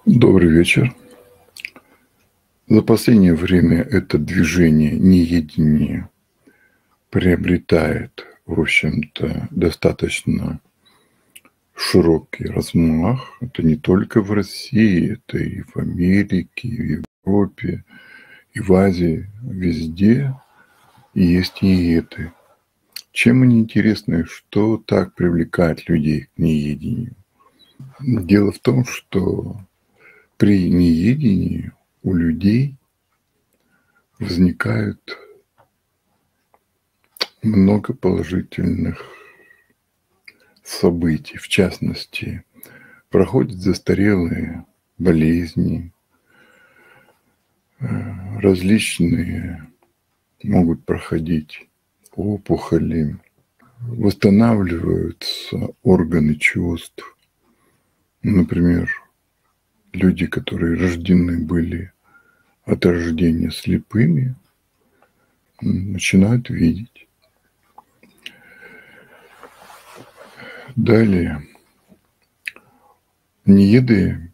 Добрый вечер. За последнее время это движение неедения приобретает, в общем-то, достаточно широкий размах. Это не только в России, это и в Америке, и в Европе, и в Азии. Везде есть нееды. Чем они интересны? Что так привлекает людей к неедению? Дело в том, что при неедении у людей возникают много положительных событий. В частности, проходят застарелые болезни, различные могут проходить опухоли, восстанавливаются органы чувств. Например, люди, которые рождены были от рождения слепыми, начинают видеть. Далее. Нееды,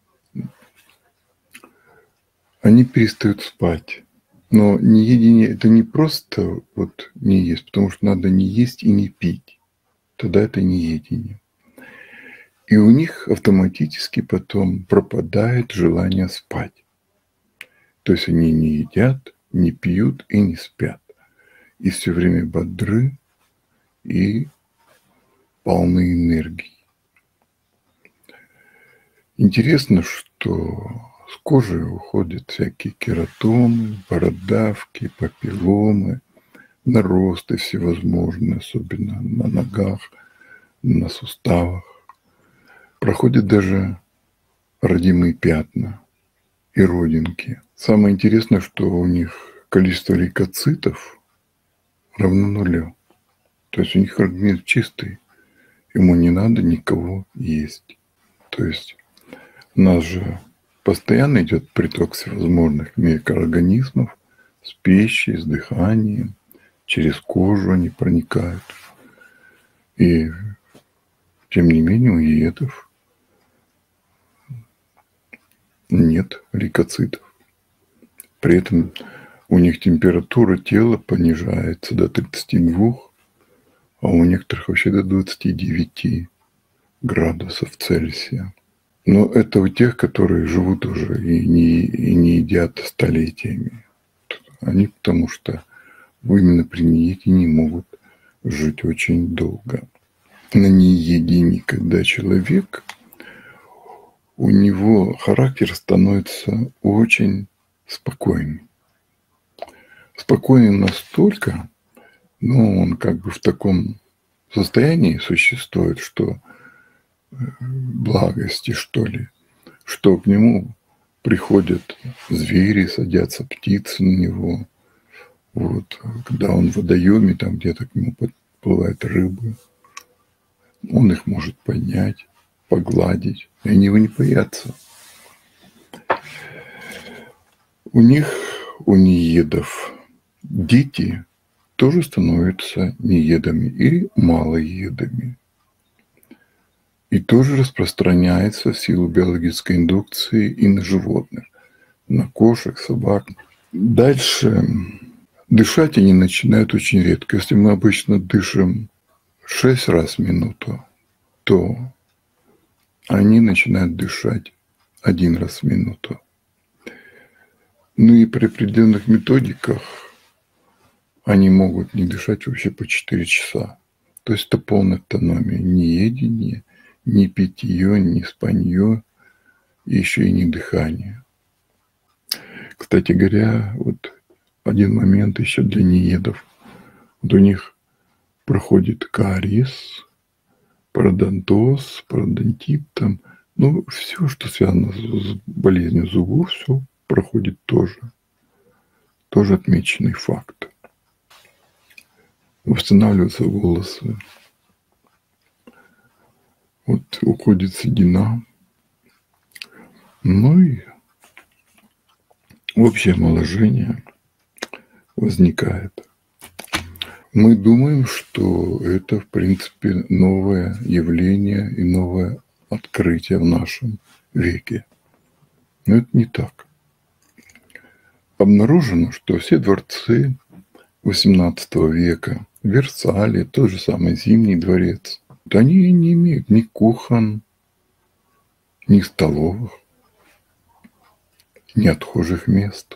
они перестают спать. Но неедение – это не просто вот не есть, потому что надо не есть и не пить. Тогда это неедение. И у них автоматически потом пропадает желание спать. То есть они не едят, не пьют и не спят. И все время бодры и полны энергии. Интересно, что с кожи уходят всякие кератомы, бородавки, папилломы, наросты всевозможные, особенно на ногах, на суставах. Проходят даже родимые пятна и родинки. Самое интересное, что у них количество лейкоцитов равно нулю. То есть у них организм чистый, ему не надо никого есть. То есть у нас же постоянно идет приток всевозможных микроорганизмов с пищей, с дыханием, через кожу они проникают. И тем не менее у диетов нет лейкоцитов. При этом у них температура тела понижается до 32, а у некоторых вообще до 29 градусов Цельсия. Но это у тех, которые живут уже и не едят столетиями. Они потому что именно при неедении могут жить очень долго. На неедении, когда человек, у него характер становится очень спокойным. Спокойным настолько, он как бы в таком состоянии существует, что благости, что ли, что к нему приходят звери, садятся птицы на него. Вот, когда он в водоеме, там где-то к нему подплывают рыбы, он их может поднять, погладить, и они его не боятся. У них, у неедов, дети тоже становятся неедами и малоедами. И тоже распространяется в силу биологической индукции и на животных, на кошек, собак. Дальше дышать они начинают очень редко. Если мы обычно дышим 6 раз в минуту, то они начинают дышать 1 раз в минуту. Ну и при определенных методиках они могут не дышать вообще по 4 часа. То есть это полная автономия, неедение, ни питье, ни спанье, еще и не дыхание. Кстати говоря, вот один момент еще для неедов. Вот у них проходит кариес, пародонтоз, пародонтит, там, все, что связано с болезнью зубов, все проходит тоже. Тоже отмеченный факт. Восстанавливаются волосы. Вот уходит седина. И общее омоложение возникает. Мы думаем, что это, в принципе, новое явление и новое открытие в нашем веке. Но это не так. Обнаружено, что все дворцы XVIII века, Версале, тот же самый Зимний дворец, они не имеют ни кухон, ни столовых, ни отхожих мест.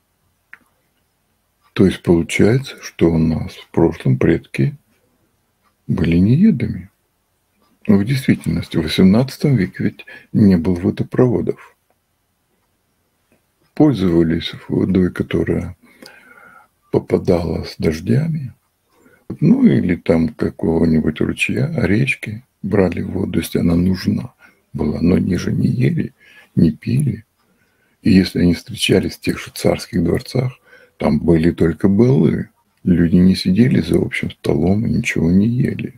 То есть получается, что у нас в прошлом предки были неедами. Но в действительности в XVIII веке ведь не было водопроводов. Пользовались водой, которая попадала с дождями, ну или там какого-нибудь ручья, речки, брали воду, если она нужна была, но они же не ели, не пили. И если они встречались в тех же царских дворцах, там были только балы. Люди не сидели за общим столом и ничего не ели.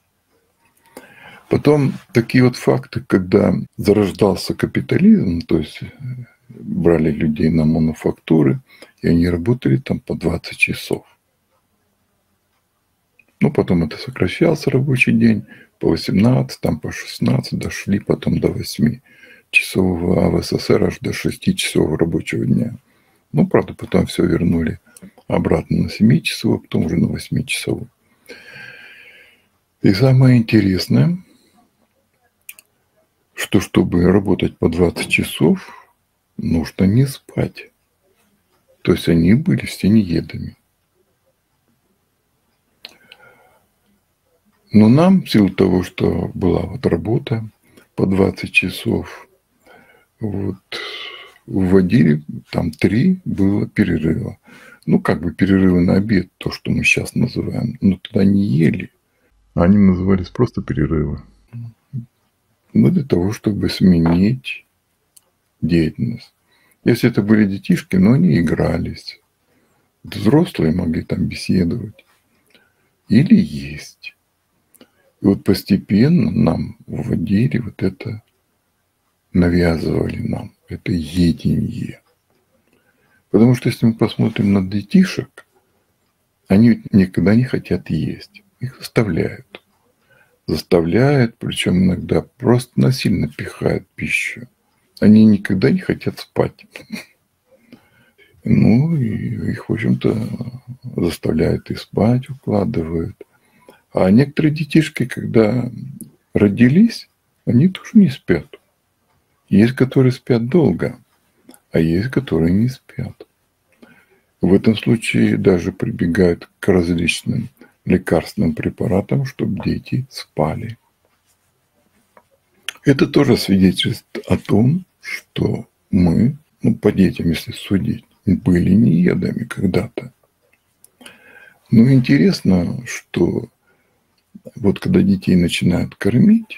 Потом такие вот факты, когда зарождался капитализм, то есть брали людей на мануфактуры, и они работали там по 20 часов. Ну, потом это сокращался рабочий день по 18, там по 16, дошли потом до 8-часового, а в СССР аж до 6-часового рабочего дня. Ну, правда, потом все вернули обратно на 7-часовой, потом уже на 8-часовой. И самое интересное, что чтобы работать по 20 часов, нужно не спать. То есть они были все неедами. Но нам, в силу того, что была вот работа по 20 часов, вот, вводили, там 3 было перерыва. Ну, как бы перерывы на обед, то, что мы сейчас называем. Но тогда не ели. Они назывались просто перерывы. Ну, для того, чтобы сменить деятельность. Если это были детишки, но они игрались. Взрослые могли там беседовать. Или есть. И вот постепенно нам вводили вот это, навязывали нам это едение. Потому что если мы посмотрим на детишек, они никогда не хотят есть. Их заставляют. Заставляют, причем иногда просто насильно пихают пищу. Они никогда не хотят спать. Ну, и их, в общем-то, заставляют и спать, укладывают. А некоторые детишки, когда родились, они тоже не спят. Есть, которые спят долго, а есть, которые не спят. В этом случае даже прибегают к различным лекарственным препаратам, чтобы дети спали. Это тоже свидетельствует о том, что мы, ну, по детям, если судить, были неедами когда-то. Но интересно, что вот когда детей начинают кормить,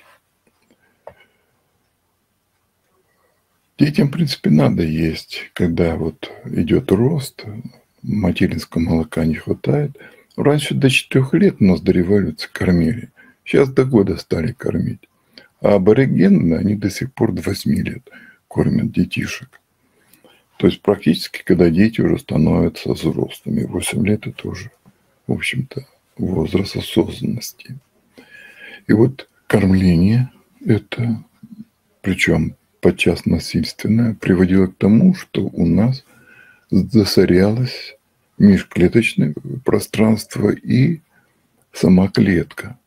детям, в принципе, надо есть, когда вот идет рост, материнского молока не хватает. Раньше до 4 лет нас до революции кормили. Сейчас до года стали кормить. А аборигены, они до сих пор до 8 лет кормят детишек. То есть практически, когда дети уже становятся взрослыми. 8 лет это уже, в общем-то, возраст осознанности. И вот кормление это, причем подчас насильственное, приводило к тому, что у нас засорялось межклеточное пространство и сама клетка.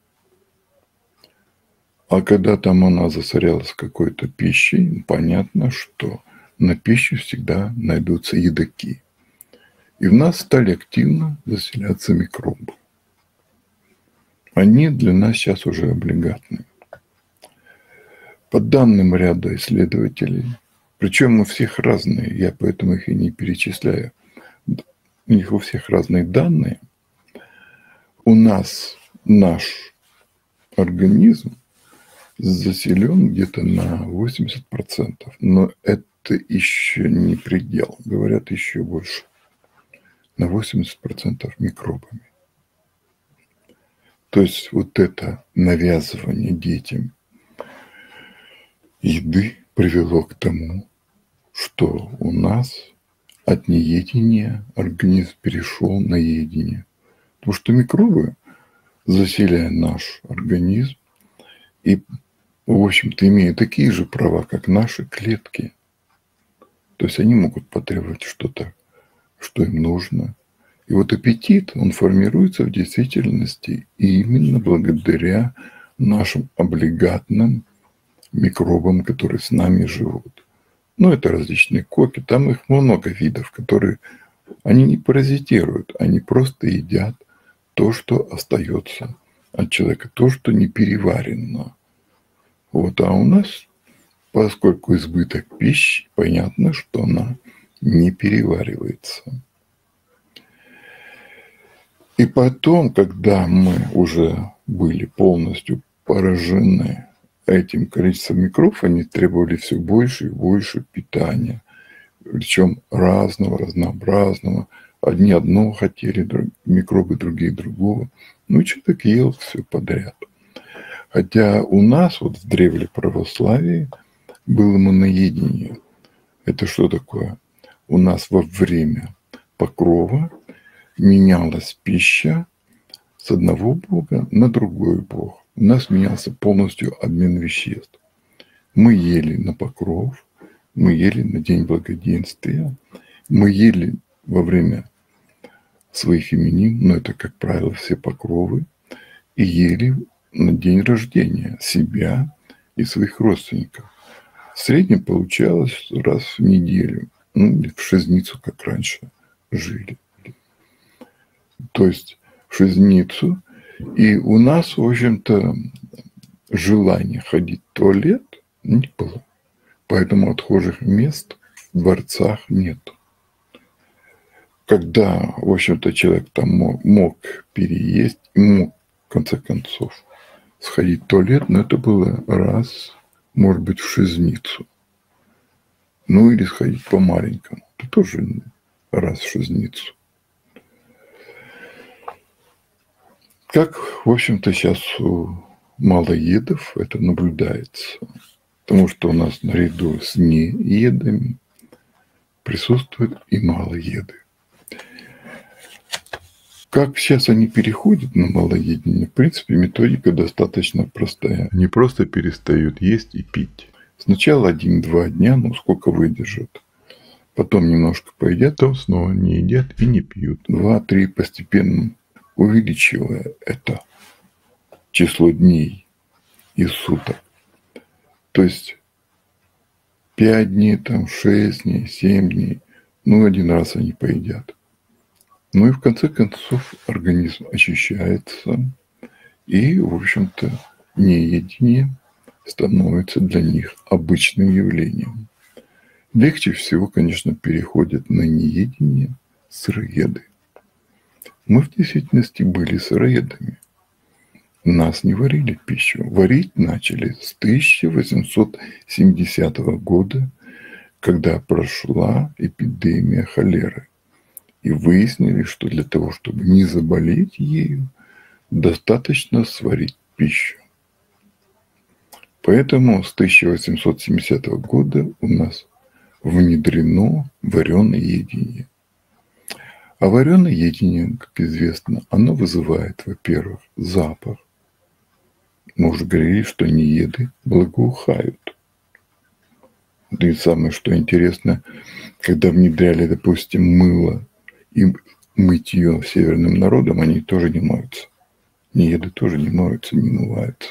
А когда там она засорялась какой-то пищей, понятно, что на пищу всегда найдутся едоки. И в нас стали активно заселяться микробы. Они для нас сейчас уже облигатны. По данным ряда исследователей, причем у всех разные, я поэтому их и не перечисляю, у них у всех разные данные, у нас наш организм заселен где-то на 80%, но это еще не предел, говорят еще больше, на 80% микробами. То есть вот это навязывание детям еды привело к тому, что у нас от неедения организм перешел на едение. Потому что микробы, заселяя наш организм, и, в общем-то, имеют такие же права, как наши клетки. То есть они могут потребовать что-то, что им нужно. И вот аппетит, он формируется в действительности именно благодаря нашим облигатным микробам, которые с нами живут. Ну, это различные коки, там их много видов, которые, они не паразитируют, они просто едят то, что остается от человека, то, что не переварено. Вот, а у нас, поскольку избыток пищи, понятно, что она не переваривается. И потом, когда мы уже были полностью поражены этим количеством микробов, они требовали все больше и больше питания. Причем разного, разнообразного. Одни одно хотели, микробы другие другого. Ну и человек ел все подряд. Хотя у нас вот в древнем православии было моноедение. Это что такое? У нас во время покрова менялась пища с одного бога на другой бог. У нас менялся полностью обмен веществ. Мы ели на покров, мы ели на День Благоденствия, мы ели во время своих именин, но это, как правило, все покровы, и ели на день рождения себя и своих родственников. В среднем получалось раз в неделю, ну, или в шизницу, как раньше жили. То есть в шизницу. И у нас, в общем-то, желания ходить в туалет не было. Поэтому отхожих мест в дворцах нет. Когда, в общем-то, человек там мог переесть, мог, в конце концов, сходить в туалет, но это было раз, может быть, в шизницу. Ну, или сходить по-маленькому. Это тоже раз в шизницу. Как, в общем-то, сейчас у малоедов это наблюдается. Потому что у нас наряду с неедами присутствуют и малоеды. Как сейчас они переходят на малоедение, в принципе, методика достаточно простая. Они просто перестают есть и пить. Сначала 1-2 дня, ну сколько выдержат. Потом немножко поедят, потом снова не едят и не пьют. 2-3 постепенно увеличивая это число дней и суток. То есть 5 дней, там 6 дней, 7 дней. Ну, один раз они поедят. Ну и в конце концов организм очищается. И, в общем-то, неедение становится для них обычным явлением. Легче всего, конечно, переходят на неедение сыроеды. Мы в действительности были сыроедами. Нас не варили пищу. Варить начали с 1870 года, когда прошла эпидемия холеры. И выяснили, что для того, чтобы не заболеть ею, достаточно сварить пищу. Поэтому с 1870 года у нас внедрено вареноедение. А вареноедение, как известно, оно вызывает, во-первых, запах. Мы уже говорили, что нееды благоухают. Да и самое, что интересно, когда внедряли, допустим, мыло и мытье северным народам, они тоже не моются. Нееды тоже не моются, не мываются.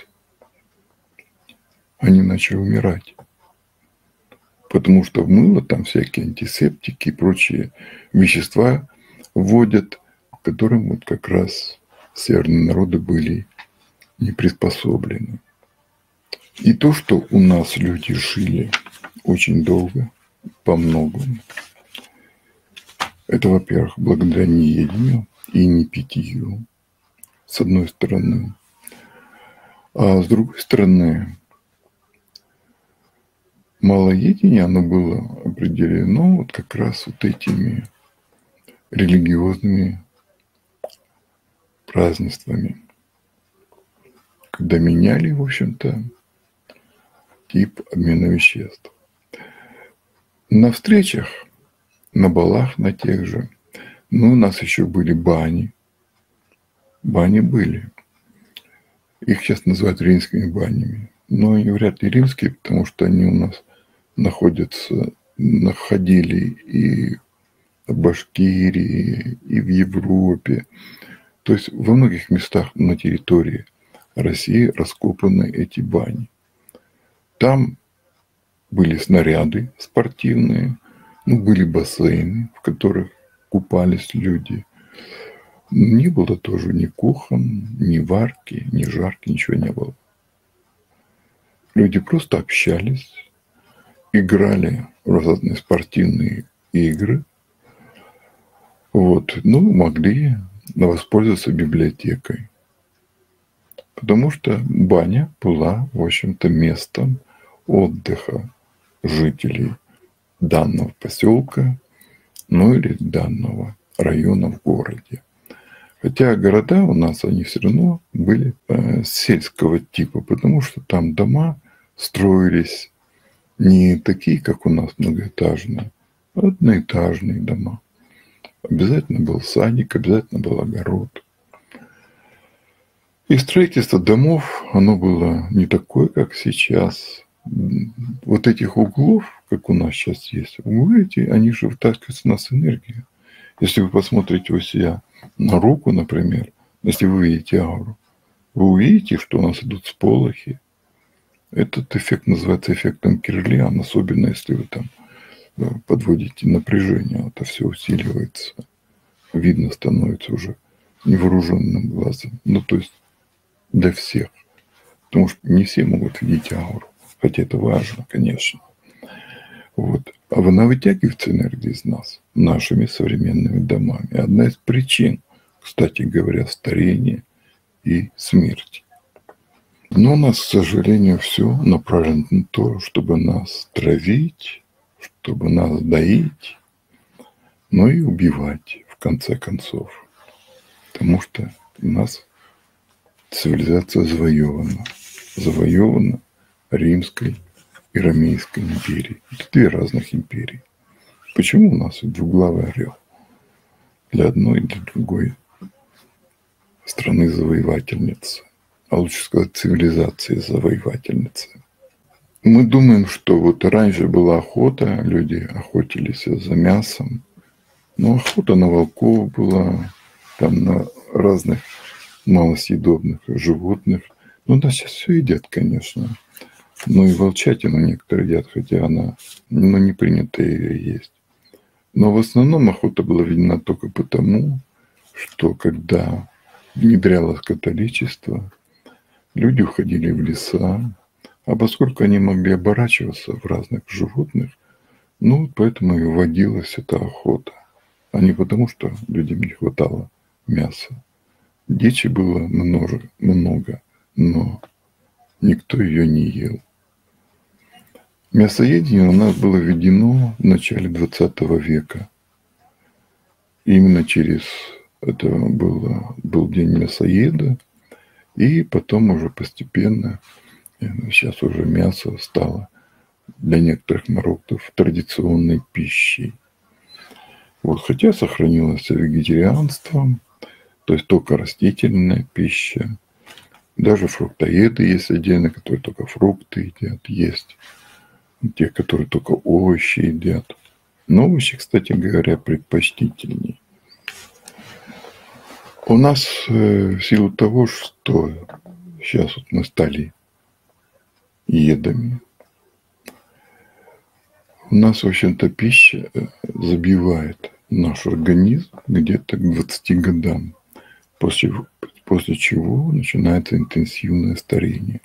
Они начали умирать. Потому что в мыло там всякие антисептики и прочие вещества вводят, к которым вот как раз северные народы были не приспособлены. И то, что у нас люди жили очень долго, по многому, это, во-первых, благодаря неедению и непитью, с одной стороны. А с другой стороны, малоедение, оно было определено вот как раз вот этими религиозными празднествами, когда меняли, в общем-то, тип обмена веществ. На встречах, на балах, на тех же, ну, у нас еще были бани. Бани были. Их сейчас называют римскими банями. Но они вряд ли римские, потому что они у нас находятся находили и в Башкирии, и в Европе. То есть во многих местах на территории России раскопаны эти бани. Там были снаряды спортивные, были бассейны, в которых купались люди. Не было тоже ни кухон, ни варки, ни жарки, ничего не было. Люди просто общались, играли в разные спортивные игры. Могли воспользоваться библиотекой. Потому что баня была, в общем-то, местом отдыха жителей данного поселка, или данного района в городе. Хотя города у нас, они все равно были сельского типа, потому что там дома строились не такие, как у нас многоэтажные, а одноэтажные дома. Обязательно был садик, обязательно был огород. И строительство домов, оно было не такое, как сейчас. Вот этих углов, как у нас сейчас есть, углы эти, они же вытаскивают с нас энергию. Если вы посмотрите у себя на руку, например, если вы видите ауру, вы увидите, что у нас идут сполохи. Этот эффект называется эффектом Кирлиан, особенно если вы там подводите напряжение, это все усиливается. Видно становится уже невооруженным глазом. То есть для всех. Потому что не все могут видеть ауру. Хотя это важно, конечно. А она вытягивается энергия из нас нашими современными домами. Одна из причин, кстати говоря, старения и смерти. Но у нас, к сожалению, все направлено на то, чтобы нас травить, чтобы нас доить, и убивать в конце концов. Потому что у нас цивилизация завоевана. Завоевана Римской и Ромейской империей. Это две разных империи. Почему у нас двуглавый орел? Для одной и для другой страны-завоевательницы. А лучше сказать, цивилизации-завоевательницы. Мы думаем, что раньше была охота, люди охотились за мясом. Но охота на волков была, там на разных малосъедобных животных. Да, сейчас все едят, конечно. И волчатину некоторые едят, хотя она не принято ее есть. Но в основном охота была введена только потому, что когда внедрялось католичество, люди уходили в леса, а поскольку они могли оборачиваться в разных животных, поэтому и вводилась эта охота. А не потому, что людям не хватало мяса. Дичи было много, но никто ее не ел. Мясоедение у нас было введено в начале 20 века. Именно через это был день мясоеда, и потом уже постепенно, сейчас уже мясо стало для некоторых народов традиционной пищей. Хотя сохранилось вегетарианство, то есть только растительная пища. Даже фруктоеды есть отдельно, которые только фрукты едят. Есть те, которые только овощи едят. Но овощи, кстати говоря, предпочтительнее. У нас в силу того, что сейчас мы стали едами, у нас, в общем-то, пища забивает наш организм где-то к 20 годам, после чего начинается интенсивное старение.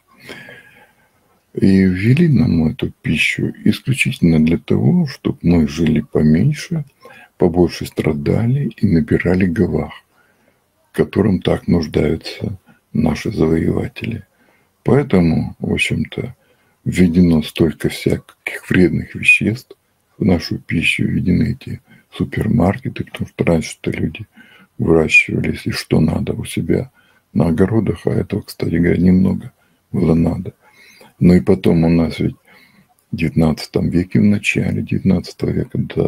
И ввели нам эту пищу исключительно для того, чтобы мы жили поменьше, побольше страдали и набирали гавах, в котором так нуждаются наши завоеватели. Поэтому, в общем-то, введено столько всяких вредных веществ в нашу пищу, введены эти супермаркеты, потому что раньше-то люди выращивались и что надо у себя на огородах, а этого, кстати говоря, немного было надо. И потом у нас ведь в 19 веке, в начале 19 века, до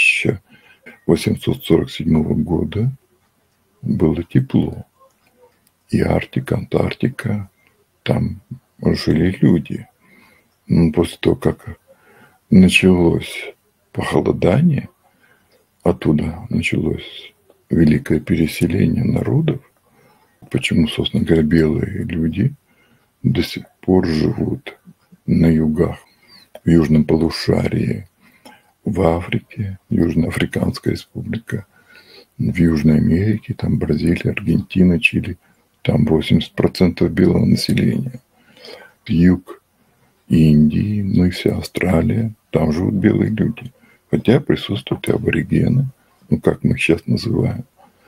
1847 года было тепло. И Арктика, Антарктика, там жили люди. После того, как началось похолодание, оттуда началось великое переселение народов. Почему, собственно говоря, белые люди до сих пор живут на югах, в южном полушарии, в Африке, Южноафриканская республика, в Южной Америке, там Бразилия, Аргентина, Чили, там 80% белого населения. Юг Индии, ну и вся Австралия, там живут белые люди. Хотя присутствуют и аборигены, ну как мы их сейчас называем.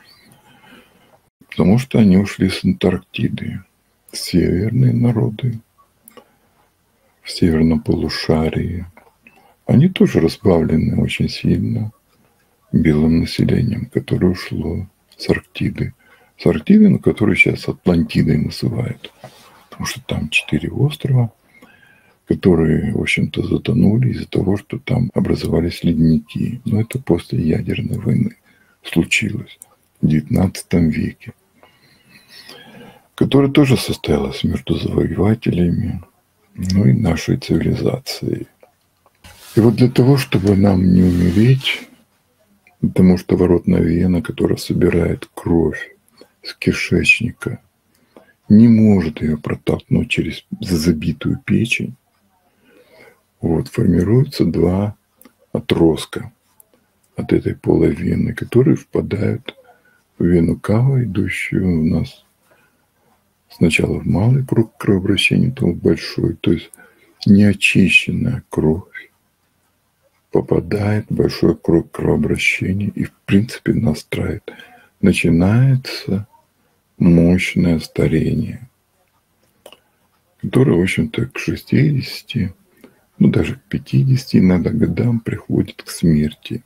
Потому что они ушли с Антарктиды. Северные народы в северном полушарии. Они тоже разбавлены очень сильно белым населением, которое ушло с Арктиды. С Арктиды, на которую сейчас Атлантидой называют. Потому что там 4 острова, которые, в общем-то, затонули из-за того, что там образовались ледники. Но это после ядерной войны случилось в XIX веке, которая тоже состоялась между завоевателями, ну и нашей цивилизацией. И вот для того, чтобы нам не умереть, потому что воротная вена, которая собирает кровь с кишечника, не может ее протолкнуть через забитую печень, вот формируются 2 отростка от этой полой вены, которые впадают в вену кава, идущую у нас сначала в малый круг кровообращения, потом в большой. То есть неочищенная кровь попадает в большой круг кровообращения и, в принципе, настраивает. Начинается мощное старение, которое, в общем-то, к 60, ну даже к 50 иногда годам приходит к смерти.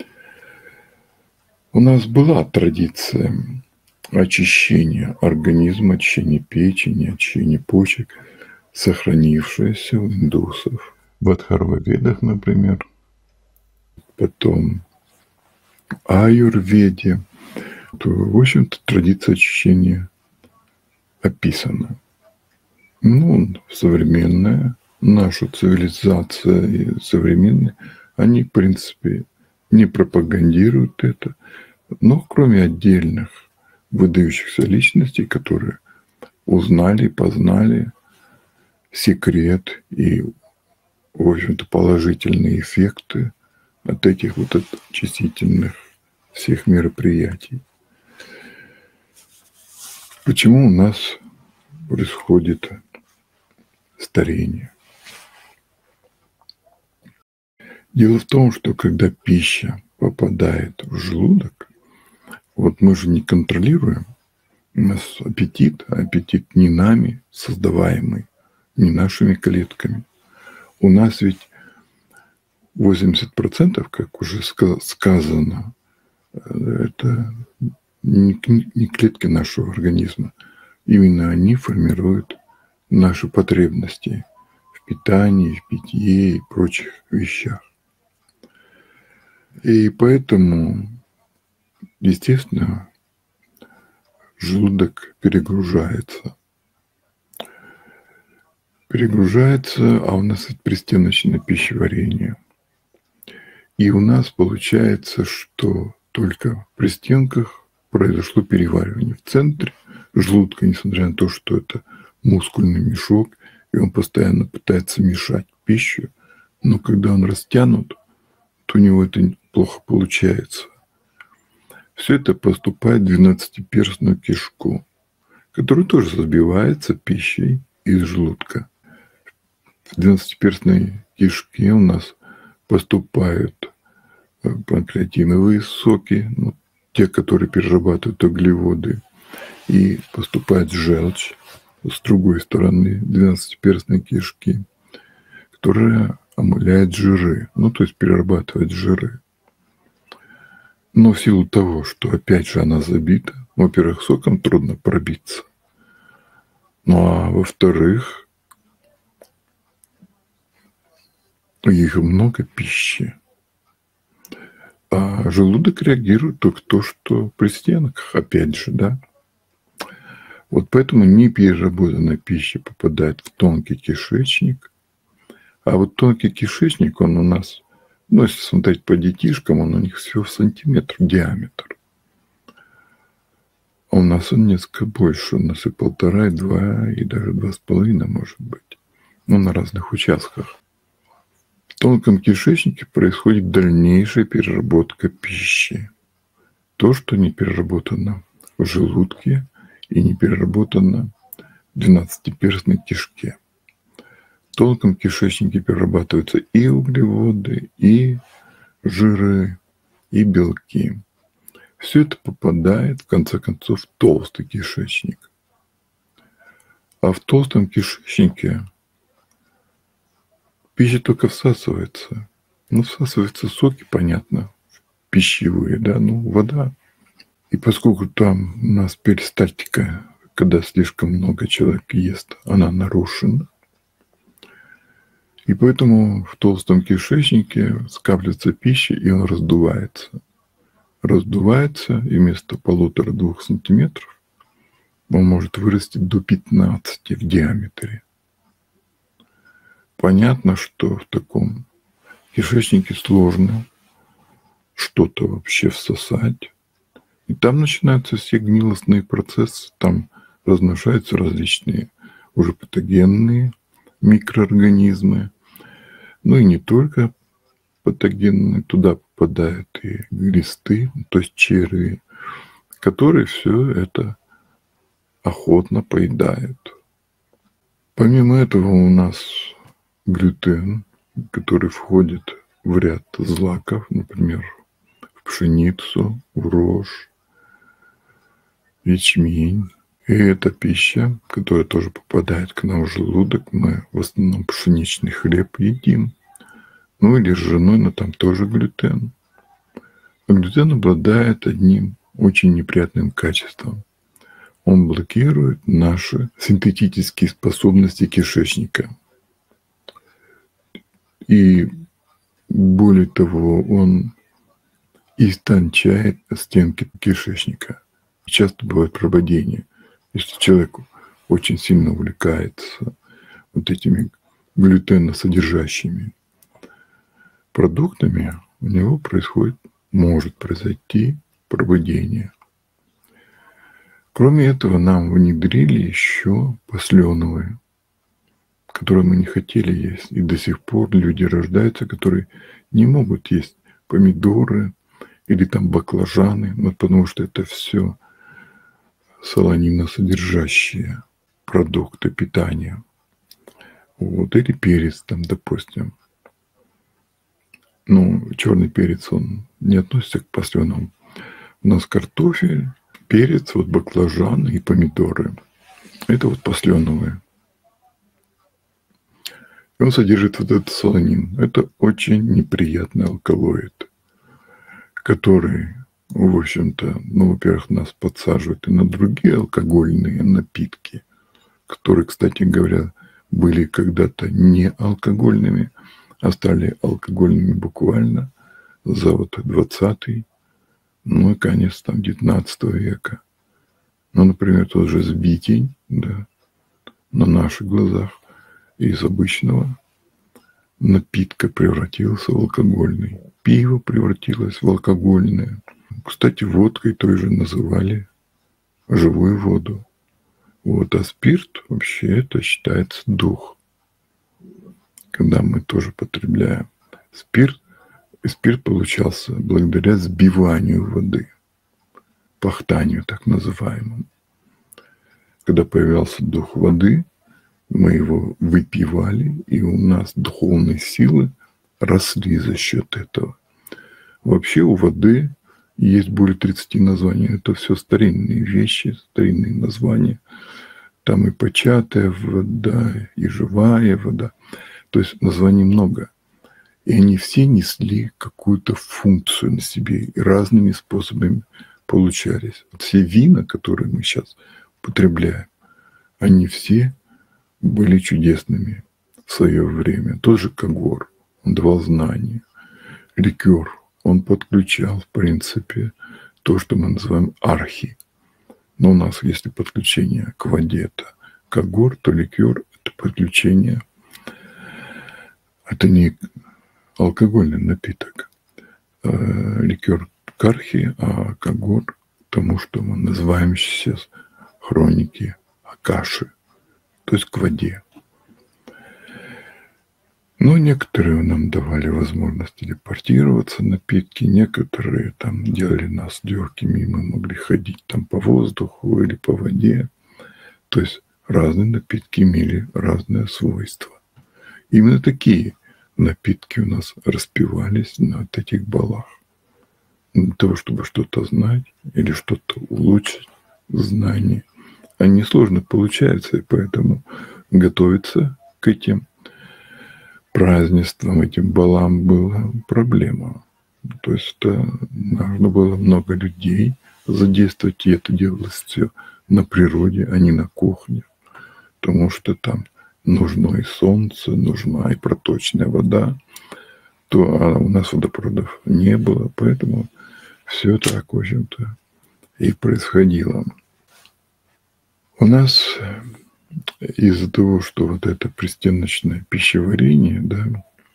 У нас была традиция очищения организма, очищения печени, очищения почек, сохранившаяся у индусов. В Адхарва-ведах, например, потом аюрведе, то, в общем-то, традиция очищения описана. Ну, современная, наша цивилизация и современные, они, в принципе, не пропагандируют это, но кроме отдельных выдающихся личностей, которые узнали, познали секрет и, в общем-то, положительные эффекты от этих вот очистительных всех мероприятий. Почему у нас происходит старение? Дело в том, что когда пища попадает в желудок, вот мы же не контролируем, у нас аппетит, а аппетит не нами создаваемый, не нашими клетками. У нас ведь 80%, как уже сказано, это не клетки нашего организма. Именно они формируют наши потребности в питании, в питье и прочих вещах. И поэтому, естественно, желудок перегружается. А у нас это пристеночное пищеварение. И у нас получается, что только в пристенках произошло переваривание. В центре желудка, несмотря на то, что это мускульный мешок, и он постоянно пытается мешать пищу, но когда он растянут, то у него это плохо получается. Все это поступает в 12-перстную кишку, которая тоже забивается пищей из желудка. В 12-перстной кишке у нас поступают панкреатиновые соки, ну, те, которые перерабатывают углеводы, и поступает желчь с другой стороны 12-перстной кишки, которая омыляет жиры, ну, то есть перерабатывает жиры. Но в силу того, что опять же она забита, во-первых, соком трудно пробиться, ну а во-вторых, их много пищи. А желудок реагирует только то, что при стенках, опять же, да. Вот поэтому непереработанная пища попадает в тонкий кишечник, а вот тонкий кишечник, он у нас Ну, если смотреть по детишкам, он у них всего в сантиметр диаметр. А у нас он несколько больше. У нас и 1,5, и 2, и даже 2,5 может быть. Ну, на разных участках. В тонком кишечнике происходит дальнейшая переработка пищи. То, что не переработано в желудке и не переработано в 12-перстной кишке. В тонком кишечнике перерабатываются и углеводы, и жиры, и белки. Все это попадает, в конце концов, в толстый кишечник. А в толстом кишечнике пища только всасывается. Ну, всасываются соки, понятно, пищевые, да, ну, вода. И поскольку там у нас перистальтика, когда слишком много человек ест, она нарушена, и поэтому в толстом кишечнике скапливается пища, и он раздувается. Раздувается, и вместо 1,5-2 сантиметров он может вырасти до 15 в диаметре. Понятно, что в таком кишечнике сложно что-то вообще всосать. И там начинаются все гнилостные процессы, там размножаются различные уже патогенные микроорганизмы. Ну и не только патогенные, туда попадают и глисты, то есть черви, которые все это охотно поедают. Помимо этого у нас глютен, который входит в ряд злаков, например, в пшеницу, в рожь, ячмень. И эта пища, которая тоже попадает к нам в желудок, мы в основном пшеничный хлеб едим. Ну или ржаной, но там тоже глютен. А глютен обладает одним очень неприятным качеством. Он блокирует наши синтетические способности кишечника. И более того, он истончает стенки кишечника. Часто бывает прободение. Если человек очень сильно увлекается вот этими глютеносодержащими продуктами, у него может произойти прободение. Кроме этого, нам внедрили еще посленовые, которые мы не хотели есть. И до сих пор люди рождаются, которые не могут есть помидоры или там баклажаны, потому что это все солониносодержащие продукты питания. Вот, или перец там, допустим. Ну, черный перец, он не относится к посленовым. У нас картофель, перец, вот баклажаны и помидоры. Это вот посленовые. И он содержит вот этот солонин. Это очень неприятный алкалоид, который, в общем-то, во-первых, нас подсаживает и на другие алкогольные напитки, которые, кстати говоря, были когда-то не алкогольными, а стали алкогольными буквально за вот 20-й, ну и конец там 19 века. Ну, например, тот же сбитень, да, на наших глазах из обычного напитка превратился в алкогольный. Пиво превратилось в алкогольное. Кстати, водкой той же называли живую воду. Вот, а спирт вообще это считается дух. Когда мы тоже потребляем спирт, и спирт получался благодаря сбиванию воды, пахтанию так называемому. Когда появлялся дух воды, мы его выпивали, и у нас духовные силы росли за счет этого. Вообще у воды есть более 30 названий. Это все старинные вещи, старинные названия. Там и початая вода, и живая вода. То есть названий много. И они все несли какую-то функцию на себе и разными способами получались. Вот все вина, которые мы сейчас употребляем, они все были чудесными в свое время. Тот же Когор, он давал знания. Ликер, он подключал, в принципе, то, что мы называем архи. Но у нас, если подключение к воде, это Когор, то ликер – это подключение. Это не алкогольный напиток. Ликер кархи, а кагор тому, что мы называем сейчас хроники Акаши, то есть к воде. Но некоторые нам давали возможность телепортироваться, напитки, некоторые там делали нас легкими, и мы могли ходить там по воздуху или по воде. То есть разные напитки имели разные свойства. Именно такие напитки у нас распивались на этих балах. Для того, чтобы что-то знать или что-то улучшить знание. Они сложно получаются, и поэтому готовиться к этим празднествам, этим балам была проблема. То есть это нужно было много людей задействовать, и это делалось все на природе, а не на кухне. Потому что там нужно и солнце, нужна и проточная вода. А у нас водопроводов не было, поэтому все так, в общем-то, и происходило. У нас из-за того, что вот это пристеночное пищеварение, да,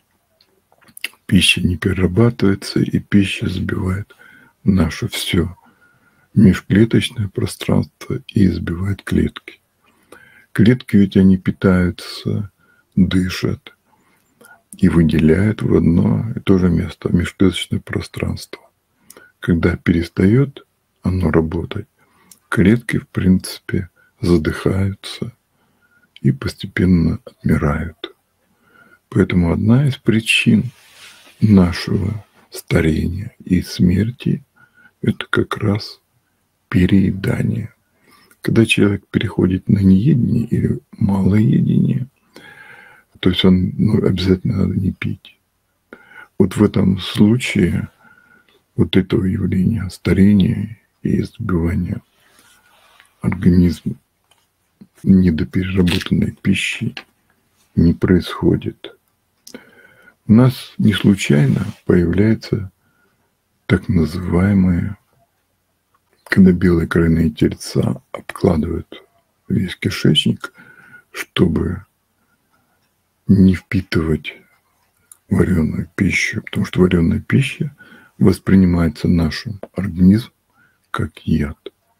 пища не перерабатывается, и пища сбивает наше все межклеточное пространство и сбивает клетки. Клетки ведь они питаются, дышат и выделяют в одно и то же место межклеточное пространство. Когда перестает оно работать, клетки, в принципе, задыхаются и постепенно отмирают. Поэтому одна из причин нашего старения и смерти – это как раз переедание. Когда человек переходит на неедение или малоедение, то есть он обязательно надо не пить. Вот в этом случае вот этого явления старения и сбивания организма недопереработанной пищи не происходит. У нас не случайно появляется так называемые, когда белые кровяные тельца обкладывают весь кишечник, чтобы не впитывать вареную пищу, потому что вареная пища воспринимается нашим организмом как яд.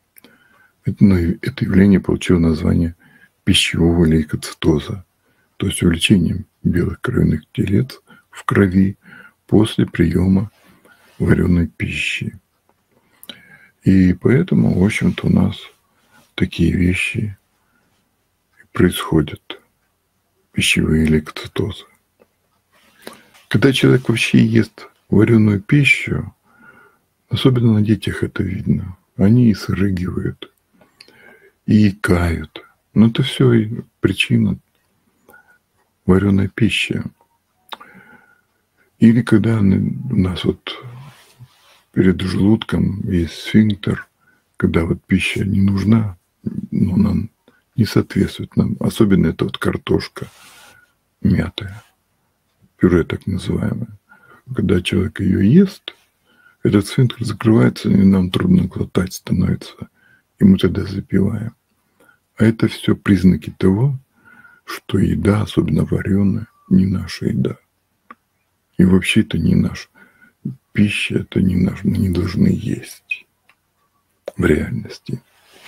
Это явление получило название пищевого лейкоцитоза, то есть увеличением белых кровяных телец в крови после приема вареной пищи. И поэтому, в общем-то, у нас такие вещи происходят, пищевые лейкоцитозы. Когда человек вообще ест вареную пищу, особенно на детях это видно, они и срыгивают, и икают. Но это все причина вареной пищи. Или когда у нас вот перед желудком есть сфинктер, когда вот пища не нужна, но нам не соответствует нам. Особенно это вот картошка мятая, пюре так называемое. Когда человек ее ест, этот сфинктер закрывается, и нам трудно глотать становится, и мы тогда запиваем. А это все признаки того, что еда, особенно вареная, не наша еда. И вообще это не наша пища, это не наш, мы не должны есть в реальности.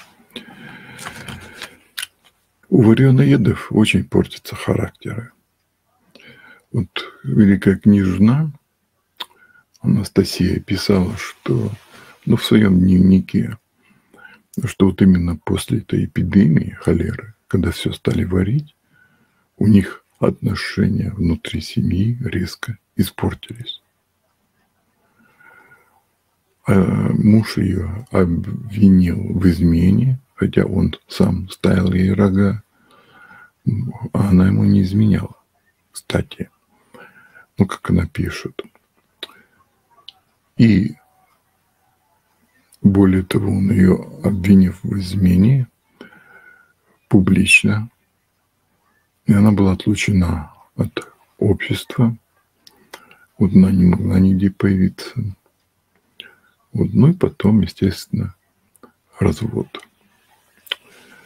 У вареноедов очень портятся характеры. Вот великая княжна Анастасия писала, что в своем дневнике, что вот именно после этой эпидемии холеры, когда все стали варить, у них отношения внутри семьи резко испортились. А муж ее обвинил в измене, хотя он сам ставил ей рога, а она ему не изменяла. Кстати, как она пишет. И более того, он ее обвинив в измене публично, и она была отлучена от общества. Вот она не могла нигде появиться. Вот, и потом, естественно, развод.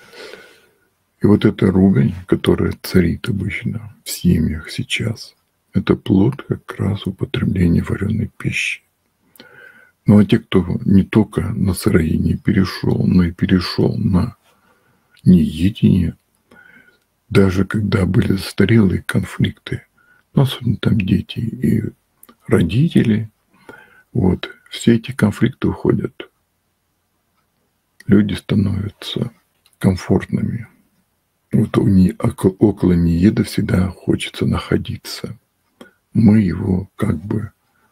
И вот эта ругань, которая царит обычно в семьях сейчас, это плод как раз употребления вареной пищи. Ну а те, кто не только на сыроедение перешел, но и перешел на неедение, даже когда были застарелые конфликты, ну, особенно там дети и родители, вот, все эти конфликты уходят. Люди становятся комфортными. Вот около нееда всегда хочется находиться. Мы его как бы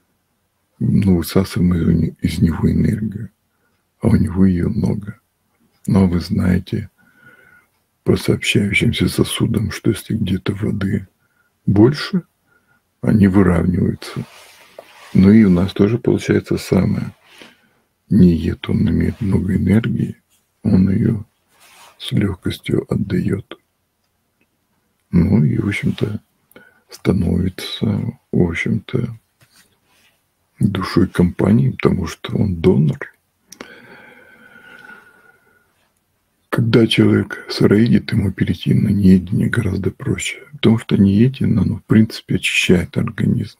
высасываем из него энергию, а у него ее много. Но вы знаете по сообщающимся сосудам, что если где-то воды больше, они выравниваются. Ну и у нас тоже получается самое. Неед, он имеет много энергии, он ее с легкостью отдает. Ну и, в общем-то, становится, в общем-то, душой компании, потому что он донор. Когда человек сыроедет, ему перейти на неедение гораздо проще. Потому что неедение, оно, в принципе, очищает организм.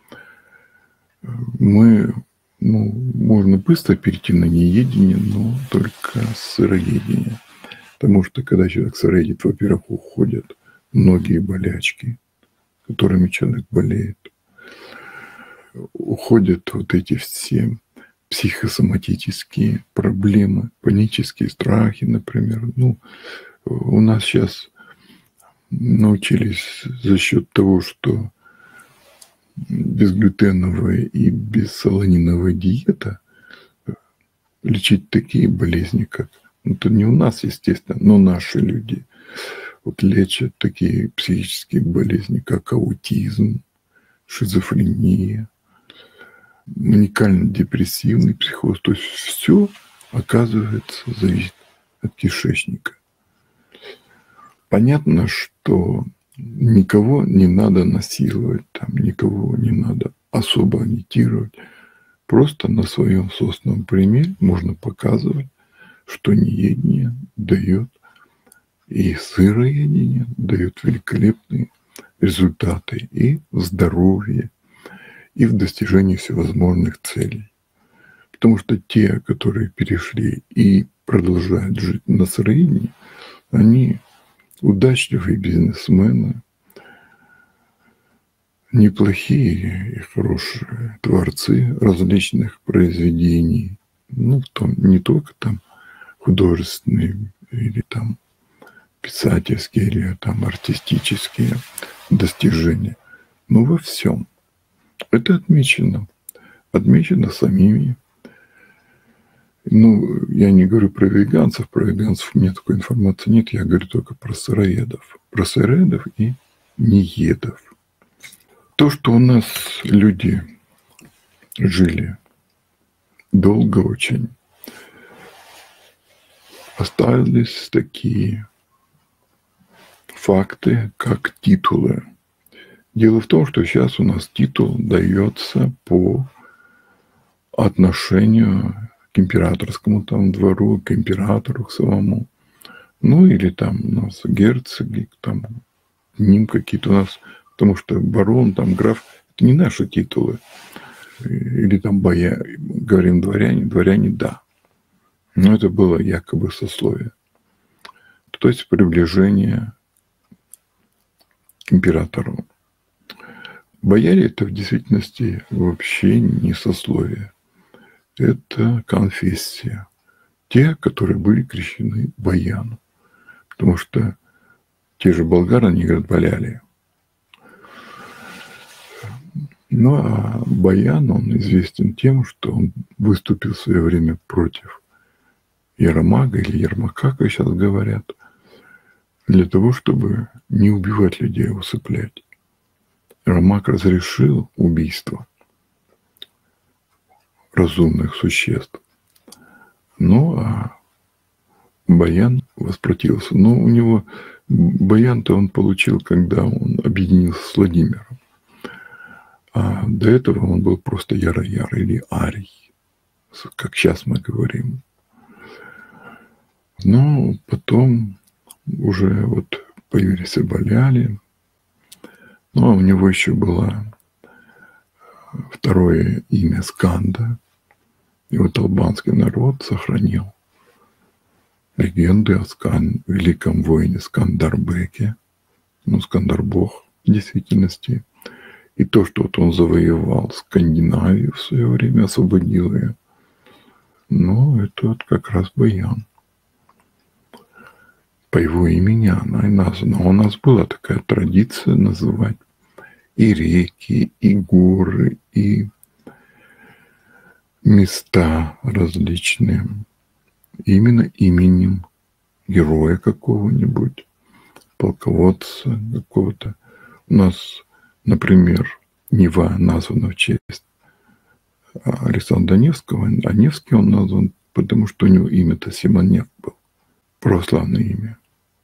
Можно быстро перейти на неедение, но только с сыроедения. Потому что, когда человек сыроедет, во-первых, уходят многие болячки, которыми человек болеет. Уходят вот эти все психосоматические проблемы, панические страхи, например. У нас сейчас научились за счет того, что безглютеновая и бессолониновая диета лечить такие болезни, как... это не у нас, естественно, но наши люди вот лечат такие психические болезни, как аутизм, шизофрения, маникально-депрессивный психоз. То есть все, оказывается, зависит от кишечника. Понятно, что никого не надо насиловать, никого не надо особо агитировать. Просто на своем собственном примере можно показывать, что неедение дает, и сыроедение дает великолепные результаты и в здоровье, и в достижении всевозможных целей. Потому что те, которые перешли и продолжают жить на сыроедении, они удачливые бизнесмены, неплохие и хорошие творцы различных произведений. Не только художественные или писательские, или артистические достижения, но во всем. Это отмечено самими. Я не говорю про веганцев у меня такой информации нет, я говорю только про сыроедов. Про сыроедов и неедов. То, что у нас люди жили долго очень, остались такие факты, как титулы. Дело в том, что сейчас у нас титул дается по отношению к императорскому двору, к императору к самому. Или у нас герцоги, к ним какие-то у нас, потому что барон, граф, это не наши титулы. Или говорим дворяне, да. Но это было якобы сословие. То есть приближение к императору. Бояре это в действительности вообще не сословие. Это конфессия. Те, которые были крещены баяну. Потому что те же болгары, они говорят, боляли. А Баян, он известен тем, что он выступил в свое время против Яромага или Ермака, как сейчас говорят, для того, чтобы не убивать людей, а усыплять. Ермак разрешил убийство разумных существ. А Баян воспротивился. У него Баян-то он получил, когда он объединился с Владимиром. А до этого он был просто Ярояр или Арий, как сейчас мы говорим. Потом уже появились и Боляли. Ну, а у него еще было второе имя Сканда. И вот албанский народ сохранил легенды о великом воине Скандарбеке, ну, Скандарбог в действительности. И то, что вот он завоевал Скандинавию в свое время, освободил ее, ну, это вот как раз Баян. По его имени она и названа. У нас была такая традиция называть и реки, и горы, и места различные именно именем героя какого-нибудь, полководца какого-то. У нас, например, Нева названа в честь Александра Невского, а Невский он назван, потому что у него имя-то Симонев был, православное имя.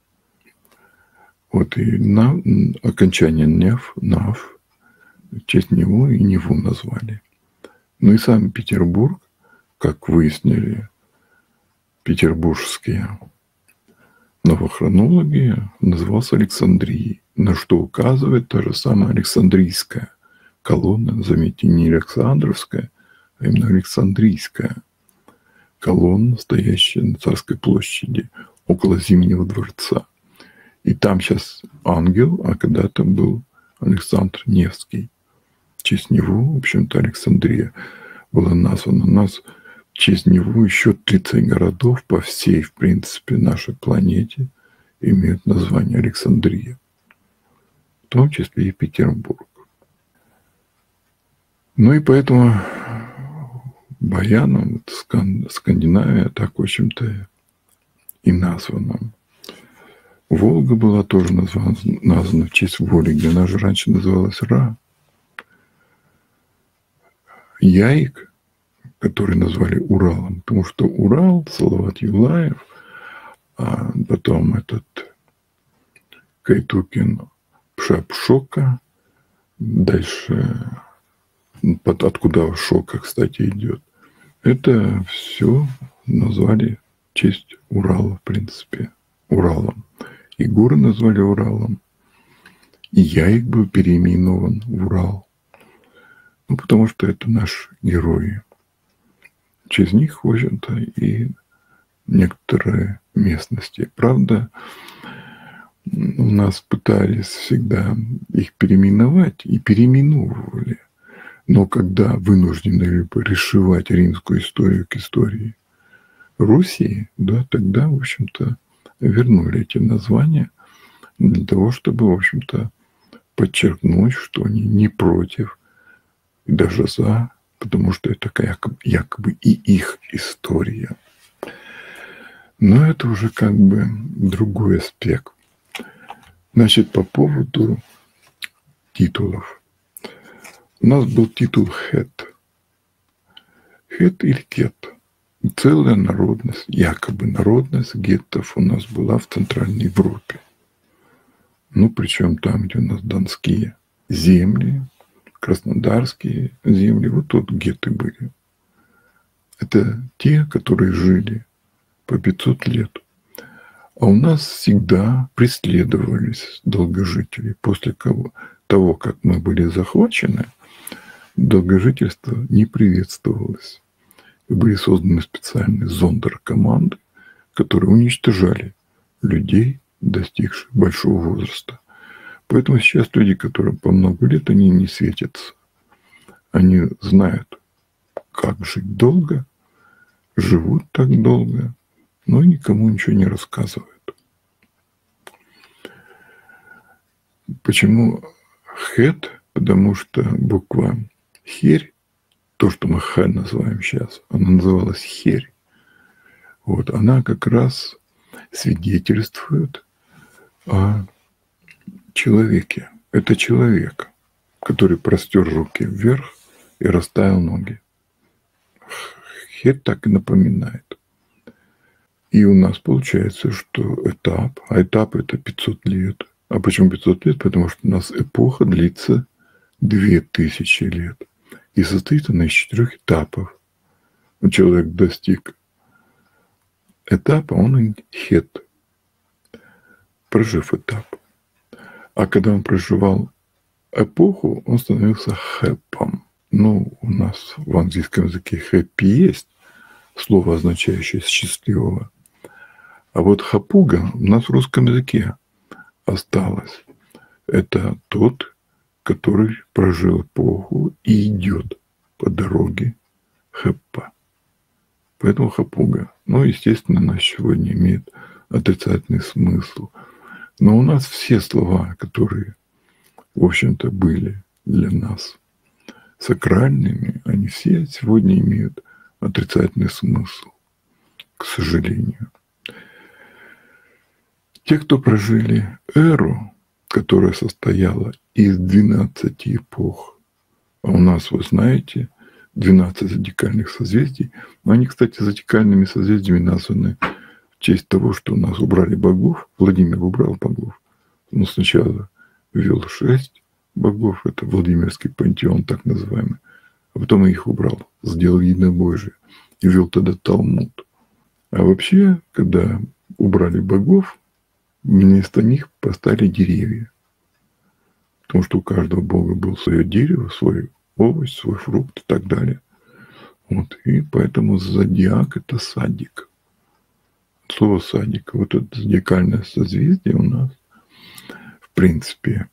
Вот и окончание Нав, в честь него и Неву назвали. Ну и сам Петербург, как выяснили петербургские новохронологи, назывался Александрией, на что указывает та же самая Александрийская колонна, заметьте, не Александровская, а именно Александрийская колонна, стоящая на Царской площади около Зимнего дворца. И там сейчас ангел, а когда-то был Александр Невский. В честь него, в общем-то, Александрия была названа. У нас в честь него еще 30 городов по всей, в принципе, нашей планете имеют название Александрия. В том числе и Петербург. Ну и поэтому Баяном Скандинавия так, в общем-то, и названа. Волга была тоже названа в честь Волги. Она же раньше называлась Ра. Яик, который назвали Уралом, потому что Урал, Салават Юлаев, а потом этот Кайтукин Пшапшока, дальше откуда Шока, кстати, идет. Это все назвали в честь Урала, в принципе, Уралом. И горы назвали Уралом. И Яик был переименован в Урал. Ну, потому что это наши герои. Через них, в общем-то, и некоторые местности. Правда, у нас пытались всегда их переименовать и переименовывали. Но когда вынуждены были решивать римскую историю к истории Руси, да, тогда, в общем-то, вернули эти названия для того, чтобы, в общем-то, подчеркнуть, что они не против и даже за, потому что это якобы и их история. Но это уже как бы другой аспект. Значит, по поводу титулов. У нас был титул Хет. Хет или Кет. Целая народность, якобы народность геттов у нас была в Центральной Европе. Ну, причем там, где у нас донские земли, краснодарские земли, вот тут гетты были. Это те, которые жили по 500 лет. А у нас всегда преследовались долгожители. После того, как мы были захвачены, долгожительство не приветствовалось. И были созданы специальные зондеркоманды, которые уничтожали людей, достигших большого возраста. Поэтому сейчас люди, которые по много лет, они не светятся. Они знают, как жить долго, живут так долго, но никому ничего не рассказывают. Почему Хет? Потому что буква Херь, то, что мы Х называем сейчас, она называлась Херь. Вот, она как раз свидетельствует о человеке. Это человек, который простер руки вверх и расставил ноги. Херь так и напоминает. И у нас получается, что этап, а этап это 500 лет. А почему 500 лет? Потому что у нас эпоха длится 2000 лет. И состоит она из 4 этапов. Человек достиг этапа, он Хет, прожив этап. А когда он проживал эпоху он становился хэпом. Ну, у нас в английском языке хэппи есть слово, означающее счастливого. А вот хапуга у нас в русском языке осталось. Это тот, который прожил эпоху и идет по дороге хэппа. Поэтому хапуга. Ну, естественно, она сегодня имеет отрицательный смысл. Но у нас все слова, которые, в общем-то, были для нас сакральными, они все сегодня имеют отрицательный смысл, к сожалению. Те, кто прожили эру, которая состояла из 12 эпох, а у нас, вы знаете, 12 зодиакальных созвездий, но они, кстати, зодиакальными созвездиями названы в честь того, что у нас убрали богов, Владимир убрал богов. Он сначала ввел 6 богов, это Владимирский пантеон так называемый, а потом их убрал, сделал единобожие и ввел тогда Талмуд. А вообще, когда убрали богов, вместо них поставили деревья. Потому что у каждого бога было свое дерево, свой овощ, свой фрукт и так далее. Вот. И поэтому зодиак – это садик. Слово садик. Вот это зодиакальное созвездие у нас, в принципе,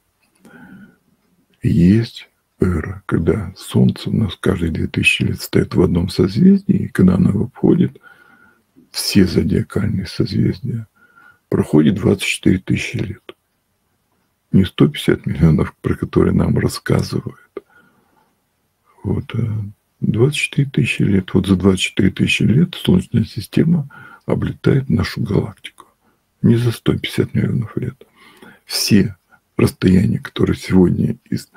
есть эра, когда Солнце у нас каждые 2000 лет стоит в одном созвездии, и когда оно обходит все зодиакальные созвездия, проходит 24 тысячи лет. Не 150 миллионов, про которые нам рассказывают. Вот 24 тысячи лет. Вот за 24 тысячи лет Солнечная система облетает нашу галактику. Не за 150 миллионов лет. Все расстояния, которые сегодня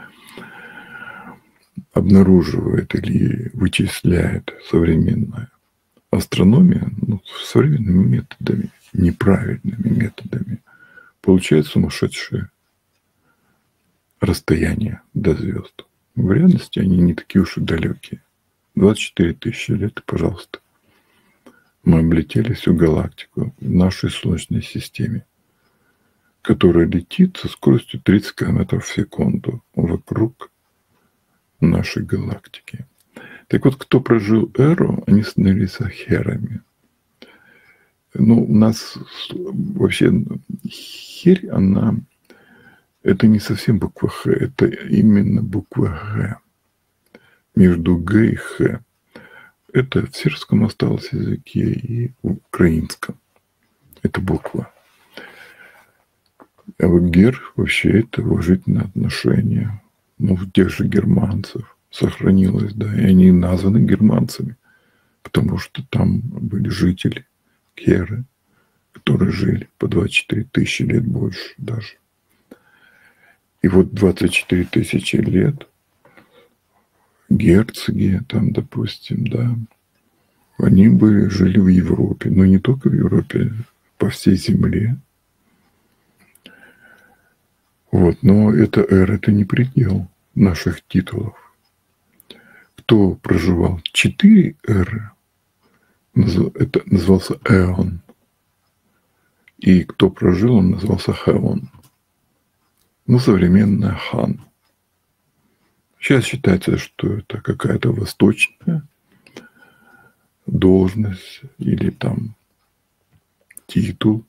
обнаруживает или вычисляет современная астрономия, ну, современными методами, неправильными методами, получают сумасшедшие расстояния до звезд. В реальности они не такие уж и далекие. 24 тысячи лет, и, пожалуйста, мы облетели всю галактику в нашей Солнечной системе, которая летит со скоростью 30 км в секунду вокруг нашей галактики. Так вот, кто прожил эру, они становились ахерами. Ну, у нас вообще херь, она... Это не совсем буква Х, это именно буква Г. Между Г и Х. Это в сербском осталось языке и в украинском. Это буква. А вот гер вообще это уважительное отношение. Ну, у тех же германцев сохранилось, да, и они названы германцами, потому что там были жители, геры, которые жили по 24 тысячи лет больше даже. И вот 24 тысячи лет герцоги, там, допустим, да, они бы жили в Европе, но не только в Европе, по всей земле. Вот, но эта эра – это не предел наших титулов. Кто проживал 4 эры, это назывался эон. И кто прожил, он назывался хэон. Ну, современная хан. Сейчас считается, что это какая-то восточная должность или там титул.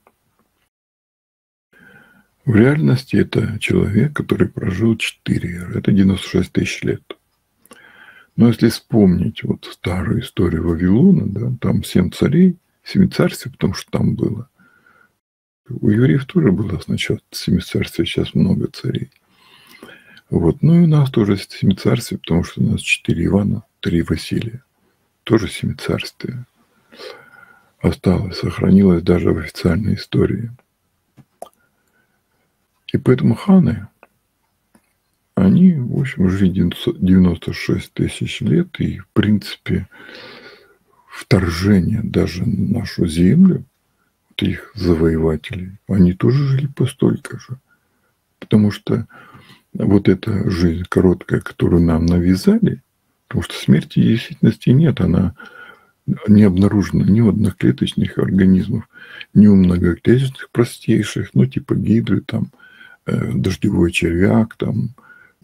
В реальности это человек, который прожил 4 эры. Это 96 тысяч лет. Но если вспомнить вот старую историю Вавилона, да, там 7 царей, 7 царств, потому что там было. У евреев тоже было сначала 7 царств, сейчас много царей. Вот. Ну и у нас тоже 7 царств, потому что у нас 4 Ивана, 3 Василия. Тоже 7 царств осталось, сохранилось даже в официальной истории. И поэтому ханы, они, в общем, жили 96 тысяч лет, и, в принципе, вторжение даже на нашу землю, вот их завоевателей, они тоже жили по столько же. Потому что вот эта жизнь короткая, которую нам навязали, потому что смерти в действительности нет, она не обнаружена ни у одноклеточных организмов, ни у многоклеточных простейших, ну, типа гидры, там, дождевой червяк, там,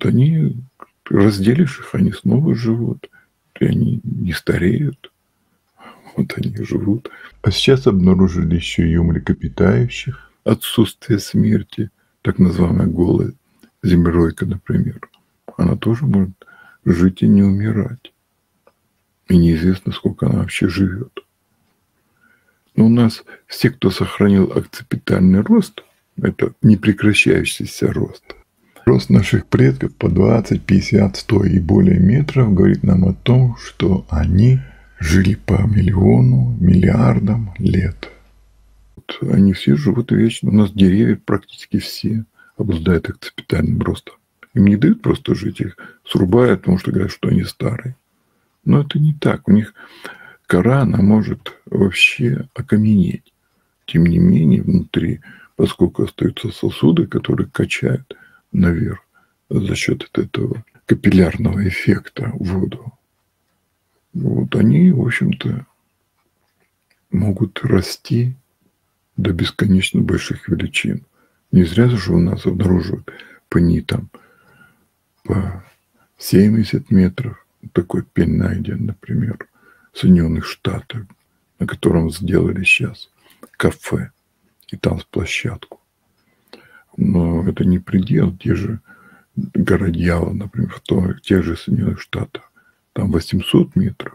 они, разделишь их, они снова живут. И они не стареют. Вот они живут. А сейчас обнаружили еще и у млекопитающих отсутствие смерти, так называемая голая землеройка, например. Она тоже может жить и не умирать. И неизвестно, сколько она вообще живет. Но у нас все, кто сохранил акципитальный рост, это непрекращающийся рост. Рост наших предков по 20, 50, 100 и более метров говорит нам о том, что они жили по миллиону, миллиардам лет. Вот они все живут вечно. У нас деревья практически все обладают акципитальным ростом. Им не дают просто жить, их срубают, потому что говорят, что они старые. Но это не так. У них кора, она может вообще окаменеть. Тем не менее, внутри, поскольку остаются сосуды, которые качают наверх за счет этого капиллярного эффекта воду, вот они, в общем-то, могут расти до бесконечно больших величин. Не зря же у нас обнаруживают пни там по 70 метров. Такой пень найден, например, в Соединенных Штатах, на котором сделали сейчас кафе и там площадку. Но это не предел. Те же гора Дьявола, например, в тех же Соединенных Штатах. Там 800 метров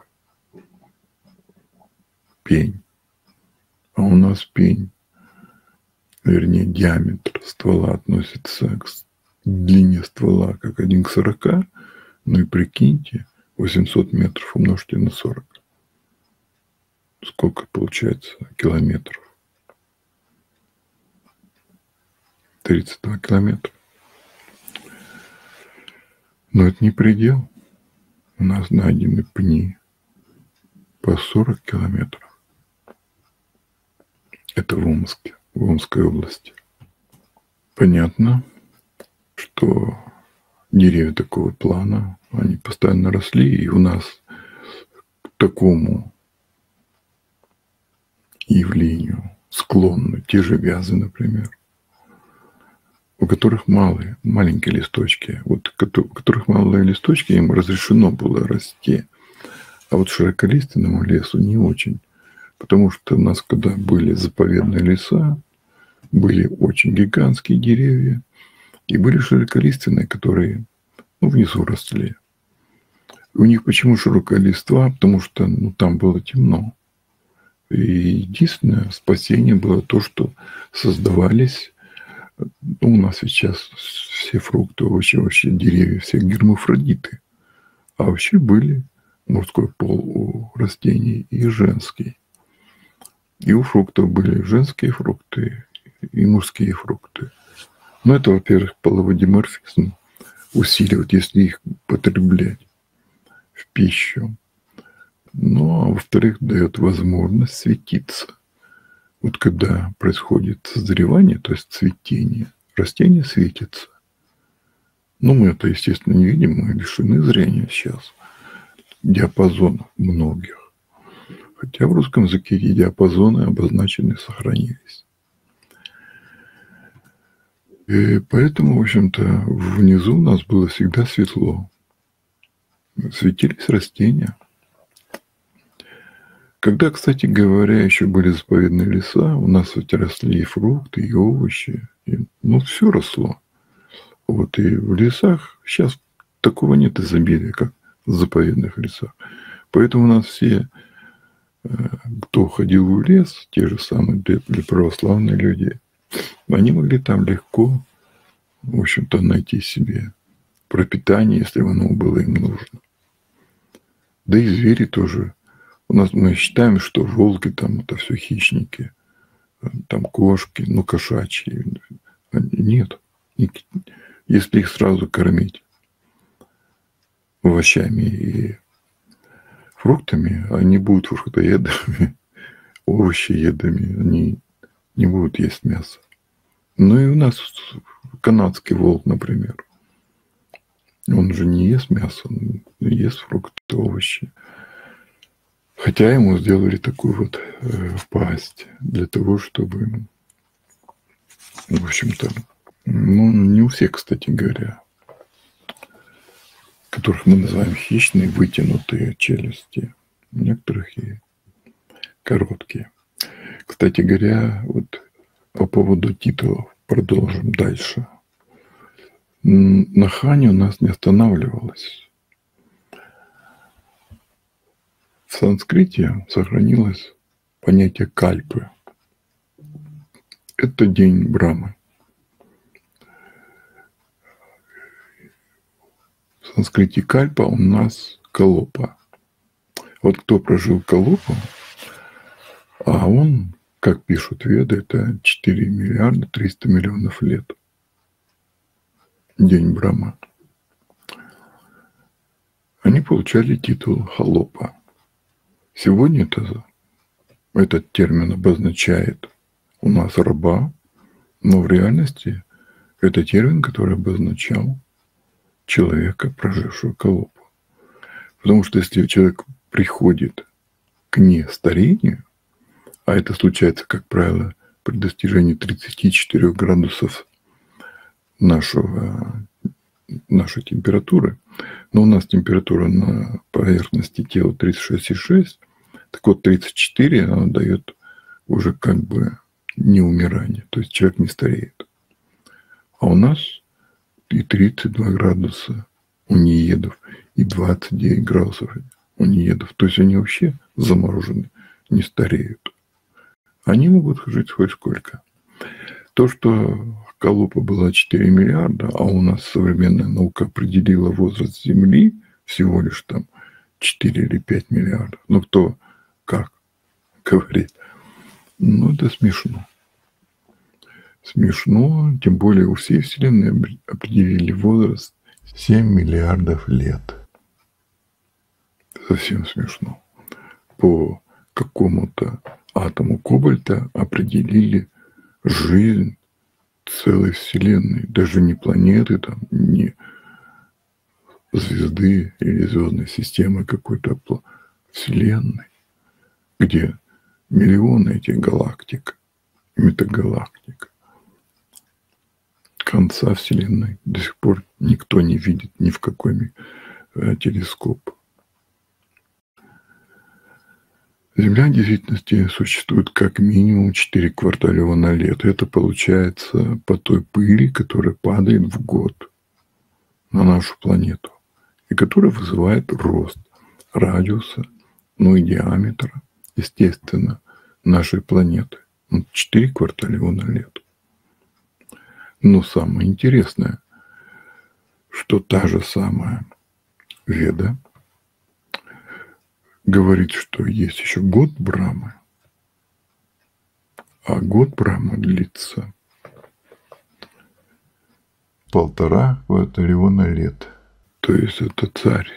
пень. А у нас пень, вернее, диаметр ствола относится к длине ствола как 1 к 40. Ну и прикиньте, 800 метров умножьте на 40. Сколько получается километров? 32 километра. Но это не предел. У нас найдены пни по 40 километров. Это в Омске, в Омской области. Понятно, что деревья такого плана, они постоянно росли, и у нас к такому явлению склонны те же вязы, например, у которых маленькие листочки. Вот у которых малые листочки, им разрешено было расти. А вот широколиственному лесу не очень. Потому что у нас, когда были заповедные леса, были очень гигантские деревья, и были широколиственные, которые внизу росли. У них почему широкая листва? Потому что там было темно. И единственное спасение было то, что создавались. У нас сейчас все фрукты, овощи, вообще деревья, все гермафродиты. А вообще были мужской пол у растений и женский. И у фруктов были женские фрукты и мужские фрукты. Но это, во-первых, половой диморфизм усиливает, если их потреблять в пищу. Ну, а во-вторых, дает возможность светиться. Вот когда происходит созревание, то есть цветение, растение светится. Но мы это, естественно, не видим, мы лишены зрения сейчас. Диапазонов многих. Хотя в русском языке эти диапазоны обозначены, сохранились. И поэтому, в общем-то, внизу у нас было всегда светло. Светились растения. Когда, кстати говоря, еще были заповедные леса, у нас ведь росли и фрукты, и овощи. Все росло. Вот и в лесах сейчас такого нет изобилия, как в заповедных лесах. Поэтому у нас все, кто ходил в лес, те же самые для православные люди, они могли там легко, в общем-то, найти себе пропитание, если оно было им нужно. Да и звери тоже. У нас мы считаем, что волки там это все хищники, там кошки, кошачьи. Нет. Если их сразу кормить овощами и фруктами, они будут фруктоедами, овощеедами, они не будут есть мясо. Ну и у нас канадский волк, например. Он же не ест мясо, он ест фрукты, овощи. Хотя ему сделали такую вот пасть для того, чтобы, в общем-то, не у всех, кстати говоря. которых мы называем хищные, вытянутые челюсти. У некоторых и короткие. Кстати говоря, вот по поводу титулов продолжим дальше. На хане у нас не останавливалось. В санскрите сохранилось понятие кальпы. Это день Брамы. В санскрите кальпа у нас калопа. Вот кто прожил калопу, а он, как пишут веды, это 4 миллиарда 300 миллионов лет. День Брамы. Они получали титул холопа. Сегодня этот термин обозначает у нас раба, но в реальности это термин, который обозначал человека, прожившего колопу. Потому что если человек приходит к нестарению, а это случается, как правило, при достижении 34 градусов нашей температуры, но у нас температура на поверхности тела 36,6, так вот 34 она дает уже как бы неумирание, то есть человек не стареет. А у нас и 32 градуса у неедов, и 29 градусов у неедов. То есть они вообще заморожены, не стареют. Они могут жить хоть сколько. То, что колопа была 4 миллиарда, а у нас современная наука определила возраст Земли всего лишь там 4 или 5 миллиардов. Ну, кто как говорит. Ну, это смешно. Смешно, тем более у всей Вселенной определили возраст 7 миллиардов лет. Совсем смешно. По какому-то атому кобальта определили жизнь целой Вселенной. Даже не планеты, там, не звезды или звездной системы какой-то Вселенной, где миллионы этих галактик, метагалактик. Конца Вселенной до сих пор никто не видит ни в какой телескоп. Земля в действительности существует как минимум 4 кварталлиона лет. Это получается по той пыли, которая падает в год на нашу планету и которая вызывает рост радиуса, ну и диаметра, естественно, нашей планеты. 4 кварталлиона лет. Но самое интересное, что та же самая Веда говорит, что есть еще год Брамы, а год Брамы длится 1,5 кварталлиона лет. То есть это царь.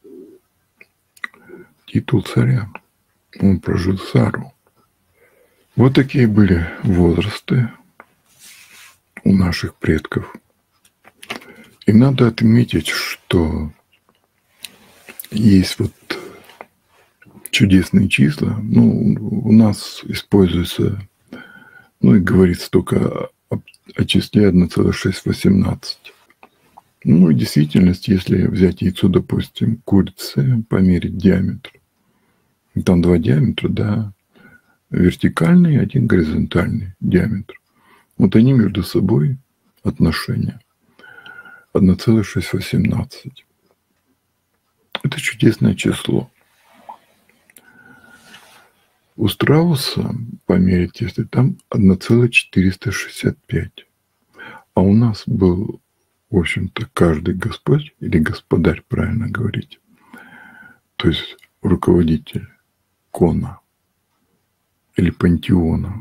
Титул царя. Он прожил Сару. Вот такие были возрасты у наших предков. И надо отметить, что есть вот чудесные числа. Ну, у нас используется, ну и говорится только о числе 1,618. Ну и в действительности, если взять яйцо, допустим, курицы, померить диаметр, там 2 диаметра, да, вертикальный и 1 горизонтальный диаметр. Вот они между собой отношения 1,618. Это чудесное число. У страуса померить, если там 1,465. А у нас был, в общем-то, каждый Господь, или Господарь, правильно говорить, то есть руководитель кона или пантеона,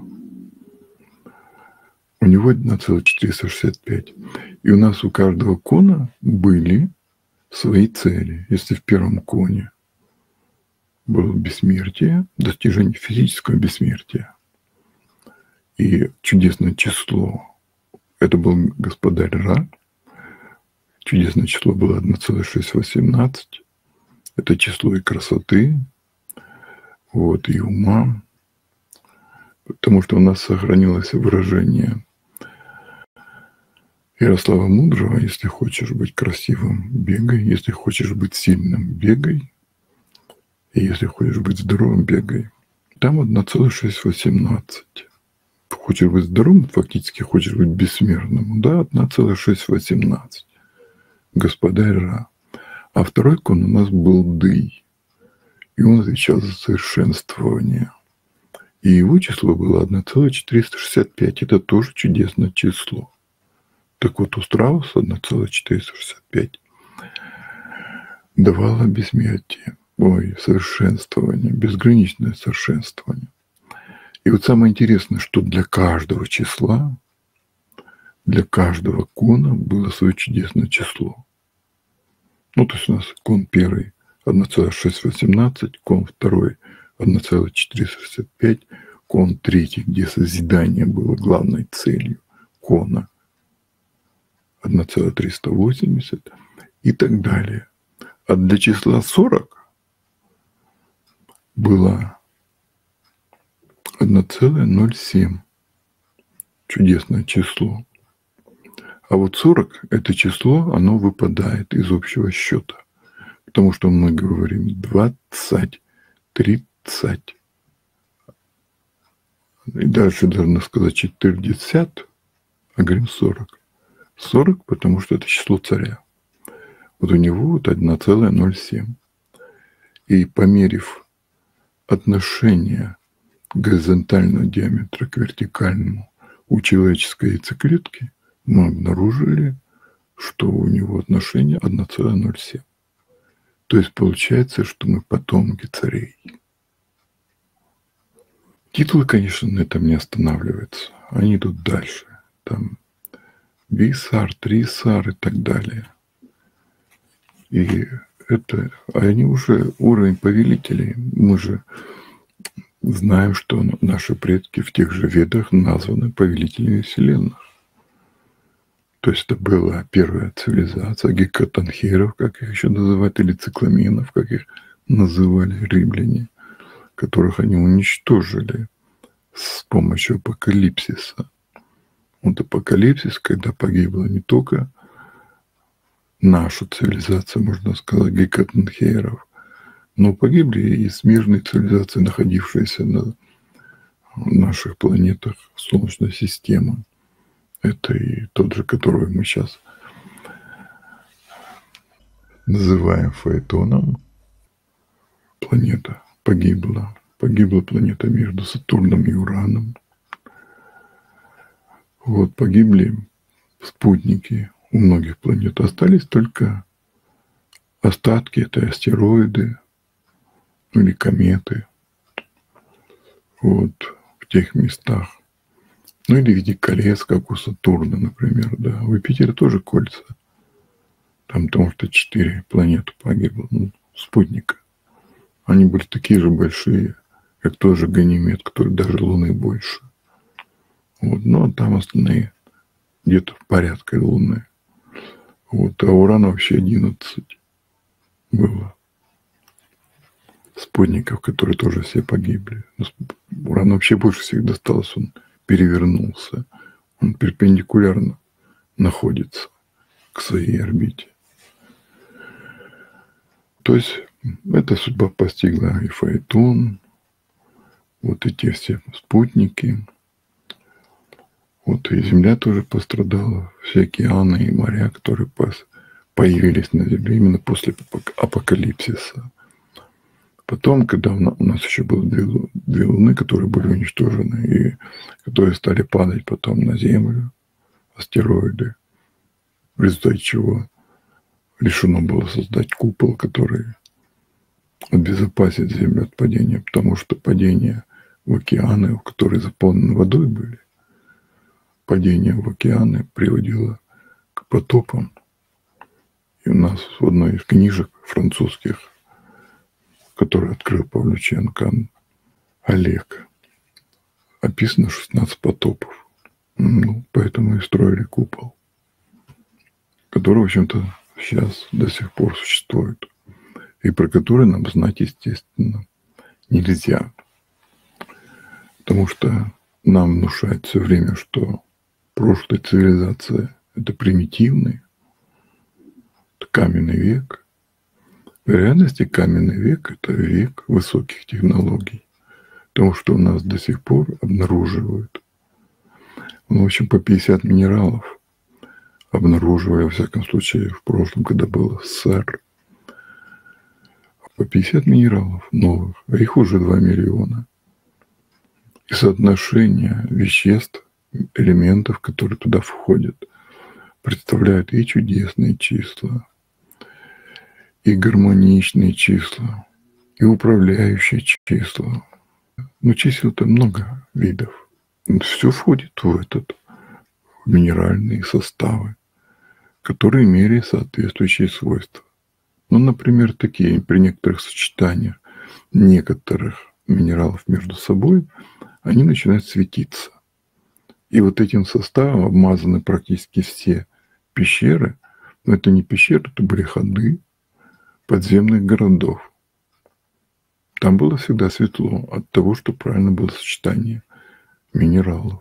у него 1,465. И у нас у каждого кона были свои цели. Если в первом коне было бессмертие, достижение физического бессмертия, и чудесное число, это был Господарь Ра, чудесное число было 1,618, это число и красоты, вот, и ума, потому что у нас сохранилось выражение Ярослава Мудрого: если хочешь быть красивым, бегай, если хочешь быть сильным, бегай, и если хочешь быть здоровым, бегай. Там 1,618. Хочешь быть здоровым, фактически хочешь быть бессмертным, да, 1,618. Господарь Ра. А второй кон у нас был Дый, и он отвечал за совершенствование. И его число было 1,465. Это тоже чудесное число. Так вот, у страуса 1,465 давало бессмертие, совершенствование, безграничное совершенствование. И вот самое интересное, что для каждого числа, для каждого кона было свое чудесное число. Ну, то есть у нас кон первый 1,618, кон второй 1,465, кон третий, где созидание было главной целью кона, 1,380 и так далее. А для числа 40 было 1,07. Чудесное число. А вот 40 – это число, оно выпадает из общего счета. Потому что мы говорим 20, 30. И дальше должны сказать 40, а говорим 40. 40, потому что это число царя. Вот у него вот 1,07. И померив отношение горизонтального диаметра к вертикальному у человеческой яйцеклетки, мы обнаружили, что у него отношение 1,07. То есть получается, что мы потомки царей. Титулы, конечно, на этом не останавливаются. Они идут дальше. Там Висар, Трисар и так далее. И это, они уже уровень повелителей. Мы же знаем, что наши предки в тех же ведах названы повелителями вселенных. То есть это была первая цивилизация гекатанхеров, как их еще называют, или цикламенов, как их называли римляне, которых они уничтожили с помощью апокалипсиса. Вот апокалипсис, когда погибла не только наша цивилизация, можно сказать, гекатанхеров, но погибли и смежные цивилизации, находившиеся на наших планетах Солнечной системы. Это и тот же, который мы сейчас называем Фаэтоном. Планета погибла. Погибла планета между Сатурном и Ураном. Вот, погибли спутники у многих планет. Остались только остатки, это астероиды, ну или кометы. Вот, в тех местах. Ну или в виде колец, как у Сатурна, например, да. У Юпитера тоже кольца. Там потому что 4 планеты погибло, спутника. Они были такие же большие, как тот же Ганимед, который даже Луны больше. Вот, но там остальные где-то в порядке Луны. Вот, а Урана вообще 11 было спутников, которые тоже все погибли. Уран вообще больше всех досталось, он перевернулся. Он перпендикулярно находится к своей орбите. То есть эта судьба постигла и Фаэтон, вот эти все спутники. Вот и Земля тоже пострадала, все океаны и моря, которые появились на Земле именно после апокалипсиса. Потом, когда у нас еще было две Луны, которые были уничтожены, и которые стали падать потом на Землю, астероиды, в результате чего решено было создать купол, который обезопасит Землю от падения, потому что падение в океаны, которые заполнены водой были, падение в океаны приводило к потопам. И у нас в одной из книжек французских, который открыл Павлюченко Олег, описано 16 потопов. Поэтому и строили купол, который, в общем-то, сейчас до сих пор существует. И про который нам знать, естественно, нельзя. Потому что нам внушают все время, что прошлые цивилизации это примитивный, это каменный век. В реальности каменный век – это век высоких технологий. Потому что у нас до сих пор обнаруживают, в общем, по 50 минералов, обнаруживая, во всяком случае, в прошлом, когда был СССР, по 50 минералов новых, а их уже 2 миллиона. И соотношение веществ, элементов, которые туда входят, представляют и чудесные числа, и гармоничные числа, и управляющие числа. Но чисел-то много видов. Все входит в этот, в минеральные составы, которые имели соответствующие свойства. Ну, например, такие, при некоторых сочетаниях некоторых минералов между собой, они начинают светиться. И вот этим составом обмазаны практически все пещеры. Но это не пещеры, это были ходы подземных городов. Там было всегда светло от того, что правильно было сочетание минералов.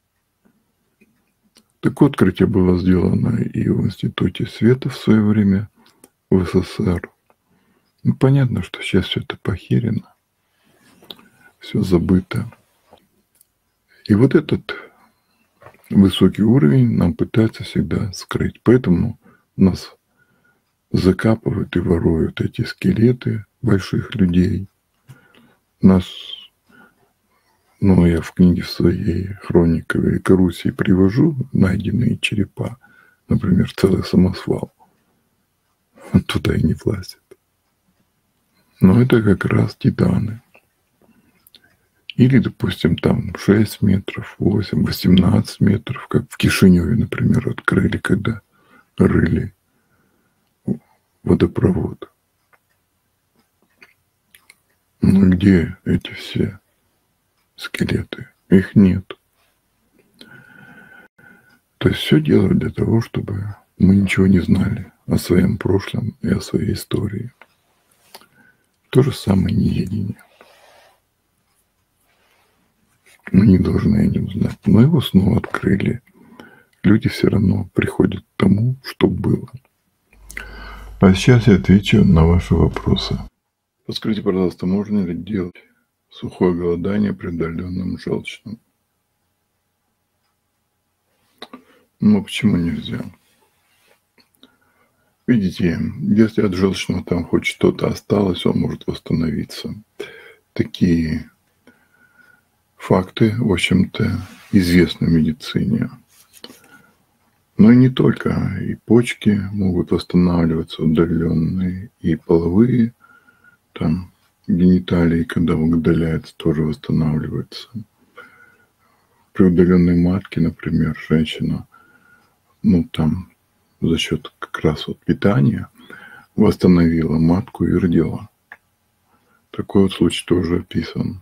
Такое открытие было сделано и в Институте света в свое время в СССР. Ну, понятно, что сейчас все это похерено, все забыто. И вот этот высокий уровень нам пытаются всегда скрыть. Поэтому нас закапывают и воруют эти скелеты больших людей. Нас, я в книге своей «Хроника Великоруссии» привожу найденные черепа, например, целый самосвал. Туда и не влазят. Но это как раз титаны. Или, допустим, там 6 метров, 8, 18 метров, как в Кишиневе, например, открыли, когда рыли водопровод. Но где эти все скелеты? Их нет. То есть все делают для того, чтобы мы ничего не знали о своем прошлом и о своей истории. То же самое неедение. Мы не должны о нем знать. Но его снова открыли. Люди все равно приходят к тому, что было. А сейчас я отвечу на ваши вопросы. Подскажите, пожалуйста, можно ли делать сухое голодание при отдаленном желчном? Ну, почему нельзя? Видите, если от желчного там хоть что-то осталось, он может восстановиться. Такие факты, в общем-то, известны в медицине. Но и не только. И почки могут восстанавливаться удаленные, и половые, там, гениталии, когда удаляется, тоже восстанавливаются. При удаленной матке, например, женщина, там за счет как раз питания восстановила матку и родила. Такой вот случай тоже описан.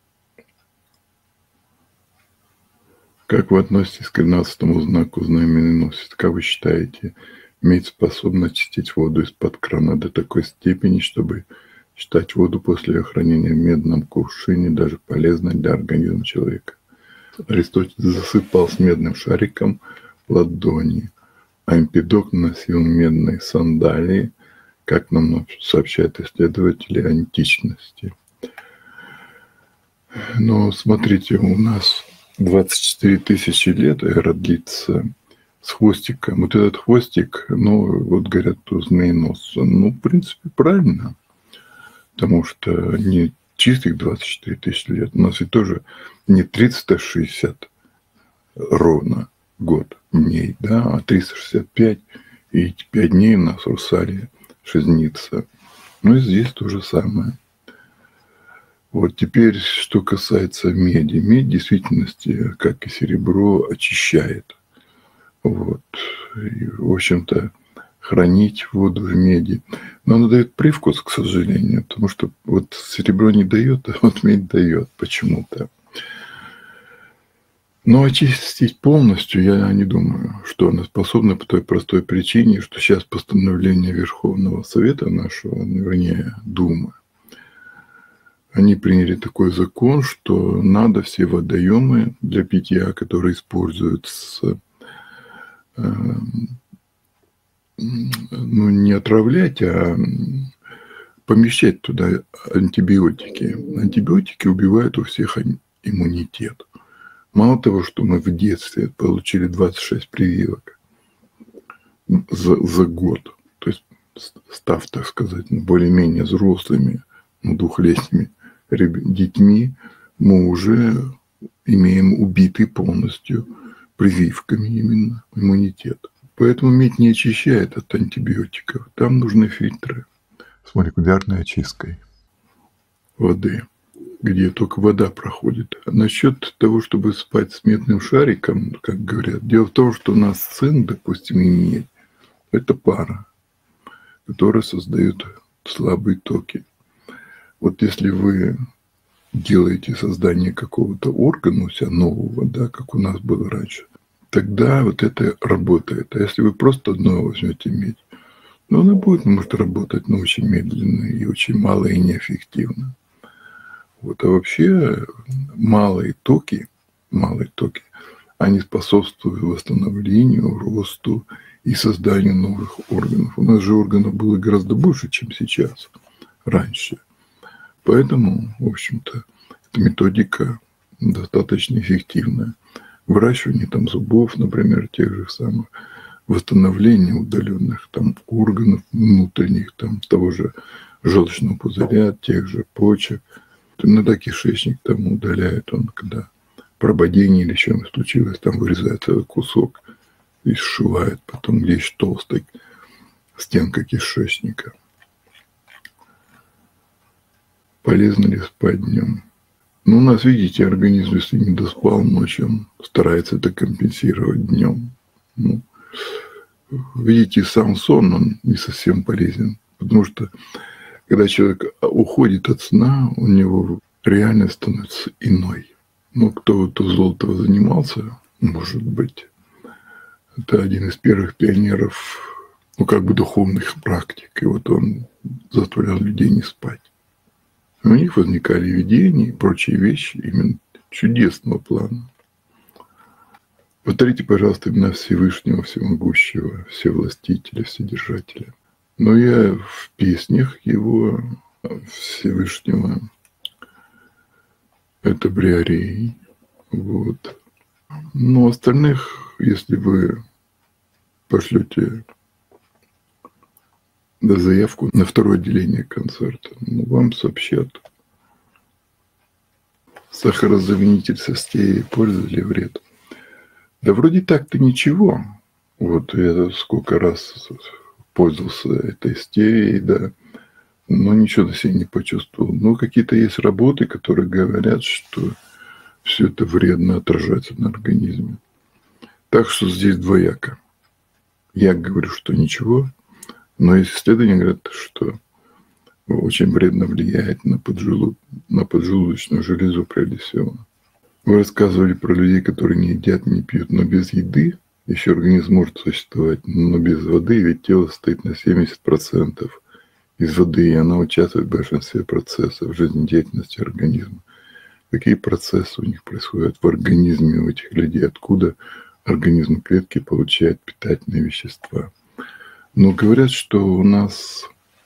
Как вы относитесь к 13-му знаку знаменосец? Как вы считаете, иметь способность очистить воду из-под крана до такой степени, чтобы считать воду после хранения в медном кувшине даже полезной для организма человека? Аристотель засыпал с медным шариком ладони, а Эмпидокл носил медные сандалии, как нам сообщают исследователи античности. Но смотрите, у нас 24 тысячи лет эра длится с хвостиком. Вот этот хвостик, вот говорят, у змееносца, в принципе, правильно. Потому что не чистых 24 тысячи лет. У нас ведь тоже не 360 ровно год дней, а 365. И 5 дней у нас в Русалии шизнится. И здесь то же самое. Вот теперь, что касается меди. Медь в действительности, как и серебро, очищает. Вот. И, в общем-то, хранить воду в меди. Но она дает привкус, к сожалению, потому что вот серебро не дает, а вот медь дает почему-то. Но очистить полностью я не думаю, что она способна по той простой причине, что сейчас постановление Верховного Совета нашего, вернее, Думы, они приняли такой закон, что надо все водоемы для питья, которые используются ну, не отравлять, а помещать туда антибиотики. Антибиотики убивают у всех иммунитет. Мало того, что мы в детстве получили 26 прививок за год, то есть став, так сказать, более-менее взрослыми, двухлетними детьми, мы уже имеем убитый полностью прививками именно иммунитет. Поэтому медь не очищает от антибиотиков. Там нужны фильтры с молекулярной очисткой воды, где только вода проходит. А насчет того, чтобы спать с медным шариком, как говорят, дело в том, что у нас цинк, допустим, и медь – это пара, которая создает слабые токи. Вот если вы делаете создание какого-то органа у себя нового, да, как у нас было раньше, тогда вот это работает. А если вы просто одно возьмете медь, ну, она может работать, но очень медленно и очень мало и неэффективно. Вот. А вообще малые токи, они способствуют восстановлению, росту и созданию новых органов. У нас же органов было гораздо больше, чем сейчас, раньше. Поэтому, в общем-то, эта методика достаточно эффективная. Выращивание там зубов, например, тех же самых, восстановление удаленных там органов внутренних, там того же желчного пузыря, тех же почек. Иногда кишечник там удаляет, он когда прободение или что-нибудь случилось, там вырезается этот кусок и сшивает потом, где есть толстая стенка кишечника. Полезно ли спать днем? Ну, у нас, видите, организм, если не доспал ночью, он старается это компенсировать днем. Ну, видите, сам сон, он не совсем полезен. Потому что, когда человек уходит от сна, у него реальность становится иной. Ну, кто вот у Золотого занимался, может быть, это один из первых пионеров, ну, как бы духовных практик. И вот он заставлял людей не спать. У них возникали видения и прочие вещи именно чудесного плана. Повторите, пожалуйста, имена Всевышнего, Всемогущего, Всевластителя, Вседержателя. Но я в песнях его Всевышнего это Бриарей. Вот. Но остальных, если вы пошлете заявку на второе отделение концерта, вам сообщат. Сахарозаменитель со стеей польза или вред? Да вроде так-то ничего. Вот я сколько раз пользовался этой стеей, да, но ничего на себе не почувствовал. Но какие-то есть работы, которые говорят, что все это вредно отражается на организме. Так что здесь двояко. Я говорю, что ничего, но есть исследования, говорят, что очень вредно влияет на поджелудочную железу прежде всего. Вы рассказывали про людей, которые не едят, не пьют, но без еды еще организм может существовать, но без воды, ведь тело состоит на 70% из воды, и она участвует в большинстве процессов жизнедеятельности организма. Какие процессы у них происходят в организме у этих людей, откуда организм клетки получает питательные вещества. Но говорят, что у нас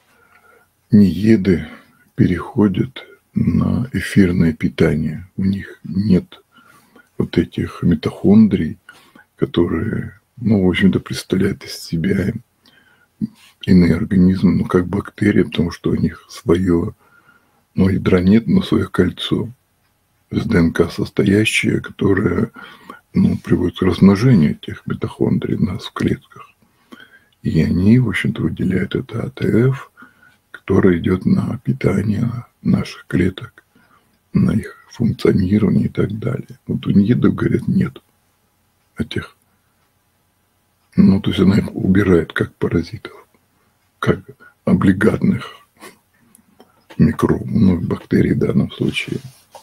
нееды переходят на эфирное питание. У них нет вот этих митохондрий, которые, в общем-то, представляют из себя иные организмы, как бактерии, потому что у них свое, ядра нет, но свое кольцо из ДНК состоящее, которое приводит к размножению этих митохондрий у нас в клетках. И они, в общем-то, выделяют это АТФ, которое идет на питание наших клеток, на их функционирование и так далее. Вот у неедов, говорят, нет этих. То есть она их убирает как паразитов, как облигатных микробов, бактерий в данном случае.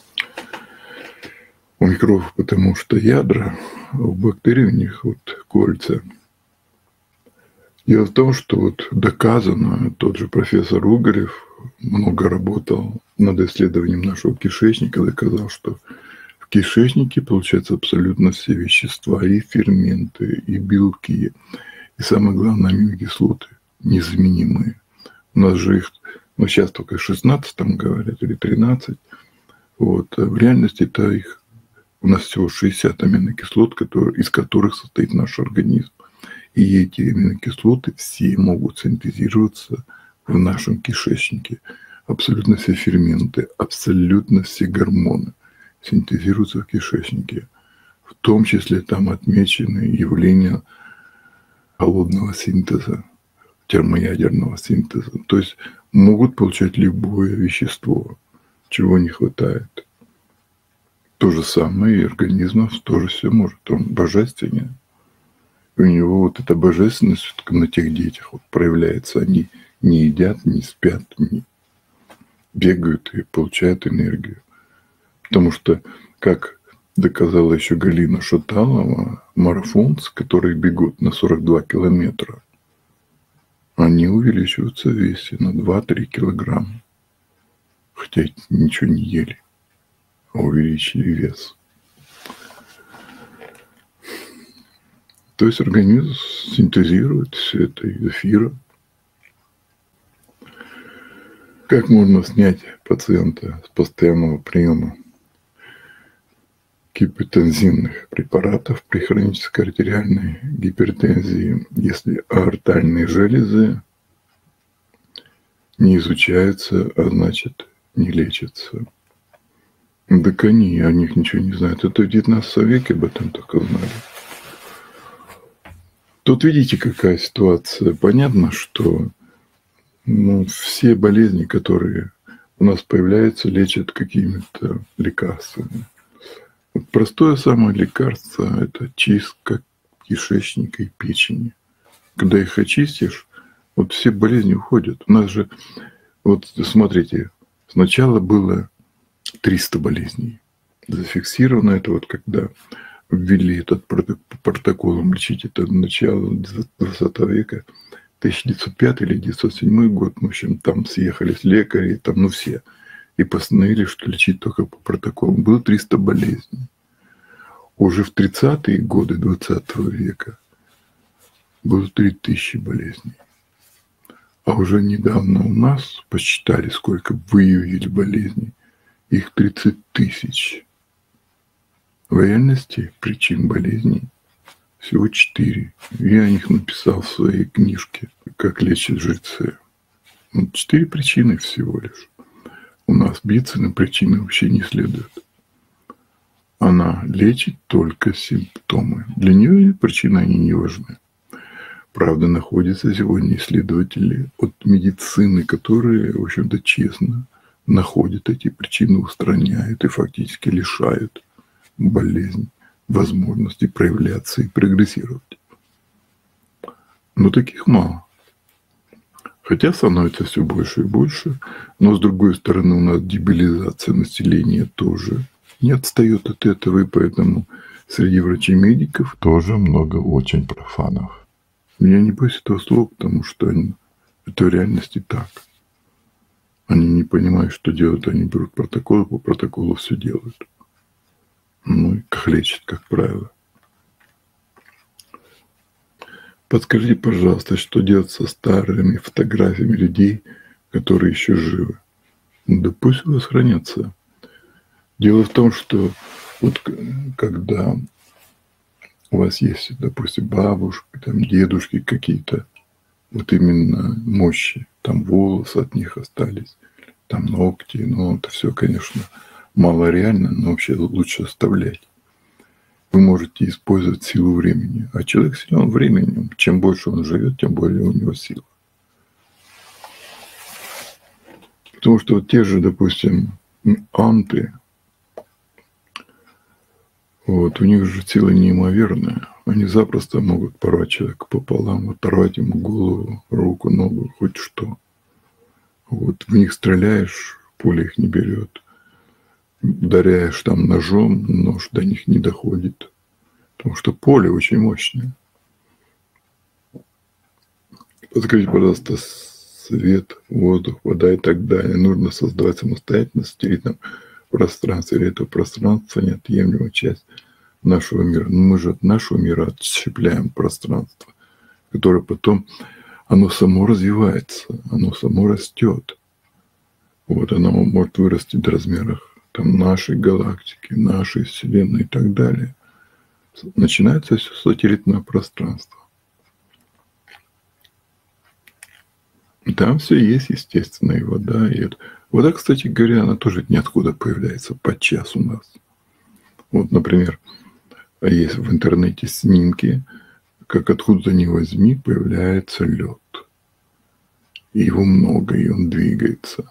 У микробов потому что ядра, а у бактерий у них кольца. Дело в том, что доказано, тот же профессор Угорев много работал над исследованием нашего кишечника, доказал, что в В кишечнике получаются абсолютно все вещества, и ферменты, и белки, и самое главное, аминокислоты незаменимые. У нас же их, ну сейчас только 16 там говорят, или 13. Вот. А в реальности-то их у нас всего 60 аминокислот, из которых состоит наш организм. И эти аминокислоты все могут синтезироваться в нашем кишечнике. Абсолютно все ферменты, абсолютно все гормоны синтезируются в кишечнике. В том числе там отмечены явления холодного синтеза, термоядерного синтеза. То есть могут получать любое вещество, чего не хватает. То же самое и организм тоже все может. Он божественный. И у него вот эта божественность на тех детях вот проявляется. Они не едят, не спят, не бегают и получают энергию. Потому что, как доказала еще Галина Шаталова, марафонцы, которые бегут на 42 километра, они увеличиваются в весе на 2-3 килограмма. Хотя ничего не ели, а увеличили вес. То есть организм синтезирует все это из эфира. Как можно снять пациента с постоянного приема гипотензивных препаратов при хронической артериальной гипертензии, если аортальные железы не изучаются, а значит не лечатся? Так они о них ничего не знают. Это в 19 веке об этом только знали. Тут видите, какая ситуация. Понятно, что все болезни, которые у нас появляются, лечат какими-то лекарствами. Простое самое лекарство – это чистка кишечника и печени. Когда их очистишь, вот все болезни уходят. У нас же, вот смотрите, сначала было 300 болезней. Зафиксировано это вот когда ввели этот протокол лечить, это начало 20 века, 1905 или 1907 год, в общем, там съехались лекари, там, все. И постановили, что лечить только по протоколу. Было 300 болезней. Уже в 30-е годы 20 века было 3000 болезней. А уже недавно у нас посчитали, сколько выявили болезней. Их 30 тысяч. В реальности причин болезней всего 4. Я о них написал в своей книжке «Как лечат жрецы». 4 причины всего лишь. У нас биться на причины вообще не следует. Она лечит только симптомы. Для нее причины они не важны. Правда, находятся сегодня исследователи от медицины, которые, в общем-то, честно находят эти причины, устраняют и фактически лишают болезнь возможности проявляться и прогрессировать. Но таких мало. Хотя становится все больше и больше, но с другой стороны у нас дебилизация населения тоже не отстает от этого, и поэтому среди врачей-медиков тоже много очень профанов. Я не боюсь этого слова, потому что это в реальности так. Они не понимают, что делают, они берут протоколы, по протоколу все делают. И как лечат, как правило. Подскажите, пожалуйста, что делать со старыми фотографиями людей, которые еще живы? Да пусть у вас хранятся. Дело в том, что вот когда у вас есть, допустим, бабушки, там, дедушки какие-то, вот именно мощи, там волосы от них остались, там ногти, это все, конечно, мало реально, но вообще лучше оставлять. Вы можете использовать силу времени. А человек силен временем. Чем больше он живет, тем более у него сила. Потому что вот те же, допустим, анты, у них же сила неимоверная. Они запросто могут порвать человека пополам, оторвать ему голову, руку, ногу, хоть что. В них стреляешь, пуля их не берет. Ударяешь там ножом, нож до них не доходит. Потому что поле очень мощное. Подскажите, пожалуйста, свет, воздух, вода и так далее нужно создавать самостоятельно, стереть там пространство, или это пространство неотъемлемая часть нашего мира. Но мы же от нашего мира отщепляем пространство, которое потом, оно само развивается, оно само растет. Вот оно может вырасти до размеров там, нашей галактики, нашей Вселенной и так далее. Начинается все с сателлитного пространства. И там все есть, естественно, и вода, и это. Вода, кстати говоря, она тоже ниоткуда появляется подчас у нас. Вот, например, есть в интернете снимки, как откуда ни возьми появляется лед. И его много, и он двигается.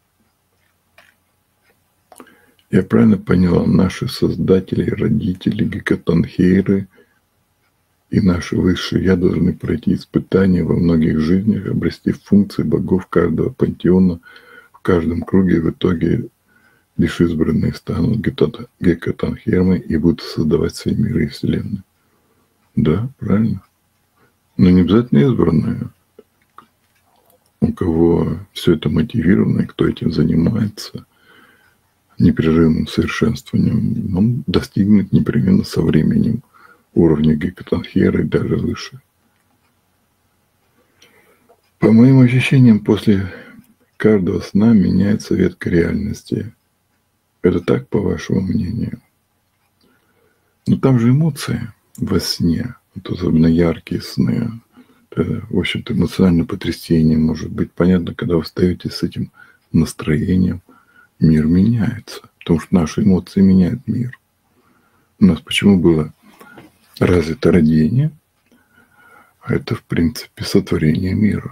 Я правильно поняла, наши создатели, родители, гекатонхейры и наши высшие я должны пройти испытания во многих жизнях, обрести функции богов каждого пантеона в каждом круге, и в итоге лишь избранные станут гекатонхейрами и будут создавать свои миры и вселенные. Да, правильно. Но не обязательно избранные. У кого все это мотивировано, и кто этим занимается непрерывным совершенствованием, он достигнет непременно со временем уровня гекатонхейра и даже выше. По моим ощущениям, после каждого сна меняется ветка реальности. Это так, по вашему мнению? Но там же эмоции во сне, это особенно яркие сны. Это, в общем-то, эмоциональное потрясение может быть. Понятно, когда вы встаете с этим настроением, мир меняется. Потому что наши эмоции меняют мир. У нас почему было развито родение? А это, в принципе, сотворение мира.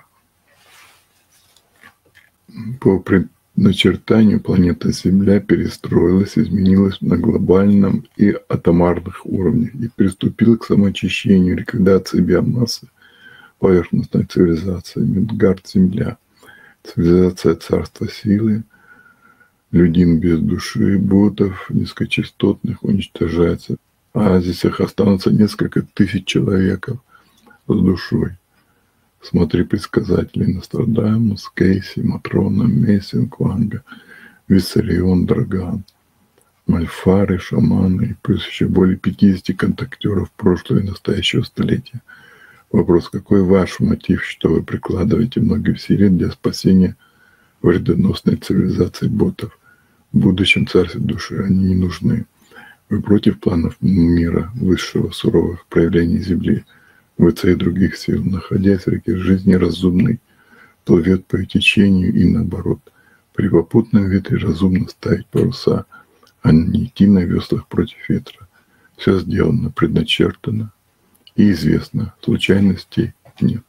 По предначертанию планета Земля перестроилась, изменилась на глобальном и атомарных уровнях и приступила к самоочищению, ликвидации биомассы поверхностной цивилизации. Мидгард-Земля, цивилизация царства силы, людин без души, ботов низкочастотных уничтожается. А здесь их останутся несколько тысяч человеков с душой. Смотри предсказатели: Нострадамус, Кейси, Матрона, Мессинг, Ванга, Виссарион, Драган, Мальфары, шаманы, и плюс еще более 50 контактеров прошлого и настоящего столетия. Вопрос: какой ваш мотив, что вы прикладываете многие усилия для спасения вредоносной цивилизации ботов? В будущем царстве души они не нужны. Вы против планов мира высшего суровых проявлений Земли. ВЦ и других сил, находясь в реке жизни разумной, плывет по течению и наоборот. При попутном ветре разумно ставить паруса, а не идти на веслах против ветра. Все сделано, предначертано и известно. Случайностей нет.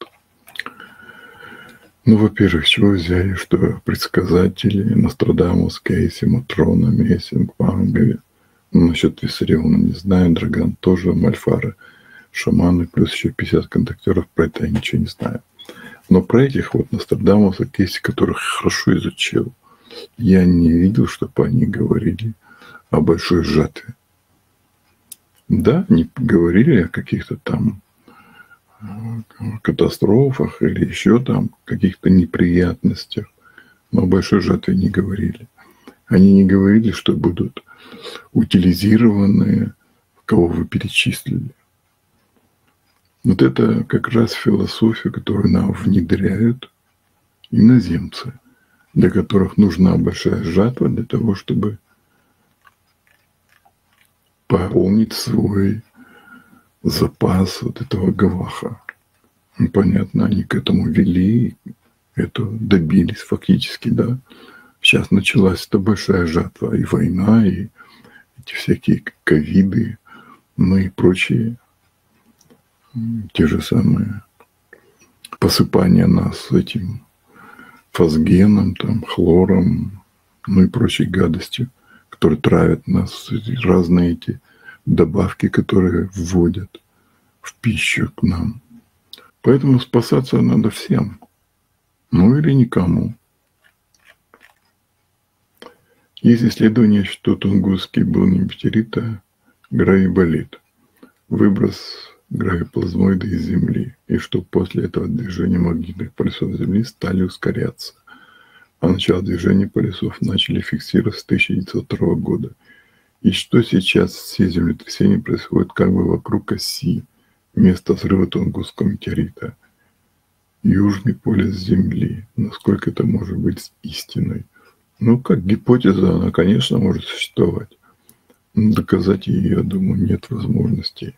Ну, во-первых, с чего взяли, что предсказатели Нострадамус, Кейси, Матрона, Мессинг, Ванга, насчет Виссариона не знаю, Драган тоже, Мальфары, шаманы, плюс еще 50 контактеров, про это я ничего не знаю. Но про этих вот Нострадамуса, Кейси, которых хорошо изучил, я не видел, чтобы они говорили о большой жатве. Да, они говорили о каких-то там катастрофах или еще там каких-то неприятностях, но о большой жатве не говорили. Они не говорили, что будут утилизированы, кого вы перечислили. Вот это как раз философия, которую нам внедряют иноземцы, для которых нужна большая жатва для того, чтобы пополнить свой запас вот этого гаваха. Ну, понятно, они к этому вели, это добились фактически, да. Сейчас началась эта большая жатва, и война, и эти всякие ковиды, ну и прочие те же самые посыпания нас этим фосгеном, там, хлором, ну и прочей гадостью, которые травят нас, разные эти добавки, которые вводят в пищу к нам. Поэтому спасаться надо всем, ну или никому. Есть исследование, что Тунгусский был не метеорит, а гравиболит. Выброс гравиплазмоида из Земли. И что после этого движения магнитных полюсов Земли стали ускоряться. а начало движения полюсов начали фиксировать с 1902 года. И что сейчас все землетрясения происходят как бы вокруг оси места взрыва Тунгусского метеорита. Южный полюс Земли. Насколько это может быть истиной? Ну, как гипотеза, она, конечно, может существовать. Но доказать ее, я думаю, нет возможностей.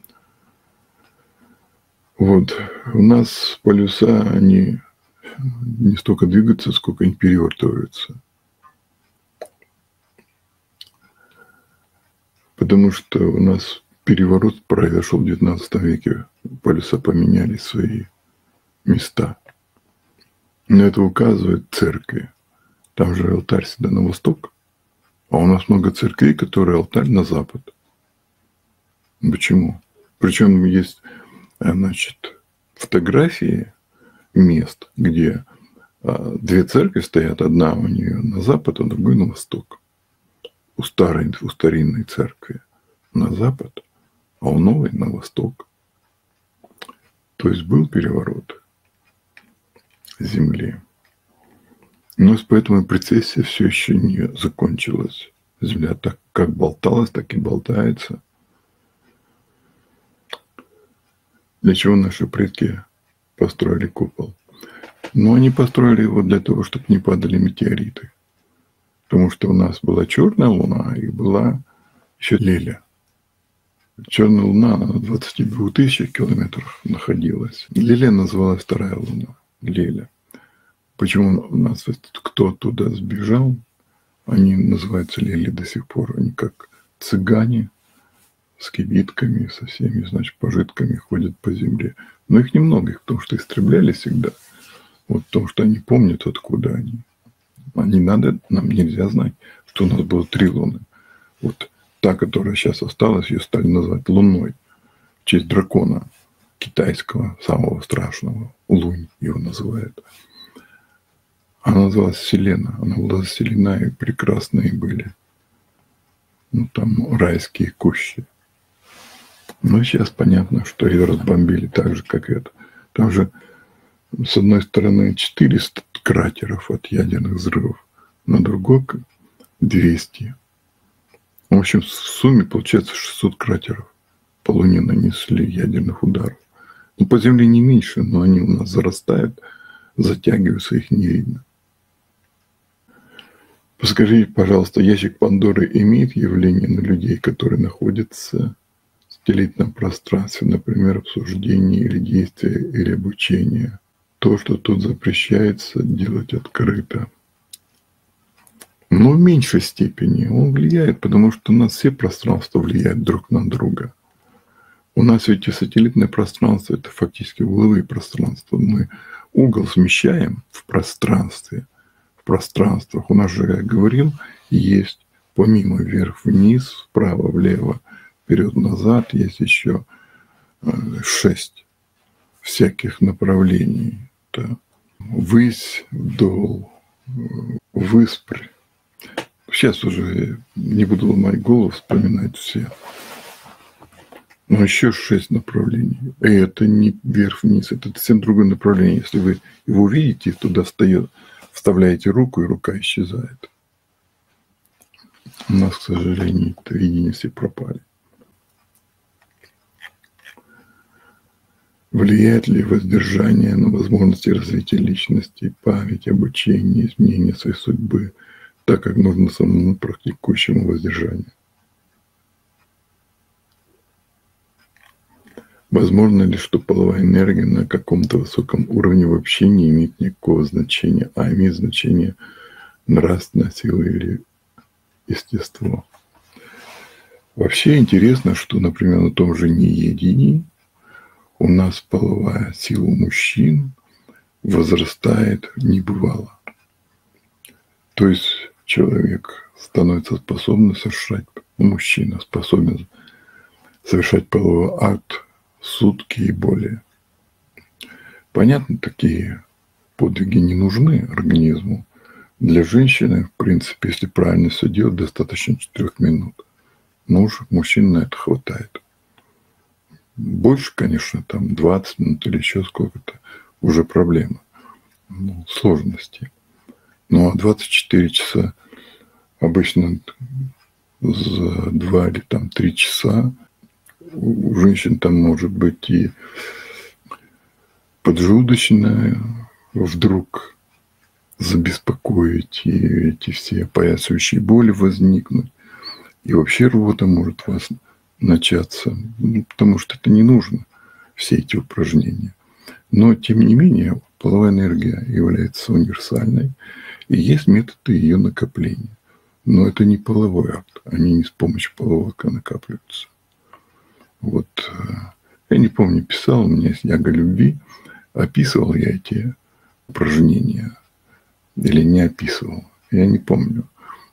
Вот. У нас полюса, они не столько двигаются, сколько они перевертываются. Потому что у нас переворот произошел в XIX веке. Полюса поменяли свои места. На это указывают церкви. Там же алтарь всегда на восток, а у нас много церквей, которые алтарь на запад. Почему? Причем есть, значит, фотографии мест, где две церкви стоят, одна у нее на запад, а другая на восток. У старинной церкви на запад, а у новой на восток. То есть был переворот Земли. Но поэтому прецессия все еще не закончилась. Земля так как болталась, так и болтается. Для чего наши предки построили купол? Но они построили его для того, чтобы не падали метеориты. Потому что у нас была черная луна и была еще Леля. Черная луна на 22 тысячах километров находилась. Леля называлась вторая луна. Леля. Почему у нас кто туда сбежал, они называются Лели до сих пор. Они как цыгане с кибитками, со всеми, значит, пожитками ходят по земле. Но их немного, их потому что истребляли всегда. Вот потому что они помнят, откуда они. Нам нельзя знать, что у нас было 3 луны. Вот та, которая сейчас осталась, ее стали называть Луной. В честь дракона китайского, самого страшного. Лунь его называют. Она называлась Селена. Она была заселена, и прекрасные были. Ну, там райские кущи. Но сейчас понятно, что ее разбомбили так же, как это. Там же, с одной стороны, 400 кратеров от ядерных взрывов, на другой 200. В общем, в сумме получается 600 кратеров по Луне нанесли ядерных ударов. Ну, по Земле не меньше, но они у нас зарастают, затягиваются, их не видно. Подскажите, пожалуйста, ящик Пандоры имеет явление на людей, которые находятся в сателлитном пространстве, например, обсуждение или действие, или обучение? То, что тут запрещается делать открыто. Но в меньшей степени он влияет, потому что у нас все пространства влияют друг на друга. У нас ведь и сателлитное пространство – это фактически угловые пространства. Мы угол смещаем в пространстве, в пространствах. У нас же, я говорил, есть помимо вверх-вниз, вправо-влево, вперед-назад, есть еще 6 всяких направлений. Это ввысь, вдол, выспрь. Сейчас уже не буду ломать голову, вспоминать все. Но еще 6 направлений. И это не вверх-вниз, это совсем другое направление. Если вы его увидите, туда вставляете руку, и рука исчезает. У нас, к сожалению, это видение все пропали. Влияет ли воздержание на возможности развития личности, память, обучение, изменение своей судьбы, так как нужно самому практикующему воздержание? Возможно ли, что половая энергия на каком-то высоком уровне вообще не имеет никакого значения, а имеет значение нравственная сила или естество? Вообще интересно, что, например, на том же неедении у нас половая сила у мужчин возрастает небывало. То есть человек становится способным совершать, мужчина способен совершать половой акт сутки и более. Понятно, такие подвиги не нужны организму. Для женщины, в принципе, если правильно все делать, достаточно 4 минут. Но уж мужчин на это хватает. Больше, конечно, там 20 минут или еще сколько-то, уже проблема. Сложности. Ну, а 24 часа обычно за 2 или там 3 часа у женщин там может быть и поджелудочная вдруг забеспокоить, и эти все опоясывающие боли возникнуть. И вообще рвота может у вас начаться, потому что это не нужно, все эти упражнения. Но, тем не менее, половая энергия является универсальной, и есть методы ее накопления. Но это не половой акт, они не с помощью полового акта накапливаются. Вот, я не помню, писал, у меня есть яга любви, описывал я эти упражнения или не описывал, я не помню.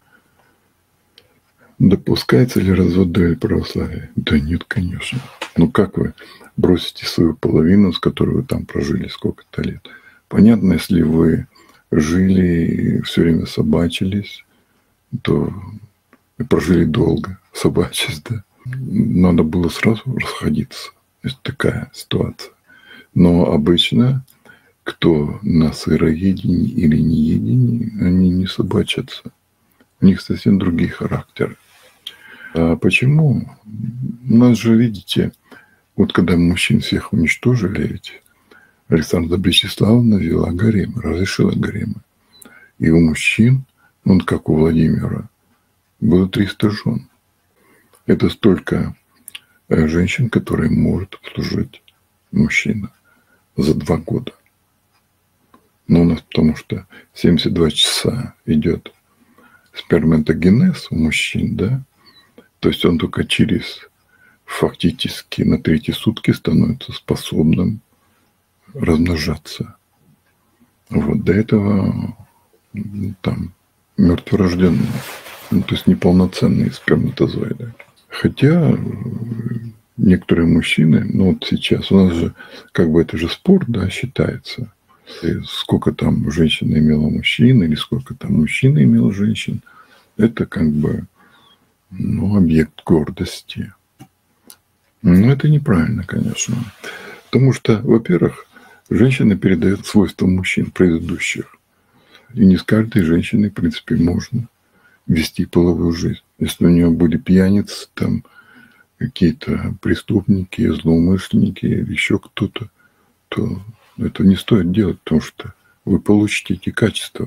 Допускается ли развод до православия? Да нет, конечно. Ну как вы бросите свою половину, с которой вы там прожили сколько-то лет? Понятно, если вы жили и все время собачились, то и прожили долго, собачись, да. Надо было сразу расходиться. Это такая ситуация. Но обычно, кто на сыроедении или неедении, они не собачатся. У них совсем другие характеры. А почему? У нас же, видите, вот когда мужчин всех уничтожили, ведь Александра Бречеславовна вела гаремы, разрешила гаремы. И у мужчин, он как у Владимира, было 300 жен. Это столько женщин, которые может обслужить мужчина за 2 года. Но у нас потому что 72 часа идет сперматогенез у мужчин, да? То есть он только через фактически на 3-й сутки становится способным размножаться. Вот до этого там мертворожденные, то есть неполноценные сперматозоиды. Хотя некоторые мужчины, ну вот сейчас у нас же как бы это же спорт, да, считается. И сколько там женщина имела мужчин или сколько там мужчина имел женщин, это как бы объект гордости. Но это неправильно, конечно. Потому что, во-первых, женщина передает свойства мужчин предыдущих. И не с каждой женщиной, в принципе, можно вести половую жизнь. Если у нее были пьяницы, там какие-то преступники, злоумышленники или еще кто-то, то это не стоит делать, потому что вы получите эти качества.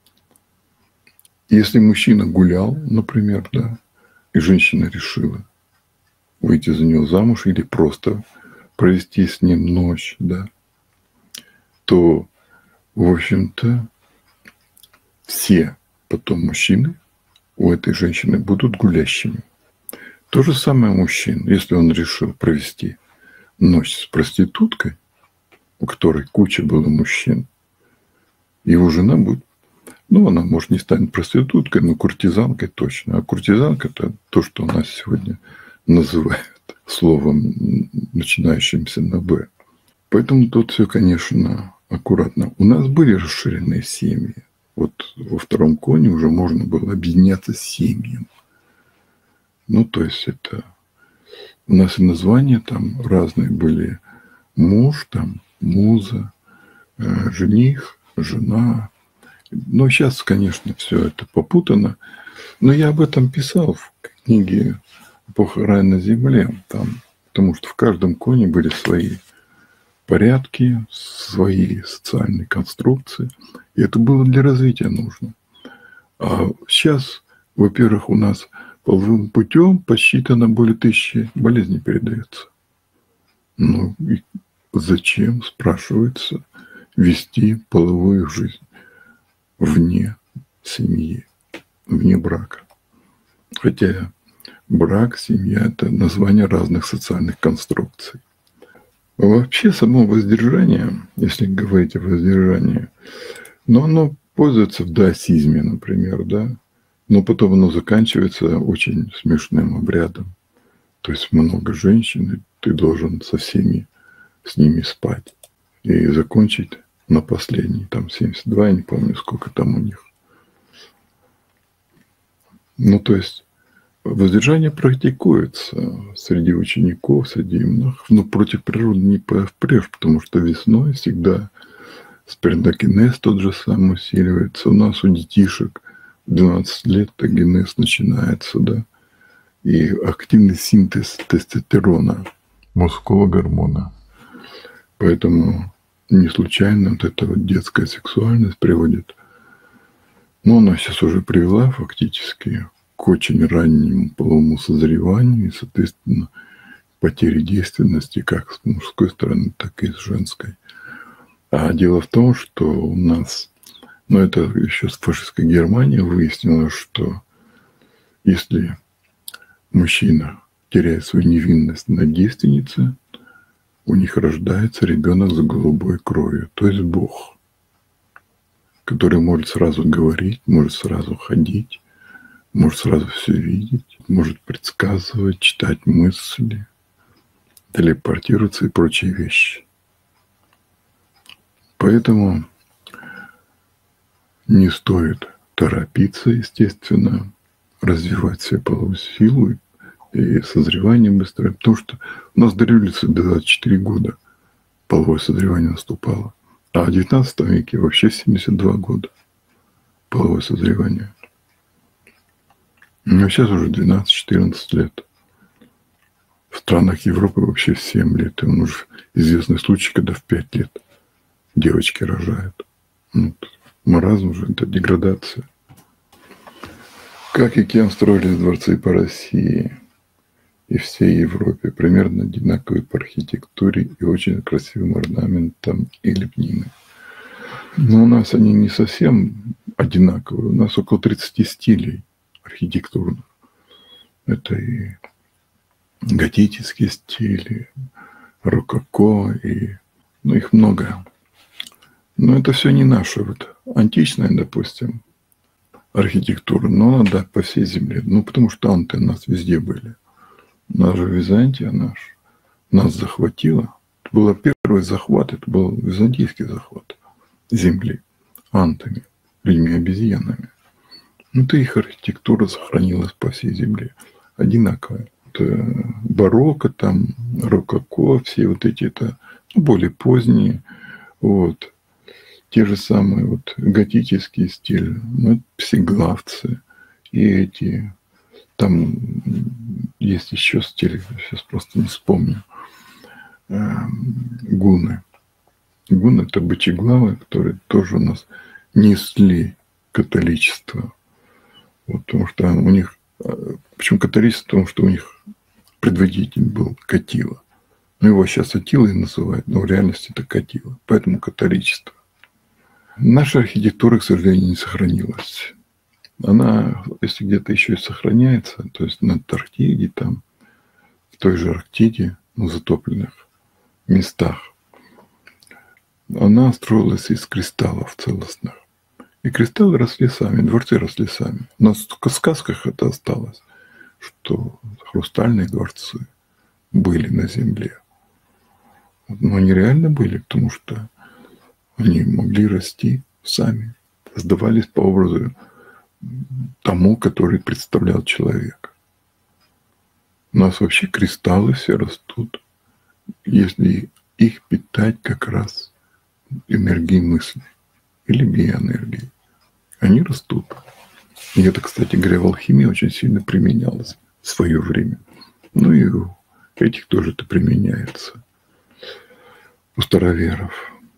Если мужчина гулял, например, да, и женщина решила выйти за него замуж или просто провести с ним ночь, да, то, в общем-то, все потом мужчины у этой женщины будут гулящими. То же самое мужчина, если он решил провести ночь с проституткой, у которой куча было мужчин, его жена будет, она, может, не станет проституткой, но куртизанкой точно. А куртизанка – это то, что у нас сегодня называют словом, начинающимся на «Б». Поэтому тут все, конечно, аккуратно. У нас были расширенные семьи. Вот во втором коне уже можно было объединяться с семьями. То есть это у нас и названия там разные были. Муж, там, муза, жених, жена. Но сейчас, конечно, все это попутано. Но я об этом писал в книге «Эпоха рая на земле». Там, потому что в каждом коне были свои порядки, свои социальные конструкции. И это было для развития нужно. А сейчас, во-первых, у нас половым путем посчитано более 1000 болезней передается. И зачем, спрашивается, вести половую жизнь вне семьи, вне брака? Хотя брак, семья – это название разных социальных конструкций. Вообще само воздержание, если говорить о воздержании, оно пользуется в даосизме, например, да, но потом оно заканчивается очень смешным обрядом. То есть много женщин, и ты должен со всеми с ними спать. И закончить на последний, там 72, я не помню, сколько там у них. То есть воздержание практикуется среди учеников, среди монахов, но против природы не попрешь, потому что весной всегда Сперматогенез тот же самый усиливается. У нас у детишек в 12 лет генез начинается, да, и активный синтез тестостерона, мужского гормона. Поэтому не случайно вот эта вот детская сексуальность приводит, ну, она сейчас уже привела фактически к очень раннему половому созреванию и, соответственно, потере действенности как с мужской стороны, так и с женской. А дело в том, что у нас, ну, это еще с фашистской Германии выяснилось, что если мужчина теряет свою невинность на девственнице, у них рождается ребенок с голубой кровью, то есть Бог, который может сразу говорить, может сразу ходить, может сразу все видеть, может предсказывать, читать мысли, телепортироваться и прочие вещи. Поэтому не стоит торопиться, естественно, развивать себе половую силу и созревание быстрее, потому что у нас до революции до 24 года половое созревание наступало, а в 19 веке вообще 72 года половое созревание. Ну, сейчас уже 12-14 лет. В странах Европы вообще в 7 лет. И он уже известный случай, когда в 5 лет девочки рожают. Ну, маразм уже, это деградация. Как и кем строились дворцы по России и всей Европе, примерно одинаковые по архитектуре и очень красивым орнаментом и лепниной. Но у нас они не совсем одинаковые. У нас около 30 стилей архитектурных. Это и готические стили, рококо, и, ну, их много. Но это все не наше. Вот античная, допустим, архитектура, но она, да, по всей земле. Ну, потому что анты у нас везде были. Наша Византия нас захватила. Это был первый захват, это был византийский захват земли антами, людьми-обезьянами. Ну, то их архитектура сохранилась по всей земле. Одинаковая. Это барокко, там, рококо, все вот эти, это более поздние. Вот. Те же самые вот готические стили, ну, псиглавцы и эти, там есть еще стили, сейчас просто не вспомню, гунны. Гунны – это бычьеглавы, которые тоже у нас несли католичество. Вот, потому что у них, почему католичество? Потому что у них предводитель был Катила. Ну, его сейчас Атилой называют, но в реальности это Катила. Поэтому католичество. Наша архитектура, к сожалению, не сохранилась. Она, если где-то еще и сохраняется, то есть на Антарктиде, там, в той же Арктиде, на затопленных местах, она строилась из кристаллов целостных. И кристаллы росли сами, дворцы росли сами. У нас только в сказках это осталось, что хрустальные дворцы были на земле. Но они реально были, потому что они могли расти сами, создавались по образу тому, который представлял человек. У нас вообще кристаллы все растут, если их питать как раз энергией мысли или биоэнергией. Они растут. И это, кстати говоря, в алхимии очень сильно применялось в свое время. Ну и у этих тоже это применяется. У староверов.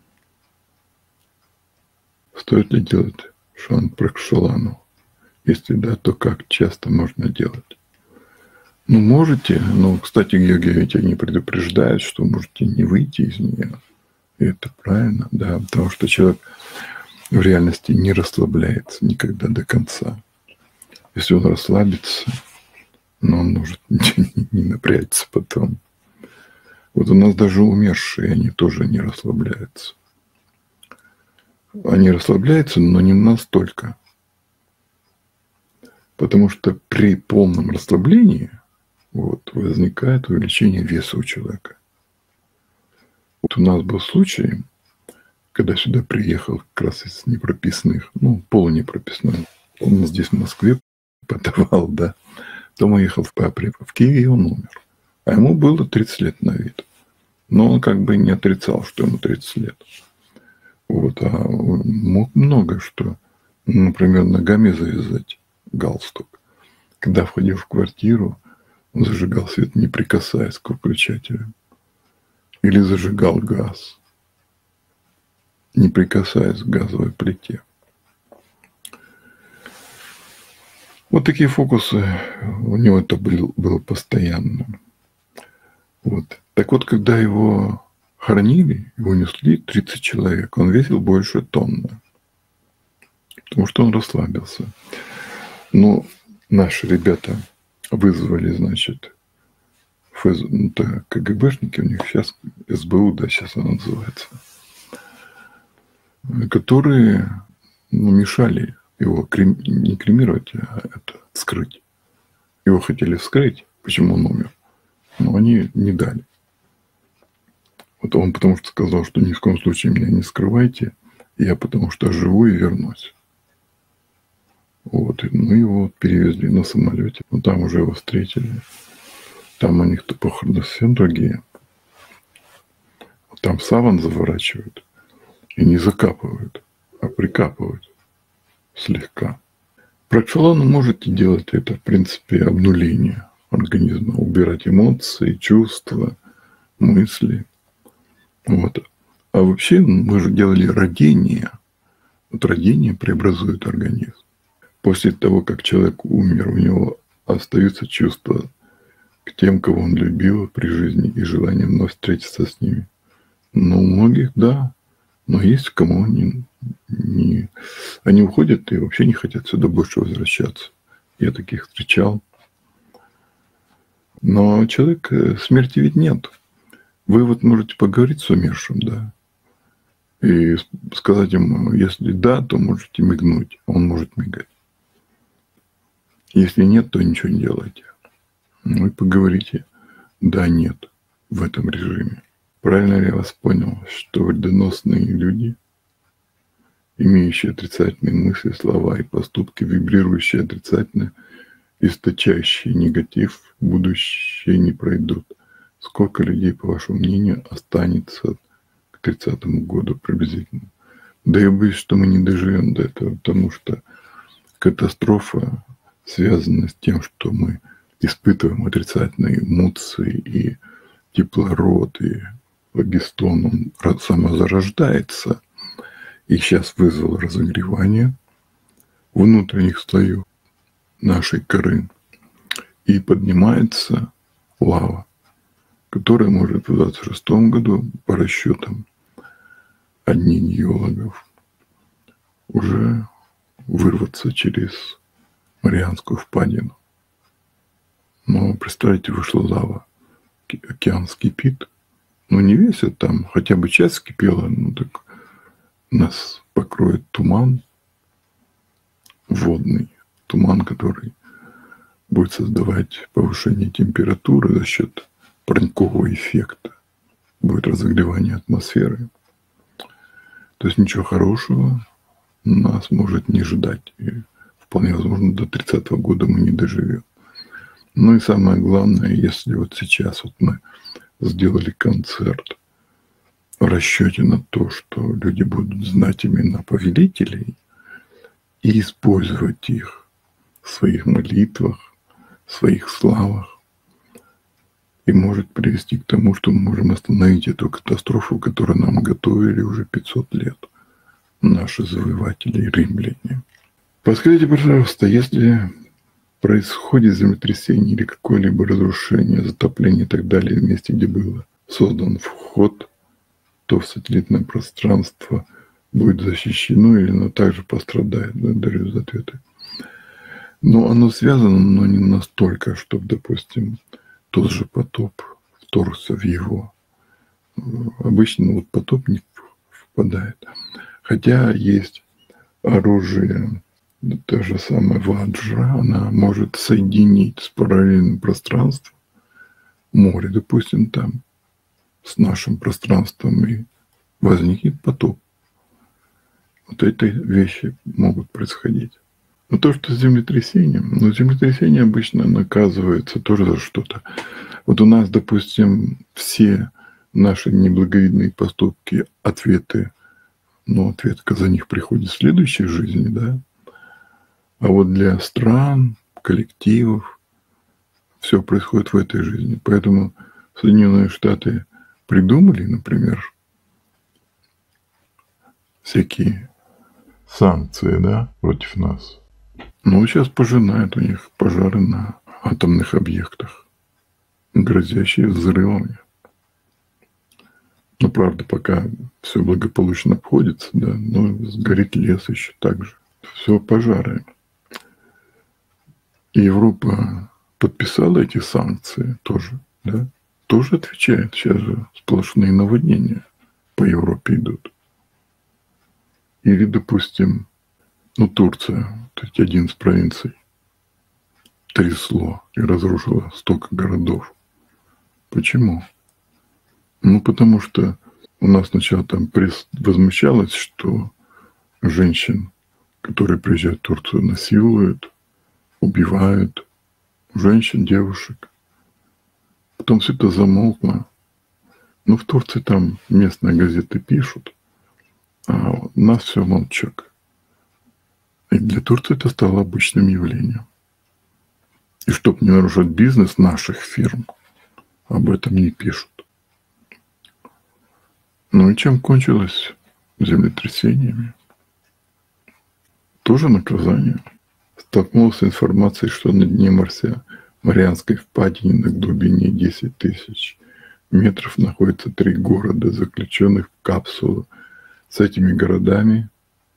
Стоит ли делать шан пракшалану? Если да, то как часто можно делать? Ну, можете, но, кстати, йоги ведь они предупреждают, что можете не выйти из нее. И это правильно, да, потому что человек в реальности не расслабляется никогда до конца. Если он расслабится, но он может не напрячься потом. Вот у нас даже умершие, они тоже не расслабляются. Они расслабляются, но не настолько. Потому что при полном расслаблении вот, возникает увеличение веса у человека. Вот у нас был случай, когда сюда приехал как раз из непрописных, ну, полунепрописных. Он здесь в Москве подавал, да. Потом уехал в Киеве, и он умер. А ему было 30 лет на вид. Но он как бы не отрицал, что ему 30 лет. Вот, а мог много что. Например, ногами завязать галстук. Когда входил в квартиру, он зажигал свет, не прикасаясь к выключателю. Или зажигал газ, не прикасаясь к газовой плите. Вот такие фокусы у него это было постоянно. Вот. Так вот, когда его хоронили, его несли 30 человек, он весил больше тонны, потому что он расслабился. Но наши ребята вызвали, значит, КГБшники, у них сейчас СБУ, да, сейчас она называется, которые мешали его не кремировать, а это вскрыть. Его хотели вскрыть, почему он умер, но они не дали. Вот он потому что сказал, что ни в коем случае меня не скрывайте, я потому что живу и вернусь. Вот, ну его перевезли на самолете, но там уже его встретили. Там у них-то похороны совсем другие. Там саван заворачивают и не закапывают, а прикапывают слегка. Прокшалану можете делать это, в принципе, обнуление организма, убирать эмоции, чувства, мысли. Вот. А вообще мы же делали родение. Вот родение преобразует организм. После того, как человек умер, у него остаются чувства к тем, кого он любил при жизни, и желание вновь встретиться с ними. Но у многих, да. Но есть кому они уходят и вообще не хотят сюда больше возвращаться. Я таких встречал. Но человек, смерти ведь нет. Вы вот можете поговорить с умершим, да, и сказать ему, если да, то можете мигнуть. Он может мигать. Если нет, то ничего не делайте. Ну и поговорите. Да, нет в этом режиме. Правильно ли я вас понял, что вредоносные люди, имеющие отрицательные мысли, слова и поступки, вибрирующие отрицательно, источающие негатив, в будущее не пройдут? Сколько людей, по вашему мнению, останется к 30-му году приблизительно? Да я боюсь, что мы не доживем до этого, потому что катастрофа связана с тем, что мы испытываем отрицательные эмоции, и кислород, и флогистон, он самозарождается, и сейчас вызвал разогревание внутренних слоев нашей коры, и поднимается лава, которая может в 26 году, по расчетам одних геологов, уже вырваться через Марианскую впадину. Но представьте, вышла лава, океан вскипит, но не весь, а там хотя бы часть вскипела, ну так нас покроет туман водный, туман, который будет создавать повышение температуры за счет парникового эффекта, будет разогревание атмосферы. То есть ничего хорошего нас может не ждать. И вполне возможно, до 30-го года мы не доживем. Ну и самое главное, если вот сейчас вот мы сделали концерт в расчете на то, что люди будут знать имена повелителей и использовать их в своих молитвах, в своих славах, и может привести к тому, что мы можем остановить эту катастрофу, которую нам готовили уже 500 лет наши завоеватели римляне. Подскажите, пожалуйста, если происходит землетрясение или какое-либо разрушение, затопление и так далее в месте, где был создан вход, то в сателлитное пространство будет защищено или оно также пострадает? Благодарю за ответы. Но оно связано, но не настолько, чтобы, допустим, тот же потоп вторгся в его. Обычно вот потоп не впадает. Хотя есть оружие, та же самая ваджра, она может соединить с параллельным пространством, море, допустим, там, с нашим пространством, и возникнет потоп. Вот эти вещи могут происходить. Но то, что с землетрясением, землетрясение обычно наказывается тоже за что-то. Вот у нас, допустим, все наши неблаговидные поступки, ответы но ответка за них приходит в следующей жизни, да. А вот для стран, коллективов все происходит в этой жизни. Поэтому Соединенные Штаты придумали, например, всякие санкции, да, против нас. Но сейчас пожинают у них пожары на атомных объектах, грозящие взрывами. Но, правда, пока все благополучно обходится, да, но сгорит лес еще так же. Все пожары. И Европа подписала эти санкции тоже, да, тоже отвечает. Сейчас же сплошные наводнения по Европе идут. Или, допустим, Турция, вот эти 11 провинций, трясло и разрушило столько городов. Почему? Потому что у нас сначала там пресса возмущалась, что женщин, которые приезжают в Турцию, насилуют, убивают, женщин, девушек. Потом все это замолкло. В Турции там местные газеты пишут, а у нас все молчок. И для Турции это стало обычным явлением. И чтобы не нарушать бизнес наших фирм, об этом не пишут. И чем кончилось? Землетрясениями. Тоже наказание. Столкнулся с информацией, что на дне Марианской впадины на глубине 10 тысяч метров находятся 3 города, заключенных в капсулу с этими городами.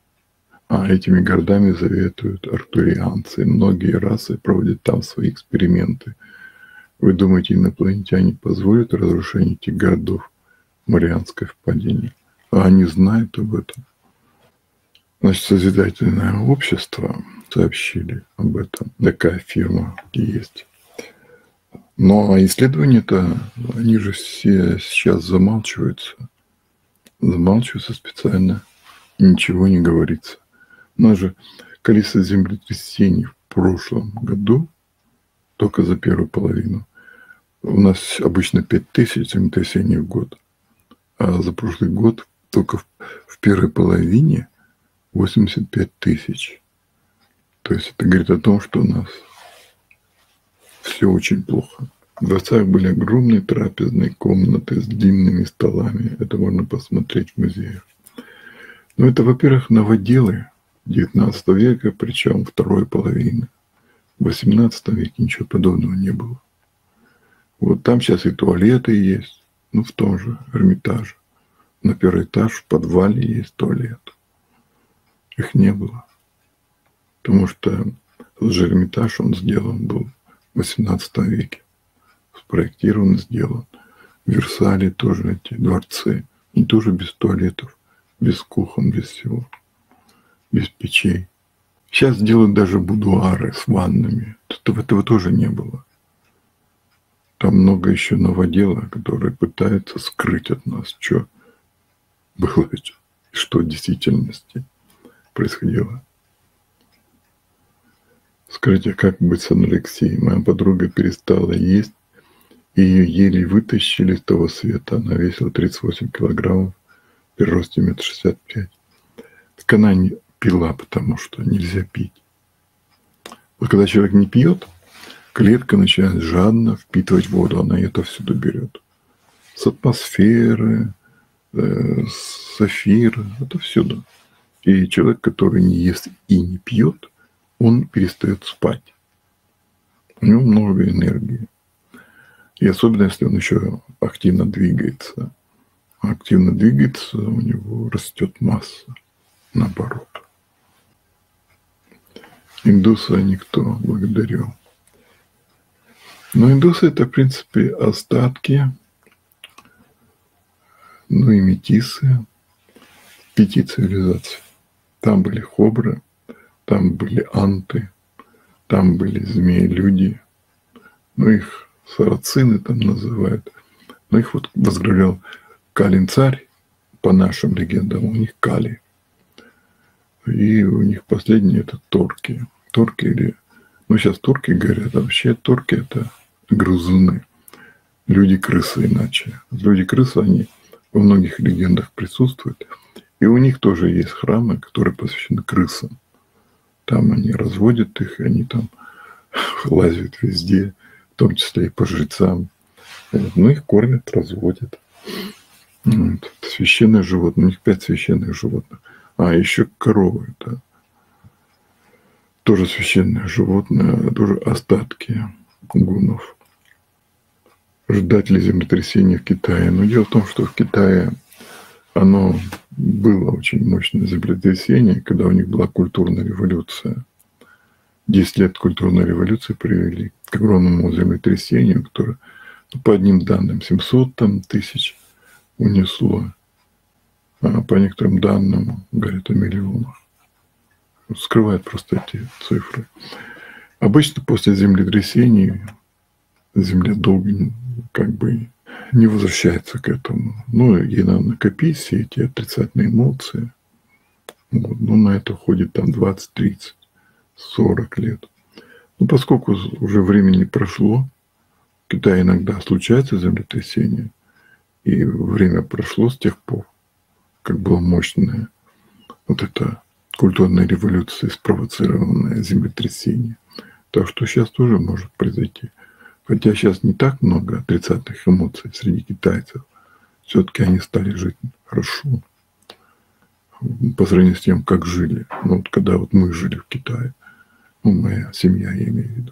Этими городами заведуют артурианцы. Многие расы проводят там свои эксперименты. Вы думаете, инопланетяне позволят разрушение этих городов в Марианской впадине? А они знают об этом. Значит, Созидательное общество сообщили об этом. Такая фирма есть. Но исследования-то, они же все сейчас замалчиваются. Замалчиваются специально. Ничего не говорится. У нас же количество землетрясений в прошлом году, только за первую половину, у нас обычно 5000 землетрясений в год. А за прошлый год только в первой половине 85 тысяч. То есть это говорит о том, что у нас все очень плохо. В дворцах были огромные трапезные комнаты с длинными столами. Это можно посмотреть в музеях. Но это, во-первых, новоделы 19 века, причем второй половины. В 18 веке ничего подобного не было. Вот там сейчас и туалеты есть, в том же Эрмитаже. На первый этаж в подвале есть туалет. Их не было. Потому что тот же Эрмитаж, он сделан был в 18 веке. Спроектирован, сделан. В Версале тоже эти дворцы. И тоже без туалетов, без кухон, без всего. Без печей. Сейчас делают даже будуары с ваннами. Этого тоже не было. Там много еще новодела, которые пытаются скрыть от нас, что было, что в действительности происходило. Скажите, как быть с анорексией? Моя подруга перестала есть, и ее еле вытащили с того света. Она весила 38 килограммов, при росте 1,65 м. Так она не пила, потому что нельзя пить. Вот когда человек не пьет, клетка начинает жадно впитывать воду, она это всюду берет. С атмосферы, с эфира, это всюду. И человек, который не ест и не пьет, он перестает спать. У него много энергии. И особенно, если он еще активно двигается. Активно двигается, у него растет масса, наоборот. Индуса никто, благодарю. Но индусы — это, в принципе, остатки, и метисы 5 цивилизаций. Там были хобры, там были анты, там были змеи-люди. Их сарацины там называют. Их вот возглавлял Калин-царь, по нашим легендам, у них Кали. И у них последние — это торки. Торки или... сейчас турки говорят, а вообще турки — это грызуны. Люди-крысы иначе. Люди-крысы, они во многих легендах присутствуют. И у них тоже есть храмы, которые посвящены крысам. Там они разводят их, и они там лазят везде, в том числе и по жрецам. Ну, их кормят, разводят. Вот. Священные животные. У них 5 священных животных. А, еще коровы, да. Тоже священное животное, тоже остатки гуннов. Ждать ли землетрясения в Китае? Но дело в том, что в Китае оно было очень мощное землетрясение, когда у них была культурная революция. 10 лет культурной революции привели к огромному землетрясению, которое, по одним данным, 700 тысяч унесло, а по некоторым данным, говорят о миллионах. Скрывают просто эти цифры. Обычно после землетрясений Земля долго как бы не возвращается к этому. Ну, ей надо накопить все эти отрицательные эмоции. Вот. Но на это уходит там 20, 30, 40 лет. Ну, поскольку уже времени прошло, в Китае иногда случается землетрясение, и время прошло с тех пор, как было мощное вот это культурная революция, спровоцированное землетрясение. Так что сейчас тоже может произойти. Хотя сейчас не так много отрицательных эмоций среди китайцев. Все-таки они стали жить хорошо по сравнению с тем, как жили. Ну, вот когда вот мы жили в Китае, ну, моя семья, я имею в виду.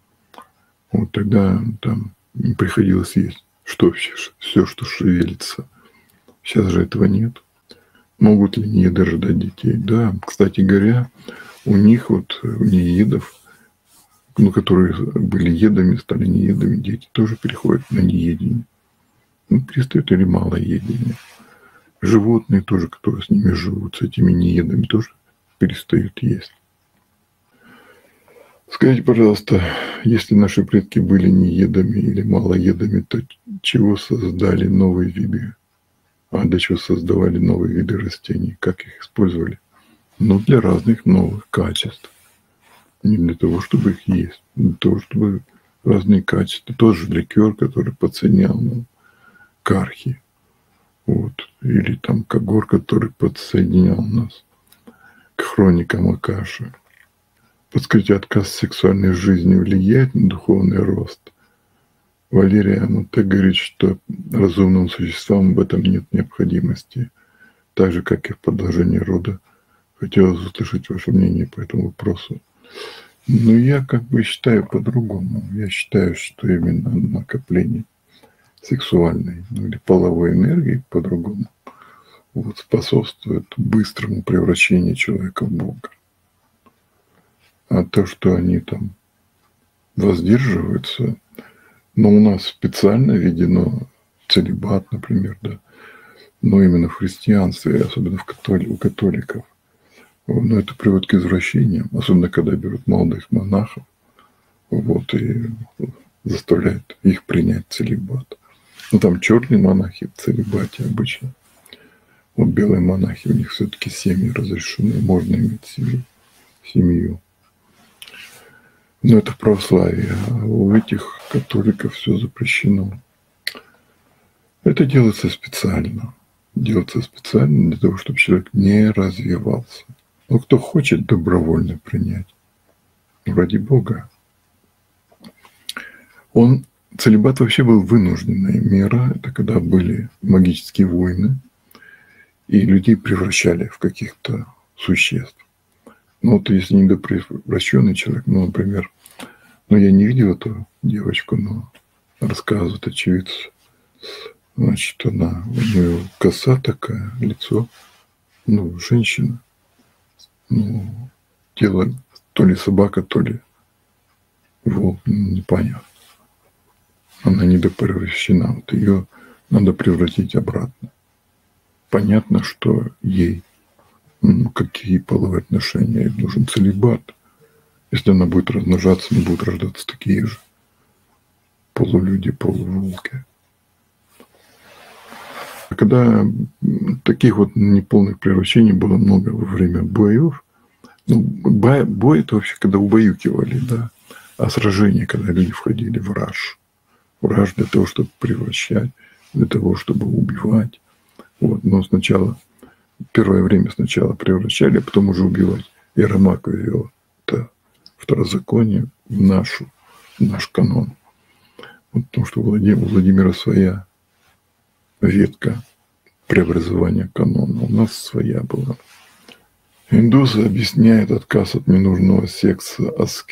Вот тогда там не приходилось есть все, что шевелится. Сейчас же этого нет. Могут ли нееды рождать детей? Да, кстати говоря, у них вот, у неедов, ну, которые были едами, стали неедами, дети тоже переходят на неедение. Ну, перестают или малоедение. Животные тоже, которые с ними живут, с этими неедами, тоже перестают есть. Скажите, пожалуйста, если наши предки были неедами или малоедами, то чего создали новые виды? А для чего создавали новые виды растений? Как их использовали? Ну, для разных новых качеств. Не для того, чтобы их есть, для того, чтобы разные качества. Тоже ликер, который подсоединял кархи. Вот. Или там когор, который подсоединял нас к хроникам Акаши. Подскажите, отказ в сексуальной жизни влияет на духовный рост? Валерия Амуте говорит, что разумным существам в этом нет необходимости, так же, как и в продолжении рода. Хотелось услышать ваше мнение по этому вопросу. Но я как бы считаю по-другому. Я считаю, что именно накопление сексуальной, ну, или половой энергии по-другому вот, способствует быстрому превращению человека в Бога. А то, что они там воздерживаются, но у нас специально введено целибат, например, да, но именно в христианстве, особенно у католиков. Но это приводит к извращениям, особенно когда берут молодых монахов вот, и заставляют их принять целибат. Ну, там черные монахи в целибате обычно. Вот белые монахи, у них все-таки семьи разрешены, можно иметь семью. Но это православие, а у этих католиков все запрещено. Это делается специально. Делается специально для того, чтобы человек не развивался. Но кто хочет добровольно принять, ради Бога. Целибат вообще был вынужденная мера. Это когда были магические войны, и людей превращали в каких-то существ. Ну, вот если недопревращенный человек, ну, например, я не видел эту девочку, но рассказывают очевидцы. Значит, у нее коса такая, лицо, женщина. Тело то ли собака, то ли волк, непонятно. Она недопревращена. Вот ее надо превратить обратно. Понятно, что ей какие половые отношения, ей нужен целибат. Если она будет размножаться, не будут рождаться такие же полулюди, полуволки. А когда таких вот неполных превращений было много во время боев, бой это вообще когда убаюкивали, да, а сражения, когда люди входили в раж. В раж для того, чтобы превращать, для того, чтобы убивать. Вот. Но сначала Первое время сначала превращали, а потом уже убивать. Яромак ввел это второзаконие в наш канон. Вот потому что у Владимира своя ветка преобразования канона. У нас своя была. Индусы объясняют отказ от ненужного секса,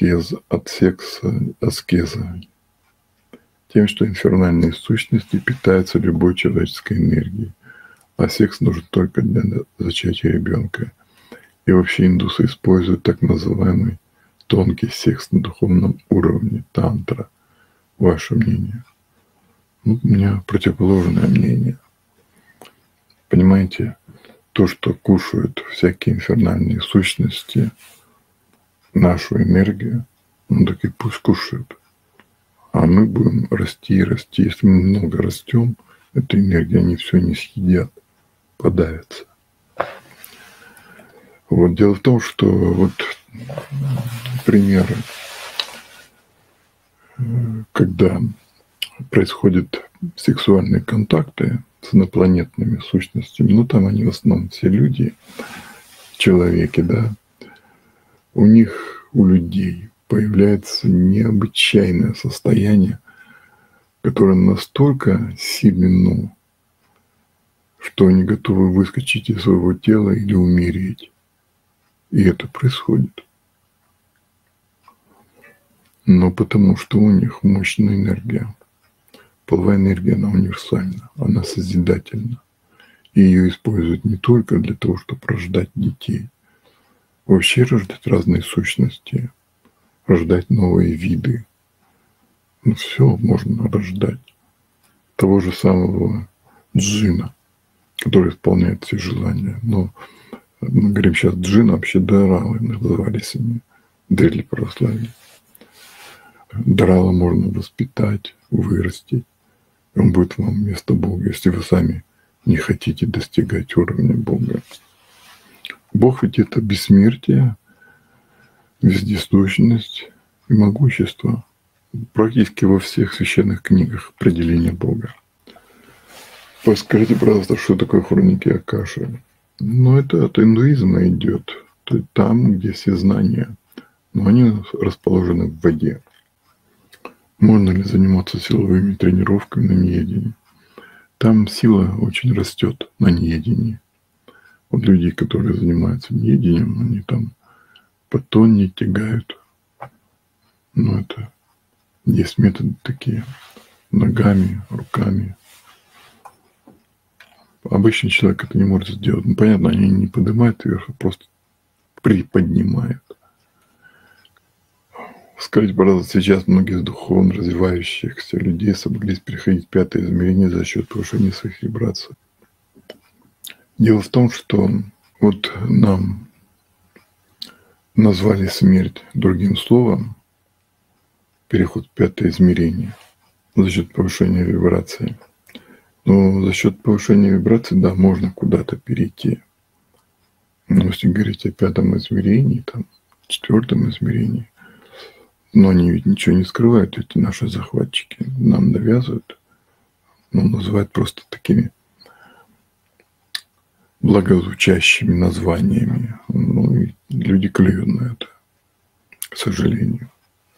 аскеза тем, что инфернальные сущности питаются любой человеческой энергией, а секс нужен только для зачатия ребенка. И вообще индусы используют так называемый тонкий секс на духовном уровне, тантра. Ваше мнение? Ну, у меня противоположное мнение. Понимаете, то, что кушают всякие инфернальные сущности, нашу энергию, ну так и пусть кушают. А мы будем расти и расти. Если мы много растем, эта энергия, они все не съедят, подавятся. Вот дело в том, что вот примеры, когда происходят сексуальные контакты с инопланетными сущностями, ну там они в основном все люди, человеки, да, у них, у людей появляется необычайное состояние, которое настолько сильно, что они готовы выскочить из своего тела или умереть. И это происходит. Но потому что у них мощная энергия. Половая энергия, она универсальна, она созидательна. И ее используют не только для того, чтобы рождать детей. Вообще рождать разные сущности, рождать новые виды. Ну все можно рождать. Того же самого джина, который исполняет все желания. Но мы говорим сейчас джина, вообще даралы назывались они, древние православие. Дарала можно воспитать, вырастить. Он будет вам вместо Бога, если вы сами не хотите достигать уровня Бога. Бог ведь это бессмертие, вездесущность и могущество. Практически во всех священных книгах определение Бога. Подскажите, пожалуйста, что такое хроники Акаши? Ну, это от индуизма идет. То есть там, где все знания, но они расположены в воде. Можно ли заниматься силовыми тренировками на неедении? Там сила очень растет на неедении. Вот люди, которые занимаются неедением, они там по тонне тягают. Ну, это есть методы такие. Ногами, руками. Обычный человек это не может сделать. Ну, понятно, они не поднимают вверх, а просто приподнимают. Скажите, пожалуйста, сейчас многие из духовно развивающихся людей смогли переходить в пятое измерение за счет повышения своих вибраций. Дело в том, что вот нам назвали смерть другим словом, переход в пятое измерение, за счет повышения вибрации. Но за счет повышения вибрации, да, можно куда-то перейти. Но если говорить о пятом измерении, там, четвертом измерении, но они ведь ничего не скрывают, эти наши захватчики. Нам навязывают, называют просто такими благозвучащими названиями. Ну, и люди клюют на это, к сожалению.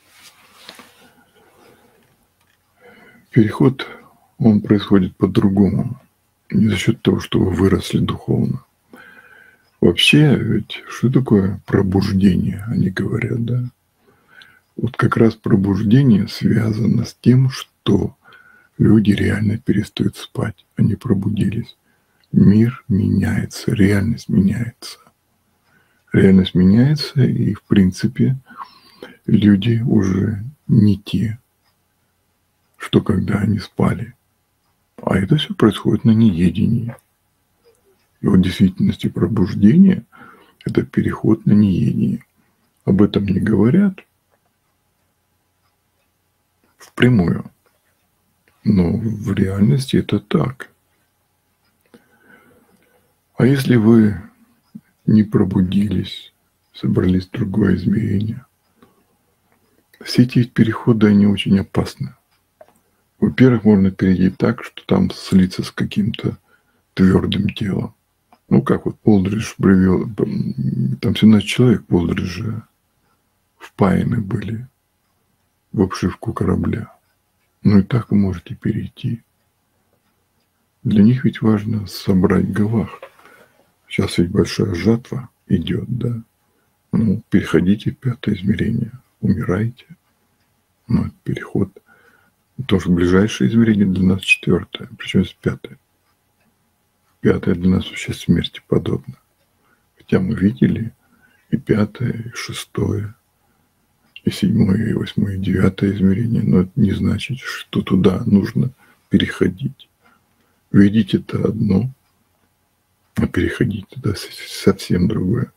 Переход, он происходит по-другому. Не за счет того, что вы выросли духовно. Вообще, ведь что такое пробуждение, они говорят, да? Вот как раз пробуждение связано с тем, что люди реально перестают спать, они пробудились. Мир меняется, реальность меняется. Реальность меняется, и, в принципе, люди уже не те, что когда они спали. А это все происходит на неедении. И вот в действительности пробуждение – это переход на неедение. Об этом не говорят впрямую. Но в реальности это так. А если вы не пробудились, собрались в другое измерение, все эти переходы, они очень опасны. Во-первых, можно перейти так, что там слиться с каким-то твердым телом. Ну, как вот Олдридж привел, там 17 человек в Олдридже впаяны были в обшивку корабля. Ну и так вы можете перейти. Для них ведь важно собрать гавах. Сейчас ведь большая жатва идет, да. Ну, переходите в 5-е измерение, умирайте. Ну, это переход. Потому что ближайшее измерение для нас 4-е, причем есть 5-е. 5-е для нас вообще смерти подобно. Хотя мы видели и 5-е, и 6-е, и 7-е, и 8-е, и 9-е измерение, но это не значит, что туда нужно переходить. Видеть это одно, а переходить туда совсем другое.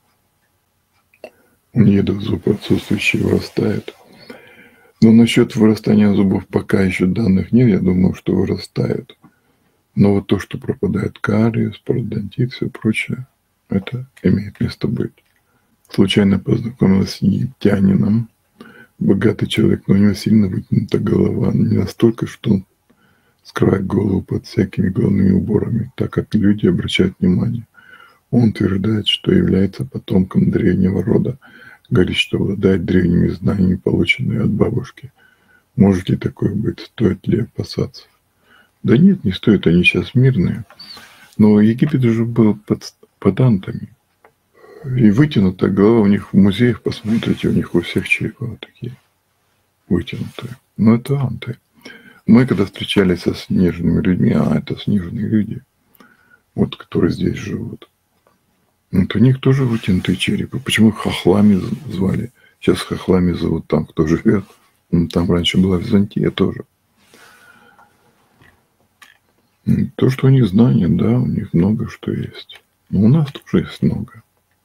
У недов зуб отсутствующие вырастают. Но насчет вырастания зубов пока еще данных нет, я думаю, что вырастают. Но вот то, что пропадает кариес, пародонтит, все прочее, это имеет место быть. Случайно познакомилась с египтянином. Богатый человек, но у него сильно вытянута голова. Не настолько, что он скрывает голову под всякими головными уборами, так как люди обращают внимание. Он утверждает, что является потомком древнего рода. Говорит, что обладает древними знаниями, полученными от бабушки. Может ли такое быть? Стоит ли опасаться? Да нет, не стоит, они сейчас мирные. Но Египет уже был под антами. И вытянутая голова у них в музеях, посмотрите, у них у всех черепа вот такие вытянутые. Но это анты. Мы когда встречались со снежными людьми, это снежные люди, вот которые здесь живут. Вот у них тоже вытянутые черепы. Почему их хохлами звали? Сейчас хохлами зовут там, кто живет. Там раньше была Византия тоже. То, что у них знания, да, у них много что есть. Но у нас тоже есть много.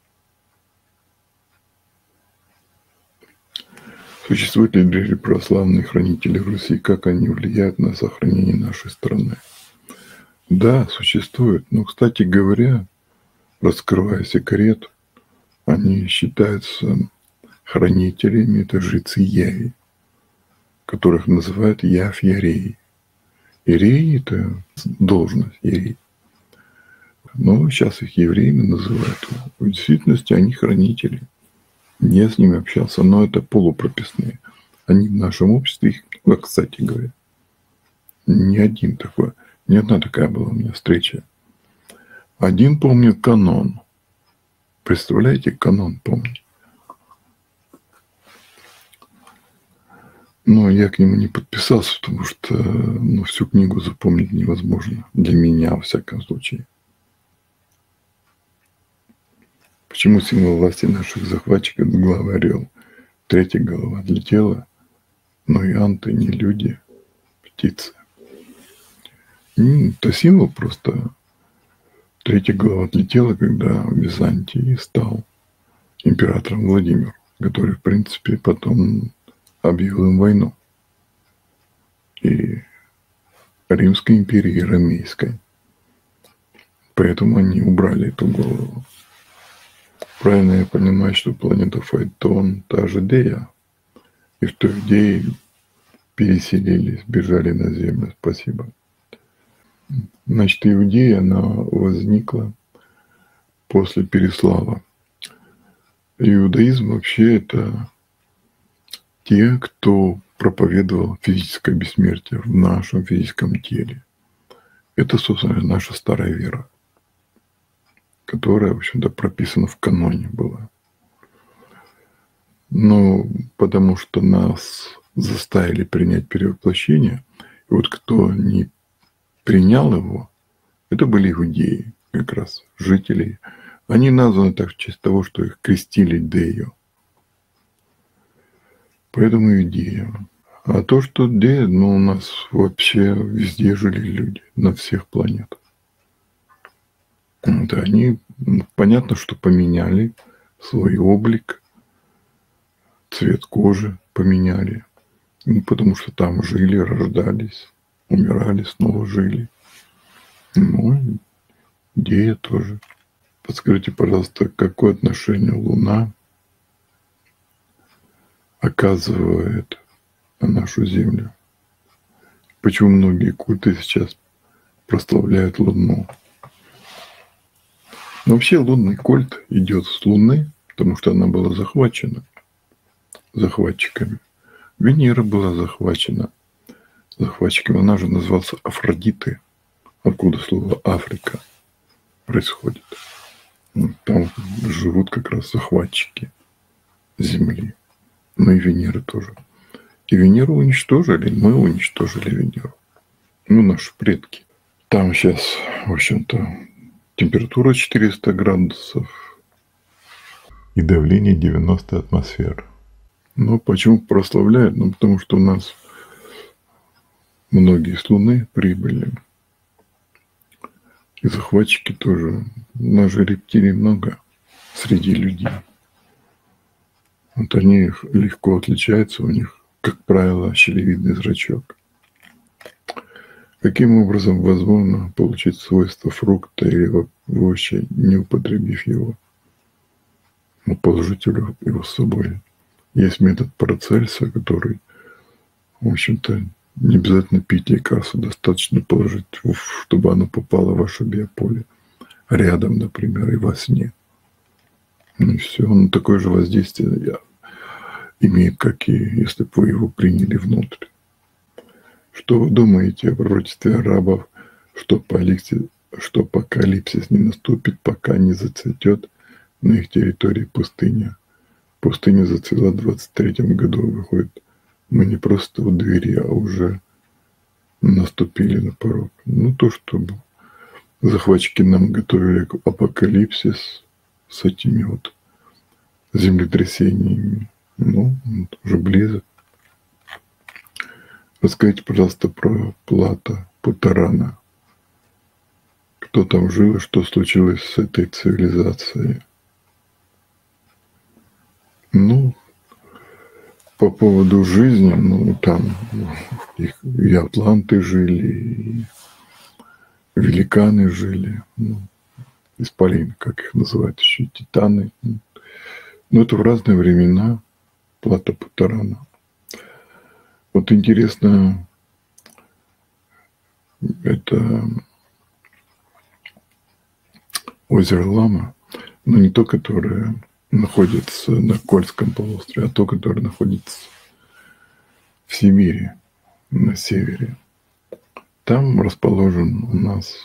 Существуют ли древние православные хранители в Руси? Как они влияют на сохранение нашей страны? Да, существуют. Но, кстати говоря, раскрывая секрет, они считаются хранителями, это жрецы Яви, которых называют Яв-Ярей. Ирей – это должность Ирей. Но сейчас их евреями называют. В действительности они хранители. Я с ними общался, но это полупрописные. Они в нашем обществе, их, кстати говоря, ни одна такая была у меня встреча. Один помнит канон. Представляете, канон помнит. Но я к нему не подписался, потому что всю книгу запомнить невозможно. Для меня, во всяком случае. Почему символ власти наших захватчиков – глава орел? 3-я голова для тела, но и анты не люди, птицы. Это символ просто. 3-я голова для тела, когда в Византии стал императором Владимир, который, в принципе, потом объявил им войну. И Римской империи, и Ромейской. Поэтому они убрали эту голову. Правильно я понимаю, что планета Файтон – та же Дея. И в той Дее переселились, бежали на Землю. Спасибо. Значит, Иудея, она возникла после Переслава. Иудаизм вообще это те, кто проповедовал физическое бессмертие в нашем физическом теле. Это, собственно, наша старая вера, которая, в общем-то, прописана в каноне была. Но потому что нас заставили принять перевоплощение, и вот кто не принял его, это были иудеи, как раз жители. Они названы так в честь того, что их крестили Дею. Поэтому иудея. А то, что Дея, у нас вообще везде жили люди, на всех планетах. Да, они, понятно, что поменяли свой облик, цвет кожи поменяли, потому что там жили, рождались, умирали, снова жили. Дея тоже. Подскажите, пожалуйста, какое отношение Луна оказывает на нашу Землю? Почему многие культы сейчас прославляют Луну? Но вообще лунный культ идет с Луны, потому что она была захвачена захватчиками. Венера была захвачена захватчиками. Она же называлась Афродитой, откуда слово Африка происходит. Там живут как раз захватчики Земли. Ну и Венеры тоже. И Венеру уничтожили, мы уничтожили Венеру. Ну, наши предки. Там сейчас, в общем-то, температура 400 градусов и давление 90 атмосфер. Но почему прославляют? Ну, потому что у нас многие с Луны прибыли. И захватчики тоже. У нас же рептилий много среди людей. Вот они легко отличаются, у них, как правило, щелевидный зрачок. Каким образом возможно получить свойства фрукта или овоща, не употребив его, но положить его с собой? Есть метод Парацельса, который, в общем-то, не обязательно пить лекарство, достаточно положить, чтобы оно попало в ваше биополе рядом, например, и во сне. Ну и все, он такое же воздействие имеет, как и если бы вы его приняли внутрь. Что вы думаете о пророчестве арабов, что апокалипсис не наступит, пока не зацветет на их территории пустыня? Пустыня зацвела в 23-м году, выходит. Мы не просто у двери, а уже наступили на порог. Ну, то, чтобы захватчики нам готовили апокалипсис с этими вот землетрясениями. Ну, уже близок. Расскажите, пожалуйста, про Плато Путарана. Кто там жил и что случилось с этой цивилизацией? Ну, по поводу жизни, ну, там и атланты жили, и великаны жили, ну, исполины, как их называют еще, титаны. Ну, это в разные времена Плато Путарана. Вот интересно, это озеро Лама, но не то, которое находится на Кольском полуострове, а то, которое находится в Сибири, на севере. Там расположен у нас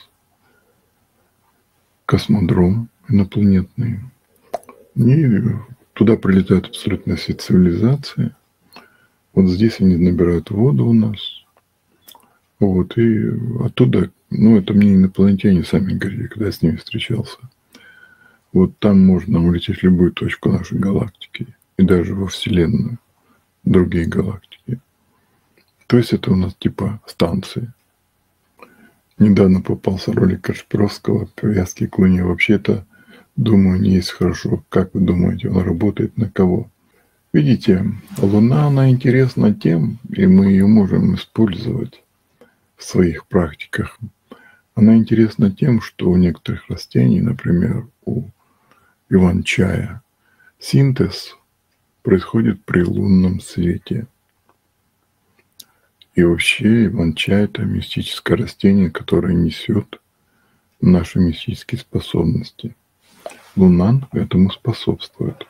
космодром инопланетный. И туда прилетают абсолютно все цивилизации. Вот здесь они набирают воду у нас. Вот, и оттуда, ну, это мне инопланетяне сами говорили, когда я с ними встречался. Вот там можно улететь в любую точку нашей галактики и даже во Вселенную, другие галактики. То есть это у нас типа станции. Недавно попался ролик Кашпировского «Привязки к Луне». Вообще-то, думаю, не есть хорошо. Как вы думаете, он работает на кого? Видите, Луна, она интересна тем, и мы ее можем использовать в своих практиках. Она интересна тем, что у некоторых растений, например, у иван-чая, синтез происходит при лунном свете. И вообще иван-чай – это мистическое растение, которое несет наши мистические способности. Луна этому способствует.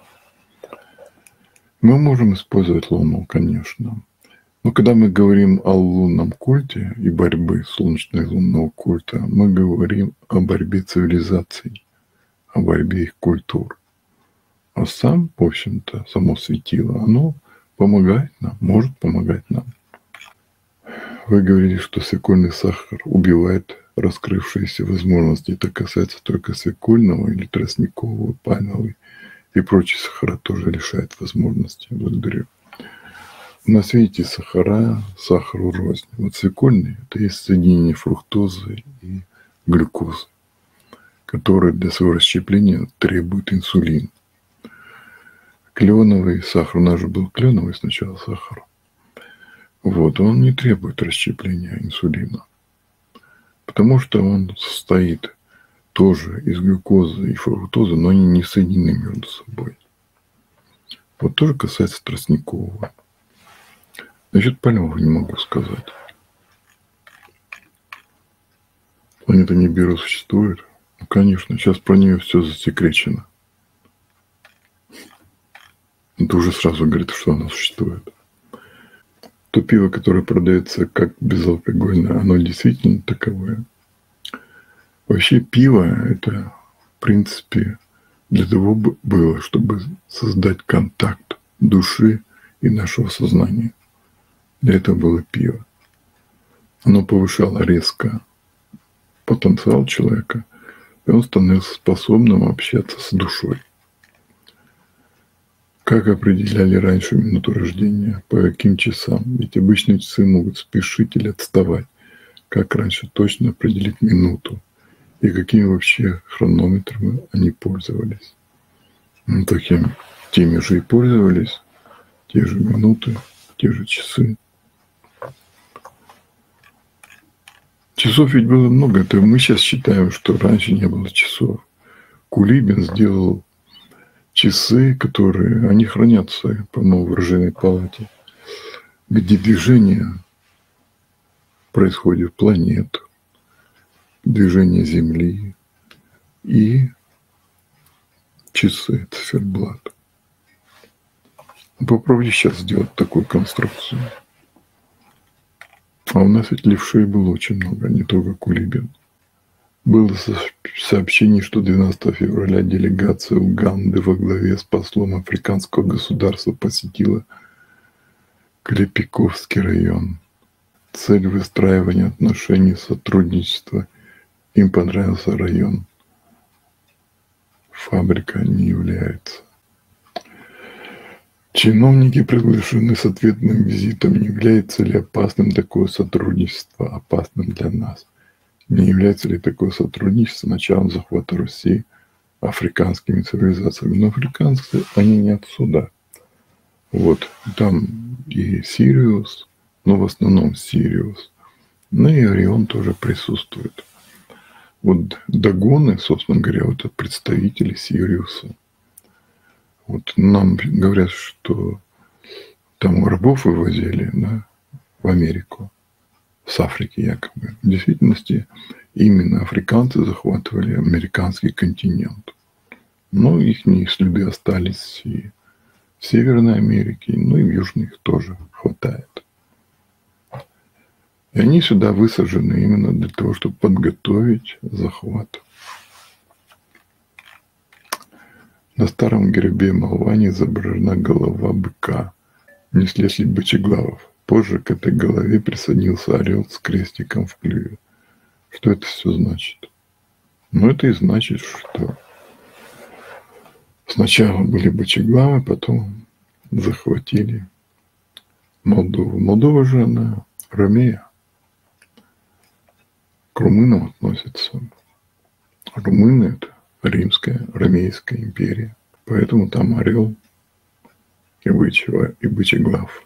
Мы можем использовать Луну, конечно. Но когда мы говорим о лунном культе и борьбе солнечного и лунного культа, мы говорим о борьбе цивилизаций, о борьбе их культур. А сам, в общем-то, само светило, оно помогает нам, может помогать нам. Вы говорили, что свекольный сахар убивает раскрывшиеся возможности. Это касается только свекольного или тростникового, пальмового и прочие сахара тоже лишает возможности. Благодарю. У нас, видите, сахара, сахару рознь. Вот свекольный – это есть соединение фруктозы и глюкозы, которые для своего расщепления требуют инсулин. Кленовый сахар, у нас же был кленовый сначала сахар. Вот, он не требует расщепления инсулина, потому что он состоит тоже из глюкозы и фруктозы, но они не соединены между собой. Вот тоже касается тростникового. Насчет пальмового не могу сказать. Планета Нибиру существует. Ну, конечно, сейчас про нее все засекречено. Это уже сразу говорит, что она существует. То пиво, которое продается как безалкогольное, оно действительно таковое. Вообще пиво – это, в принципе, для того было, чтобы создать контакт души и нашего сознания. Для этого было пиво. Оно повышало резко потенциал человека, и он становился способным общаться с душой. Как определяли раньше минуту рождения? По каким часам? Ведь обычные часы могут спешить или отставать. Как раньше точно определить минуту? И какими вообще хронометрами они пользовались? Ну, теми же и пользовались. Те же минуты, те же часы. Часов ведь было много. Это мы сейчас считаем, что раньше не было часов. Кулибин сделал часы, которые, они хранятся, по-моему, в оружейной палате, где движение происходит планет, движение Земли и часы, циферблат. Попробуйте сейчас сделать такую конструкцию. А у нас ведь левшей было очень много, не только Кулибин. Было сообщение, что 12 февраля делегация Уганды во главе с послом африканского государства посетила Клепиковский район. Цель выстраивания отношений сотрудничества. Им понравился район. Фабрика не является. Чиновники приглашены с ответным визитом. Не является ли опасным такое сотрудничество, опасным для нас? Не является ли такое сотрудничество началом захвата Руси африканскими цивилизациями? Но африканцы, они не отсюда. Вот, там и Сириус, но в основном Сириус. Ну и Орион тоже присутствует. Вот Дагоны, собственно говоря, вот это представители Сириуса. Вот нам говорят, что там рабов вывозили, да, в Америку, с Африки якобы. В действительности именно африканцы захватывали американский континент. Но их следы остались и в Северной Америке, ну и в Южной их тоже хватает. И они сюда высажены именно для того, чтобы подготовить захват. На старом гербе Малвани изображена голова быка, не след бычеглавов. Позже к этой голове присоединился орел с крестиком в клюве. Что это все значит? Ну, это и значит, что сначала были бычеглавы, потом захватили Молдову. Молдова же, она ромея. К румынам относится. Румыны – это Римская, Ромейская империя. Поэтому там орел и бычеглав.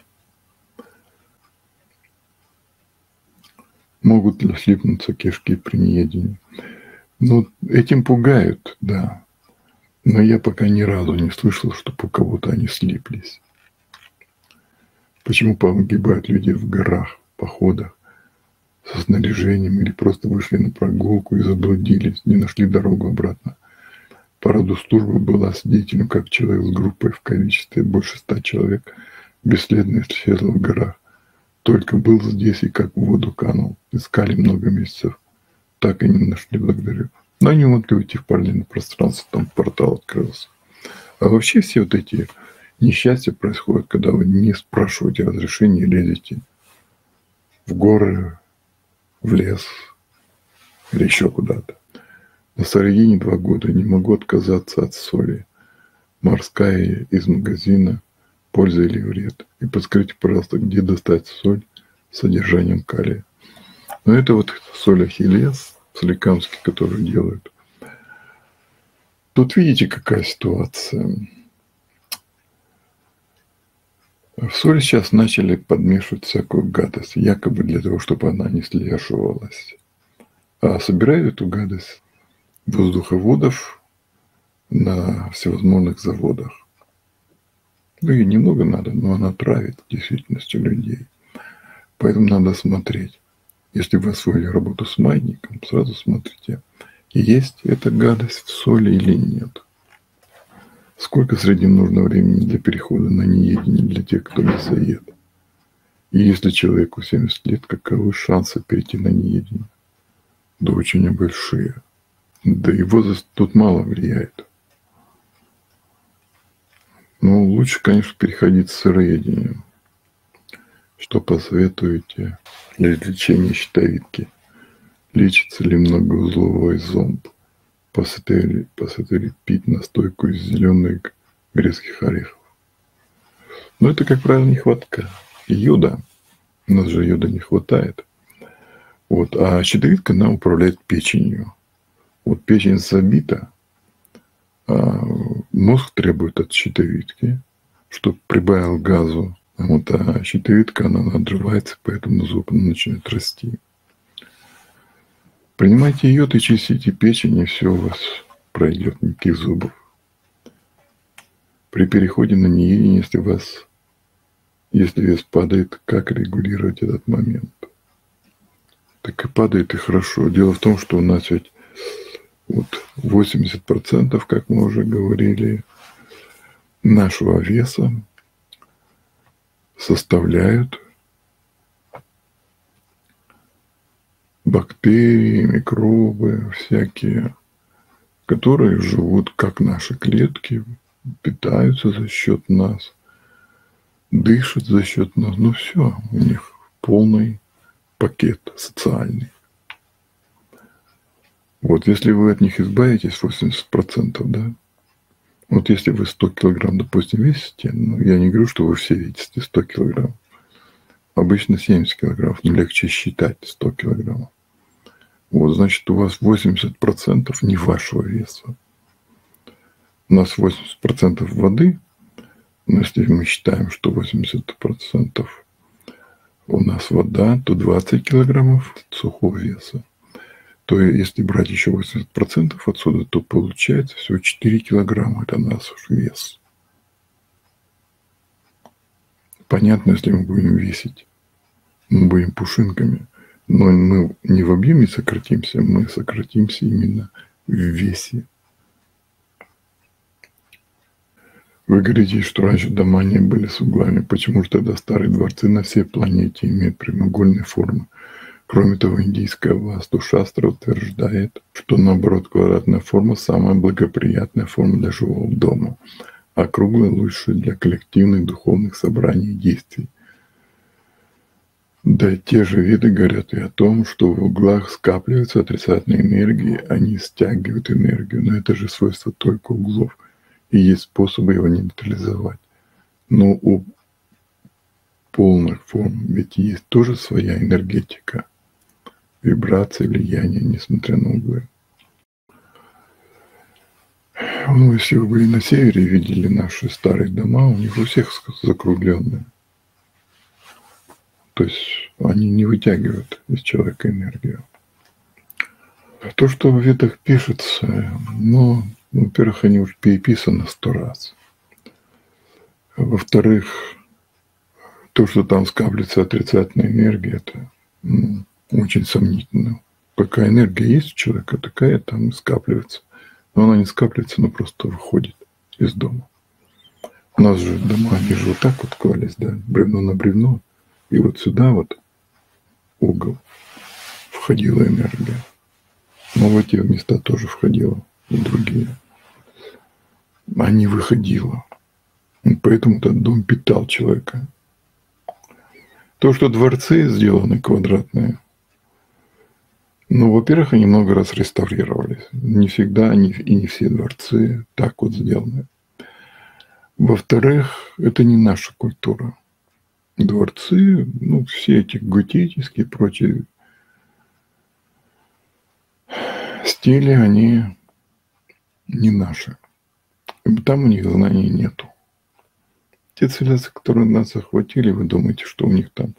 Могут ли слипнуться кишки при неедении? Ну, этим пугают, да. Но я пока ни разу не слышал, чтобы у кого-то они слиплись. Почему погибают люди в горах, в походах, со снаряжением или просто вышли на прогулку и заблудились, не нашли дорогу обратно? По роду службы была свидетелем, как человек с группой в количестве больше 100 человек бесследно исчезл в горах. Только был здесь и как в воду канул. Искали много месяцев. Так и не нашли, благодарю. Но они могли уйти в параллельное пространство, там портал открылся. А вообще все вот эти несчастья происходят, когда вы не спрашиваете разрешения, лезете в горы, в лес или еще куда-то. На Сарагине 2 года не могу отказаться от соли. Морская из магазина, польза или вред. И подскажите, пожалуйста, где достать соль с содержанием калия. Но это вот соль Ахиллес, соликамский, которую делают. Тут видите, какая ситуация. В соль сейчас начали подмешивать всякую гадость, якобы для того, чтобы она не слеживалась. А собирают эту гадость воздуховодов на всевозможных заводах. Ну, и немного надо, но она травит в действительности людей. Поэтому надо смотреть. Если вы освоили работу с маятником, сразу смотрите, есть эта гадость в соли или нет. Сколько в среднем нужно времени для перехода на неедение для тех, кто мясоед? И если человеку 70 лет, каковы шансы перейти на неедение? Да очень большие. Да и возраст тут мало влияет. Ну, лучше, конечно, переходить с сыроедением. Что посоветуете для лечения щитовидки? Лечится ли многоузловой зомб? Посоветовали пить настойку из зеленых грецких орехов. Но это, как правило, нехватка йода. У нас же йода не хватает. Вот. А щитовидка, она управляет печенью. Вот печень забита, а мозг требует от щитовидки, чтобы прибавил газу. Вот, а щитовидка, она надрывается, поэтому зуб начинает расти. Принимайте йод и чистите печень, и все у вас пройдет, никаких зубов. При переходе на неедение, если вес падает, как регулировать этот момент? Так и падает, и хорошо. Дело в том, что у нас ведь вот 80%, как мы уже говорили, нашего веса составляют бактерии, микробы всякие, которые живут как наши клетки, питаются за счет нас, дышат за счет нас. Ну все, у них полный пакет социальный. Вот если вы от них избавитесь 80%, да, вот если вы 100 килограмм, допустим, весите, ну, я не говорю, что вы все весите 100 килограмм, обычно 70 килограмм, но легче считать 100 килограмм. Вот, значит, у вас 80% не вашего веса. У нас 80% воды, но если мы считаем, что 80% у нас вода, то 20 килограммов сухого веса. То если брать еще 80% отсюда, то получается всего 4 килограмма. Это наш вес. Понятно, если мы будем весить, мы будем пушинками. Но мы не в объеме сократимся, мы сократимся именно в весе. Вы говорите, что раньше дома не были с углами. Почему же тогда старые дворцы на всей планете имеют прямоугольные формы? Кроме того, индийская васту-шастра утверждает, что наоборот квадратная форма – самая благоприятная форма для живого дома, а круглая лучше для коллективных духовных собраний и действий. Да, те же веды говорят и о том, что в углах скапливаются отрицательные энергии, они стягивают энергию, но это же свойство только углов, и есть способы его нейтрализовать. Но у полных форм ведь есть тоже своя энергетика, вибрации, влияние, несмотря на углы. Ну, если вы были на севере и видели наши старые дома, у них у всех закругленные. То есть они не вытягивают из человека энергию. То, что в ведах пишется, ну, во-первых, они уже переписаны 100 раз. Во-вторых, то, что там скапливается отрицательная энергия, это очень сомнительно. Какая энергия есть у человека, такая там скапливается. Но она не скапливается, она просто выходит из дома. У нас же дома, они же вот так вот клались, да, бревно на бревно. И вот сюда вот угол входила энергия. Но в эти места тоже входила и другие. А не выходила. И поэтому этот дом питал человека. То, что дворцы сделаны квадратные, ну, во-первых, они много раз реставрировались. Не всегда и не все дворцы так вот сделаны. Во-вторых, это не наша культура. Дворцы, ну, все эти готические и прочие стили, они не наши. И там у них знаний нету. Те цивилизации, которые нас захватили, вы думаете, что у них там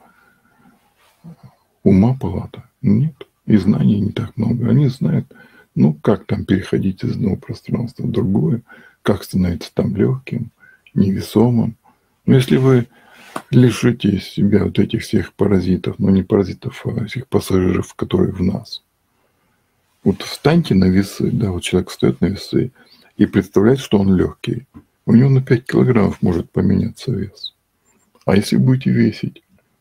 ума палата? Нет. И знаний не так много. Они знают, ну, как там переходить из одного пространства в другое, как становиться там легким, невесомым. Но если вы лишите себя вот этих всех паразитов, но не паразитов, а этих пассажиров, которые в нас, Вот встаньте на весы, да, вот человек встает на весы и представляет, что он легкий. У него на 5 килограммов может поменяться вес. А если будете весить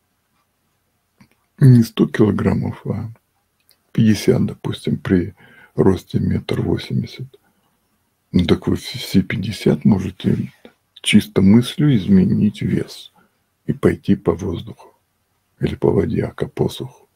не 100 килограммов, а 50, допустим, при росте 1,80 м, ну так вы все 50 можете чисто мыслью изменить вес и пойти по воздуху или по воде, по посуху.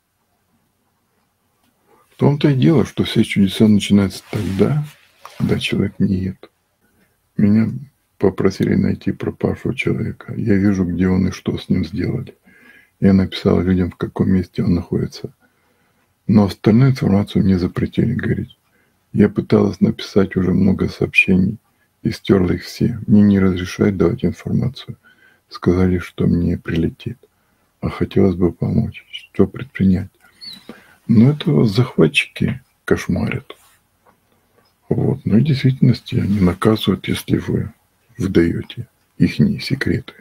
В том-то и дело, что все чудеса начинаются тогда, когда человек не ест. Меня попросили найти пропавшего человека. Я вижу, где он и что с ним сделали. Я написал людям, в каком месте он находится. Но остальную информацию мне запретили говорить. Я пыталась написать уже много сообщений и стерла их все. Мне не разрешают давать информацию. Сказали, что мне прилетит. А хотелось бы помочь. Что предпринять? Но это захватчики кошмарят. Вот. Но в действительности они наказывают, если вы выдаете ихние секреты.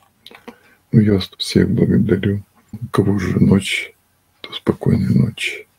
Ну, я вас всех благодарю. У кого же ночь, то спокойной ночи.